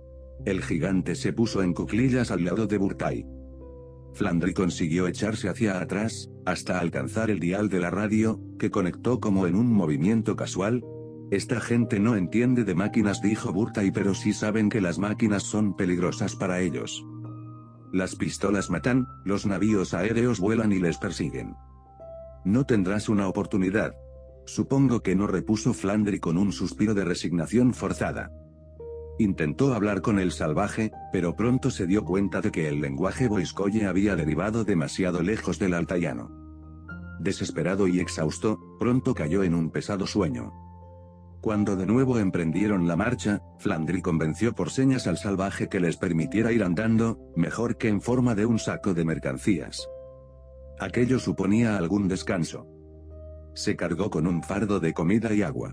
El gigante se puso en cuclillas al lado de Burtai. Flandry consiguió echarse hacia atrás, hasta alcanzar el dial de la radio, que conectó como en un movimiento casual. Esta gente no entiende de máquinas, dijo Burtai, pero sí saben que las máquinas son peligrosas para ellos. Las pistolas matan, los navíos aéreos vuelan y les persiguen. No tendrás una oportunidad. Supongo que no, repuso Flandry con un suspiro de resignación forzada. Intentó hablar con el salvaje, pero pronto se dio cuenta de que el lenguaje boiskoye había derivado demasiado lejos del altaiano. Desesperado y exhausto, pronto cayó en un pesado sueño. Cuando de nuevo emprendieron la marcha, Flandry convenció por señas al salvaje que les permitiera ir andando, mejor que en forma de un saco de mercancías. Aquello suponía algún descanso. Se cargó con un fardo de comida y agua.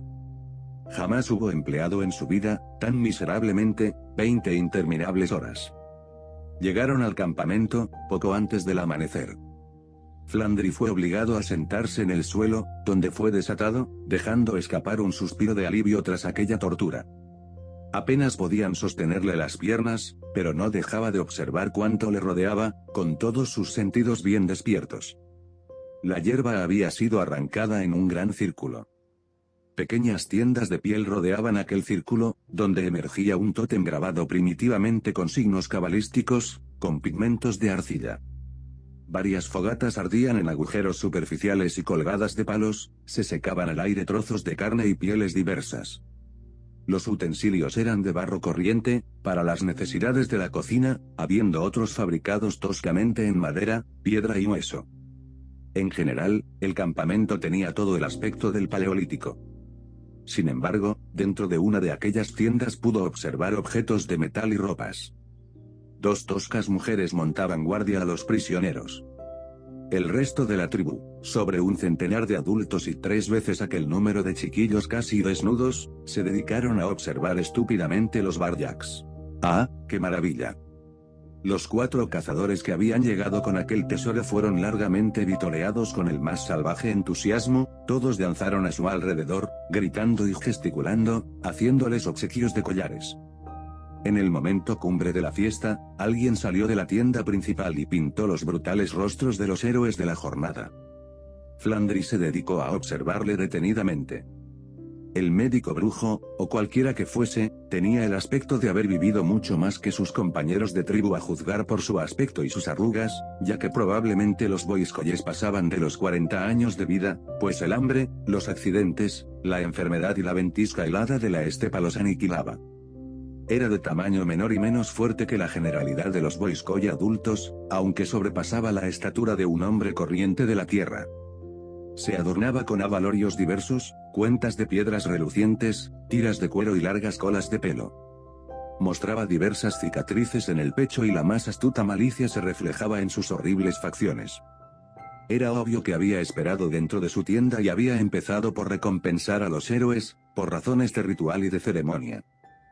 Jamás hubo empleado en su vida, tan miserablemente, veinte interminables horas. Llegaron al campamento, poco antes del amanecer. Flandry fue obligado a sentarse en el suelo, donde fue desatado, dejando escapar un suspiro de alivio tras aquella tortura. Apenas podían sostenerle las piernas, pero no dejaba de observar cuánto le rodeaba, con todos sus sentidos bien despiertos. La hierba había sido arrancada en un gran círculo. Pequeñas tiendas de piel rodeaban aquel círculo, donde emergía un tótem grabado primitivamente con signos cabalísticos, con pigmentos de arcilla. Varias fogatas ardían en agujeros superficiales y colgadas de palos, se secaban al aire trozos de carne y pieles diversas. Los utensilios eran de barro corriente, para las necesidades de la cocina, habiendo otros fabricados toscamente en madera, piedra y hueso. En general, el campamento tenía todo el aspecto del Paleolítico. Sin embargo, dentro de una de aquellas tiendas pudo observar objetos de metal y ropas. Dos toscas mujeres montaban guardia a los prisioneros. El resto de la tribu, sobre un centenar de adultos y tres veces aquel número de chiquillos casi desnudos, se dedicaron a observar estúpidamente los barjaks. ¡Ah, qué maravilla! Los cuatro cazadores que habían llegado con aquel tesoro fueron largamente vitoreados con el más salvaje entusiasmo, todos danzaron a su alrededor, gritando y gesticulando, haciéndoles obsequios de collares. En el momento cumbre de la fiesta, alguien salió de la tienda principal y pintó los brutales rostros de los héroes de la jornada. Flandry se dedicó a observarle detenidamente. El médico brujo, o cualquiera que fuese, tenía el aspecto de haber vivido mucho más que sus compañeros de tribu a juzgar por su aspecto y sus arrugas, ya que probablemente los boiskoyes pasaban de los cuarenta años de vida, pues el hambre, los accidentes, la enfermedad y la ventisca helada de la estepa los aniquilaba. Era de tamaño menor y menos fuerte que la generalidad de los boiskoy adultos, aunque sobrepasaba la estatura de un hombre corriente de la tierra. Se adornaba con abalorios diversos, cuentas de piedras relucientes, tiras de cuero y largas colas de pelo. Mostraba diversas cicatrices en el pecho y la más astuta malicia se reflejaba en sus horribles facciones. Era obvio que había esperado dentro de su tienda y había empezado por recompensar a los héroes, por razones de ritual y de ceremonia.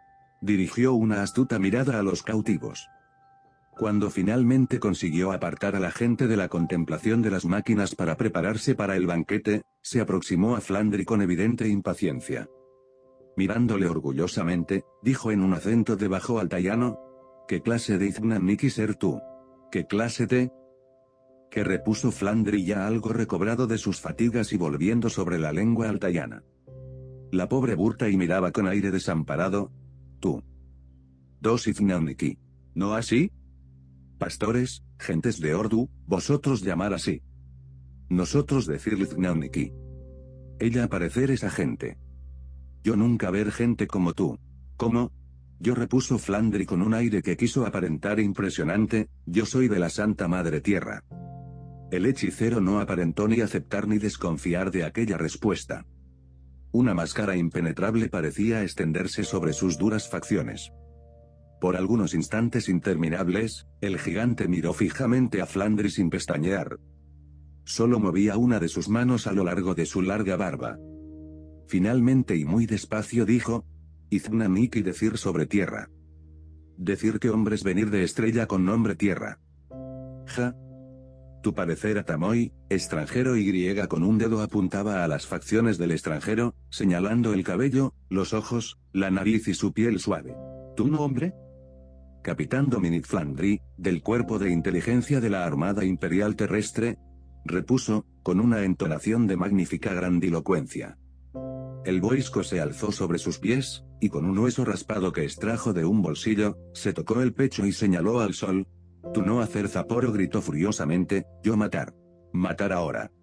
Dirigió una astuta mirada a los cautivos. Cuando finalmente consiguió apartar a la gente de la contemplación de las máquinas para prepararse para el banquete, se aproximó a Flandry con evidente impaciencia. Mirándole orgullosamente, dijo en un acento de bajo altaiano: ¿Qué clase de Iznaniki ser tú? ¿Qué clase de...? Que repuso Flandry ya algo recobrado de sus fatigas y volviendo sobre la lengua altaiana. La pobre Burtai miraba con aire desamparado. Tú. Dos Iznaniki. ¿No así? Pastores, gentes de Ordu, vosotros llamar así. Nosotros decir Iznaniki. Ella parecer esa gente. Yo nunca ver gente como tú. ¿Cómo? Yo repuso Flandry con un aire que quiso aparentar impresionante, yo soy de la Santa Madre Tierra. El hechicero no aparentó ni aceptar ni desconfiar de aquella respuesta. Una máscara impenetrable parecía extenderse sobre sus duras facciones. Por algunos instantes interminables, el gigante miró fijamente a Flandry sin pestañear. Solo movía una de sus manos a lo largo de su larga barba. Finalmente y muy despacio dijo: Iznaniki decir sobre tierra. Decir que hombres venir de estrella con nombre tierra. Ja. Tu parecer Atamoy, extranjero y griega con un dedo apuntaba a las facciones del extranjero, señalando el cabello, los ojos, la nariz y su piel suave. ¿Tu nombre? Capitán Dominic Flandry, del Cuerpo de Inteligencia de la Armada Imperial Terrestre, repuso, con una entonación de magnífica grandilocuencia. El boisco se alzó sobre sus pies, y con un hueso raspado que extrajo de un bolsillo, se tocó el pecho y señaló al sol. «Tú no hacer Zaporo», gritó furiosamente, «yo matar. Matar ahora.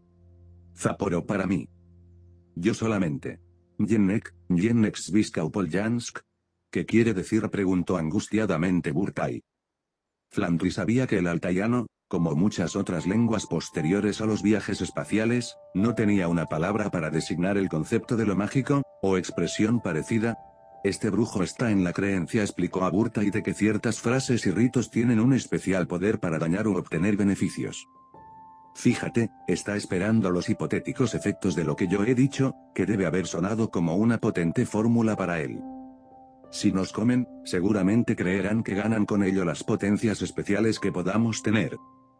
Zaporo para mí. Yo solamente. Yennek, Yennek Sviskaupoljansk». «¿Qué quiere decir?», preguntó angustiadamente Burtai. Flandry sabía que el altaiano, como muchas otras lenguas posteriores a los viajes espaciales, no tenía una palabra para designar el concepto de lo mágico, o expresión parecida. «Este brujo está en la creencia», explicó a Burtai, «de que ciertas frases y ritos tienen un especial poder para dañar u obtener beneficios. Fíjate, está esperando los hipotéticos efectos de lo que yo he dicho, que debe haber sonado como una potente fórmula para él. Si nos comen, seguramente creerán que ganan con ello las potencias especiales que podamos tener».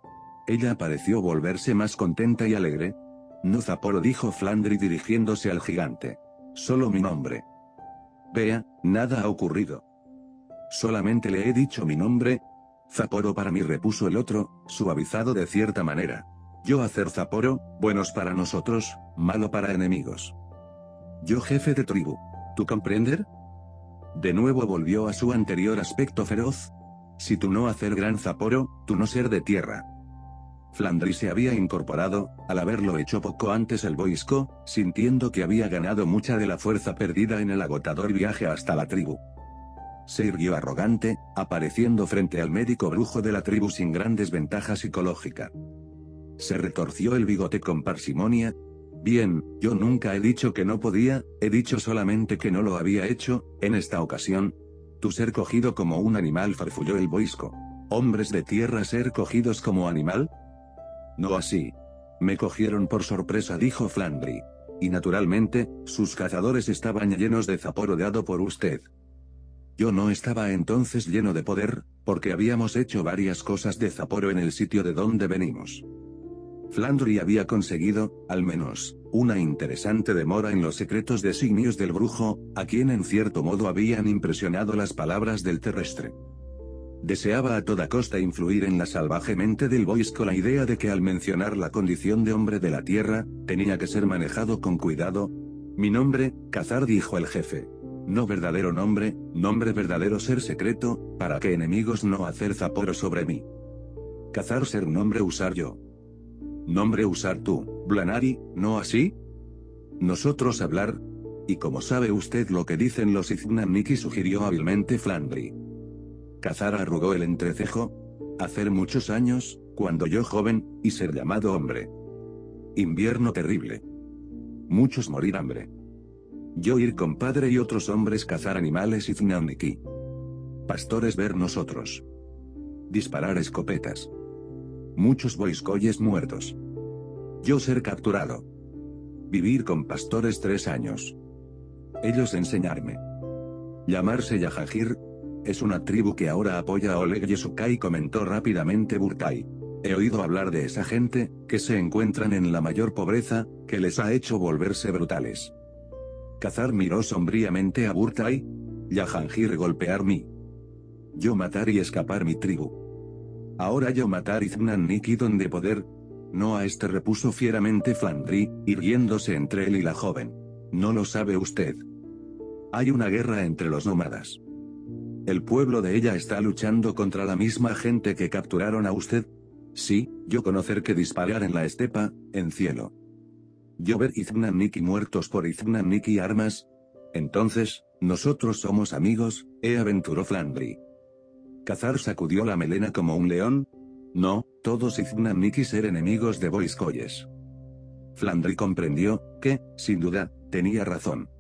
Ella pareció volverse más contenta y alegre. «No, Zaporo», dijo Flandry dirigiéndose al gigante. «Solo mi nombre». «Vea, nada ha ocurrido. Solamente le he dicho mi nombre». «Zaporo para mí», repuso el otro, suavizado de cierta manera. «Yo hacer Zaporo, buenos para nosotros, malo para enemigos. Yo jefe de tribu. ¿Tú comprender?». De nuevo volvió a su anterior aspecto feroz. «Si tú no hacer gran Zaporo, tú no ser de tierra». Flandry se había incorporado, al haberlo hecho poco antes el boisco, sintiendo que había ganado mucha de la fuerza perdida en el agotador viaje hasta la tribu. Se irguió arrogante, apareciendo frente al médico brujo de la tribu sin gran desventaja psicológica. Se retorció el bigote con parsimonia. «Bien, yo nunca he dicho que no podía, he dicho solamente que no lo había hecho, en esta ocasión. Tú ser cogido como un animal», farfulló el boisco. «¿Hombres de tierra ser cogidos como animal?». «No así. Me cogieron por sorpresa», dijo Flandry. «Y naturalmente, sus cazadores estaban llenos de Zaporo dado por usted. Yo no estaba entonces lleno de poder, porque habíamos hecho varias cosas de Zaporo en el sitio de donde venimos». Flandry había conseguido, al menos, una interesante demora en los secretos designios del brujo, a quien en cierto modo habían impresionado las palabras del terrestre. Deseaba a toda costa influir en la salvaje mente del boisco la idea de que al mencionar la condición de hombre de la tierra, tenía que ser manejado con cuidado. «Mi nombre, Cazar», dijo el jefe. «No verdadero nombre, nombre verdadero ser secreto, para que enemigos no hacer Zaporo sobre mí. Cazar ser nombre usar yo. Nombre usar tú, Blanari, ¿no así? Nosotros hablar. Y como sabe usted lo que dicen los Izgnamniki», sugirió hábilmente Flandry. Cazar arrugó el entrecejo. «Hacer muchos años, cuando yo joven, y ser llamado hombre. Invierno terrible. Muchos morir hambre. Yo ir con padre y otros hombres cazar animales Izgnamniki. Pastores ver nosotros. Disparar escopetas. Muchos boiscoyes muertos. Yo ser capturado. Vivir con pastores tres años. Ellos enseñarme. Llamarse Yajajir. Es una tribu que ahora apoya a Oleg Yesukai», comentó rápidamente Burtai. «He oído hablar de esa gente, que se encuentran en la mayor pobreza, que les ha hecho volverse brutales». Cazar miró sombríamente a Burtai. «Yajajir golpear mí. Yo matar y escapar mi tribu. Ahora yo matar Izgnamniki donde poder». «No a este», repuso fieramente Flandry, irguiéndose entre él y la joven. «No lo sabe usted. Hay una guerra entre los nómadas. El pueblo de ella está luchando contra la misma gente que capturaron a usted. Sí, yo conocer que disparar en la estepa, en cielo. Yo ver Izgnamniki muertos por Izgnamniki armas. Entonces, nosotros somos amigos», e aventuró Flandry. Cazar sacudió la melena como un león. «No, todos Izgnamniki ser enemigos de boiscoyes». Flandry comprendió, que, sin duda, tenía razón.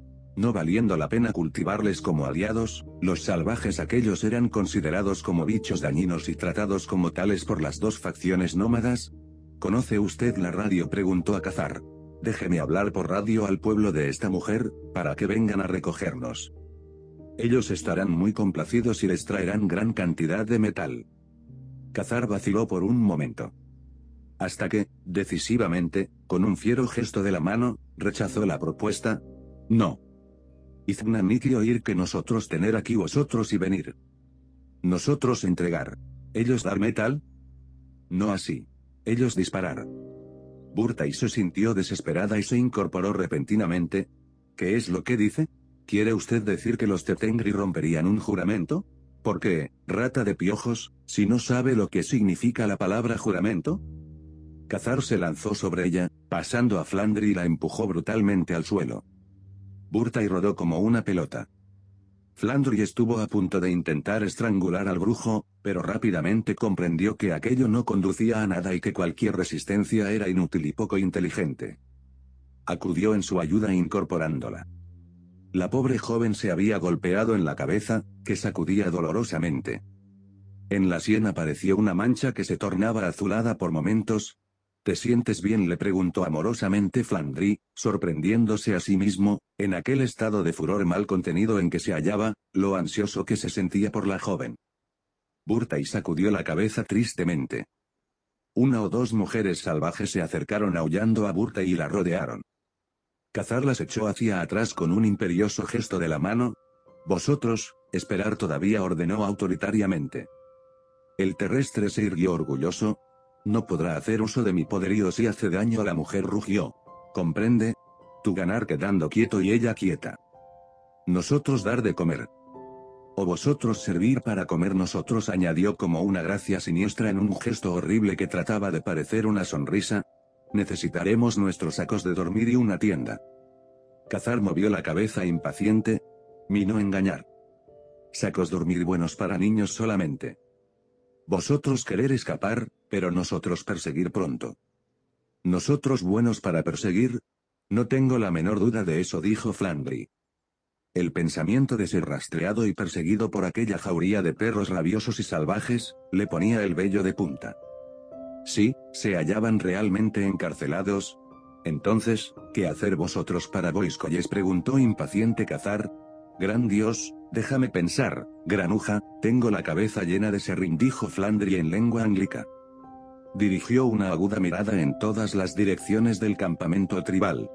No valiendo la pena cultivarles como aliados, los salvajes aquellos eran considerados como bichos dañinos y tratados como tales por las dos facciones nómadas. «¿Conoce usted la radio?», preguntó a Cazar. «Déjeme hablar por radio al pueblo de esta mujer, para que vengan a recogernos. Ellos estarán muy complacidos y les traerán gran cantidad de metal». Cazar vaciló por un momento. Hasta que, decisivamente, con un fiero gesto de la mano, rechazó la propuesta. No. Izmnan Niki oír que nosotros tener aquí vosotros y venir. Nosotros entregar. Ellos dar metal. No así. Ellos disparar. Burtai se sintió desesperada y se incorporó repentinamente. ¿Qué es lo que dice? ¿Quiere usted decir que los Tetengri romperían un juramento? ¿Por qué, rata de piojos, si no sabe lo que significa la palabra juramento? Cazar se lanzó sobre ella, pasando a Flandry y la empujó brutalmente al suelo. Burtai rodó como una pelota. Flandry estuvo a punto de intentar estrangular al brujo, pero rápidamente comprendió que aquello no conducía a nada y que cualquier resistencia era inútil y poco inteligente. Acudió en su ayuda incorporándola. La pobre joven se había golpeado en la cabeza, que sacudía dolorosamente. En la sien apareció una mancha que se tornaba azulada por momentos. ¿Te sientes bien?, le preguntó amorosamente Flandry, sorprendiéndose a sí mismo, en aquel estado de furor mal contenido en que se hallaba, lo ansioso que se sentía por la joven. Burtai sacudió la cabeza tristemente. Una o dos mujeres salvajes se acercaron aullando a Burtai y la rodearon. Cazar las echó hacia atrás con un imperioso gesto de la mano. Vosotros, esperar todavía, ordenó autoritariamente. El terrestre se irguió orgulloso. No podrá hacer uso de mi poderío si hace daño a la mujer, rugió. ¿Comprende? Tú ganar quedando quieto y ella quieta. Nosotros dar de comer. O vosotros servir para comer nosotros, añadió como una gracia siniestra en un gesto horrible que trataba de parecer una sonrisa. Necesitaremos nuestros sacos de dormir y una tienda. Cazar movió la cabeza impaciente. Mi no engañar. Sacos dormir buenos para niños solamente. Vosotros querer escapar, pero nosotros perseguir pronto. Nosotros buenos para perseguir. No tengo la menor duda de eso, dijo Flandry. El pensamiento de ser rastreado y perseguido por aquella jauría de perros rabiosos y salvajes, le ponía el vello de punta. Sí, se hallaban realmente encarcelados. Entonces, ¿qué hacer vosotros para Boiscolles?, preguntó impaciente Cazar. Gran Dios, déjame pensar, granuja, tengo la cabeza llena de serrín, dijo Flandry en lengua anglica. Dirigió una aguda mirada en todas las direcciones del campamento tribal.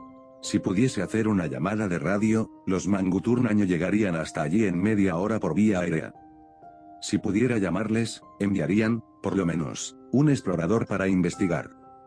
Si pudiese hacer una llamada de radio, los Manguturnaño llegarían hasta allí en media hora por vía aérea. Si pudiera llamarles, enviarían, por lo menos, un explorador para investigar.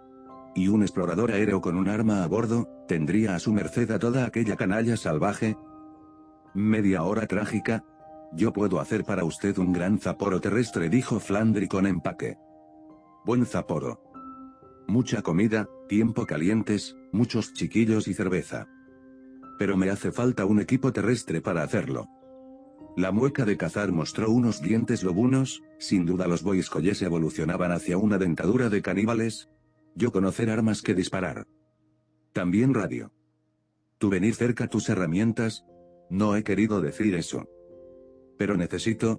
Y un explorador aéreo con un arma a bordo, tendría a su merced a toda aquella canalla salvaje. Media hora trágica. Yo puedo hacer para usted un gran zaporo terrestre, dijo Flandry con empaque. Buen zaporo. Mucha comida, tiempo calientes, muchos chiquillos y cerveza. Pero me hace falta un equipo terrestre para hacerlo. La mueca de Cazar mostró unos dientes lobunos. Sin duda los Boiscolles evolucionaban hacia una dentadura de caníbales. Yo conocer armas que disparar. También radio. Tú venir cerca tus herramientas. No he querido decir eso. Pero necesito.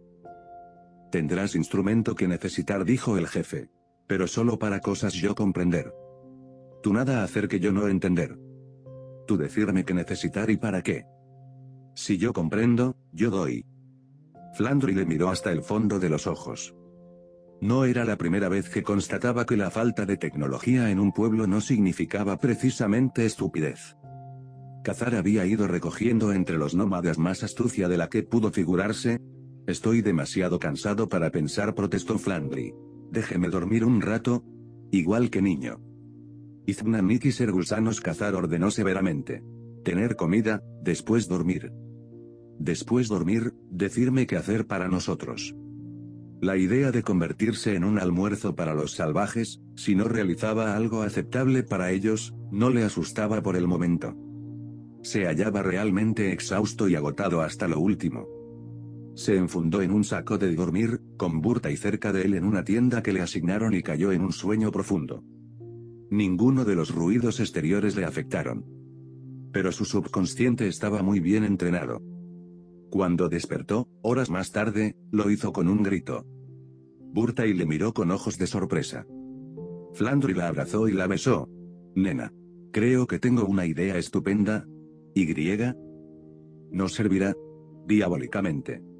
Tendrás instrumento que necesitar, dijo el jefe. Pero solo para cosas yo comprender. Tú nada hacer que yo no entender. Tú decirme qué necesitar y para qué. Si yo comprendo, yo doy. Flandry le miró hasta el fondo de los ojos. No era la primera vez que constataba que la falta de tecnología en un pueblo no significaba precisamente estupidez. Cazar había ido recogiendo entre los nómadas más astucia de la que pudo figurarse. Estoy demasiado cansado para pensar, protestó Flandry. Déjeme dormir un rato. Igual que niño. Izmnan Niki ser gusanos, Cazar ordenó severamente. Tener comida, después dormir. Después dormir, decirme qué hacer para nosotros. La idea de convertirse en un almuerzo para los salvajes, si no realizaba algo aceptable para ellos, no le asustaba por el momento. Se hallaba realmente exhausto y agotado hasta lo último. Se enfundó en un saco de dormir, con Burtai cerca de él en una tienda que le asignaron, y cayó en un sueño profundo. Ninguno de los ruidos exteriores le afectaron. Pero su subconsciente estaba muy bien entrenado. Cuando despertó, horas más tarde, lo hizo con un grito. Burtai le miró con ojos de sorpresa. Flandry la abrazó y la besó. Nena. Creo que tengo una idea estupenda. ¿Y? ¿No servirá? Diabólicamente.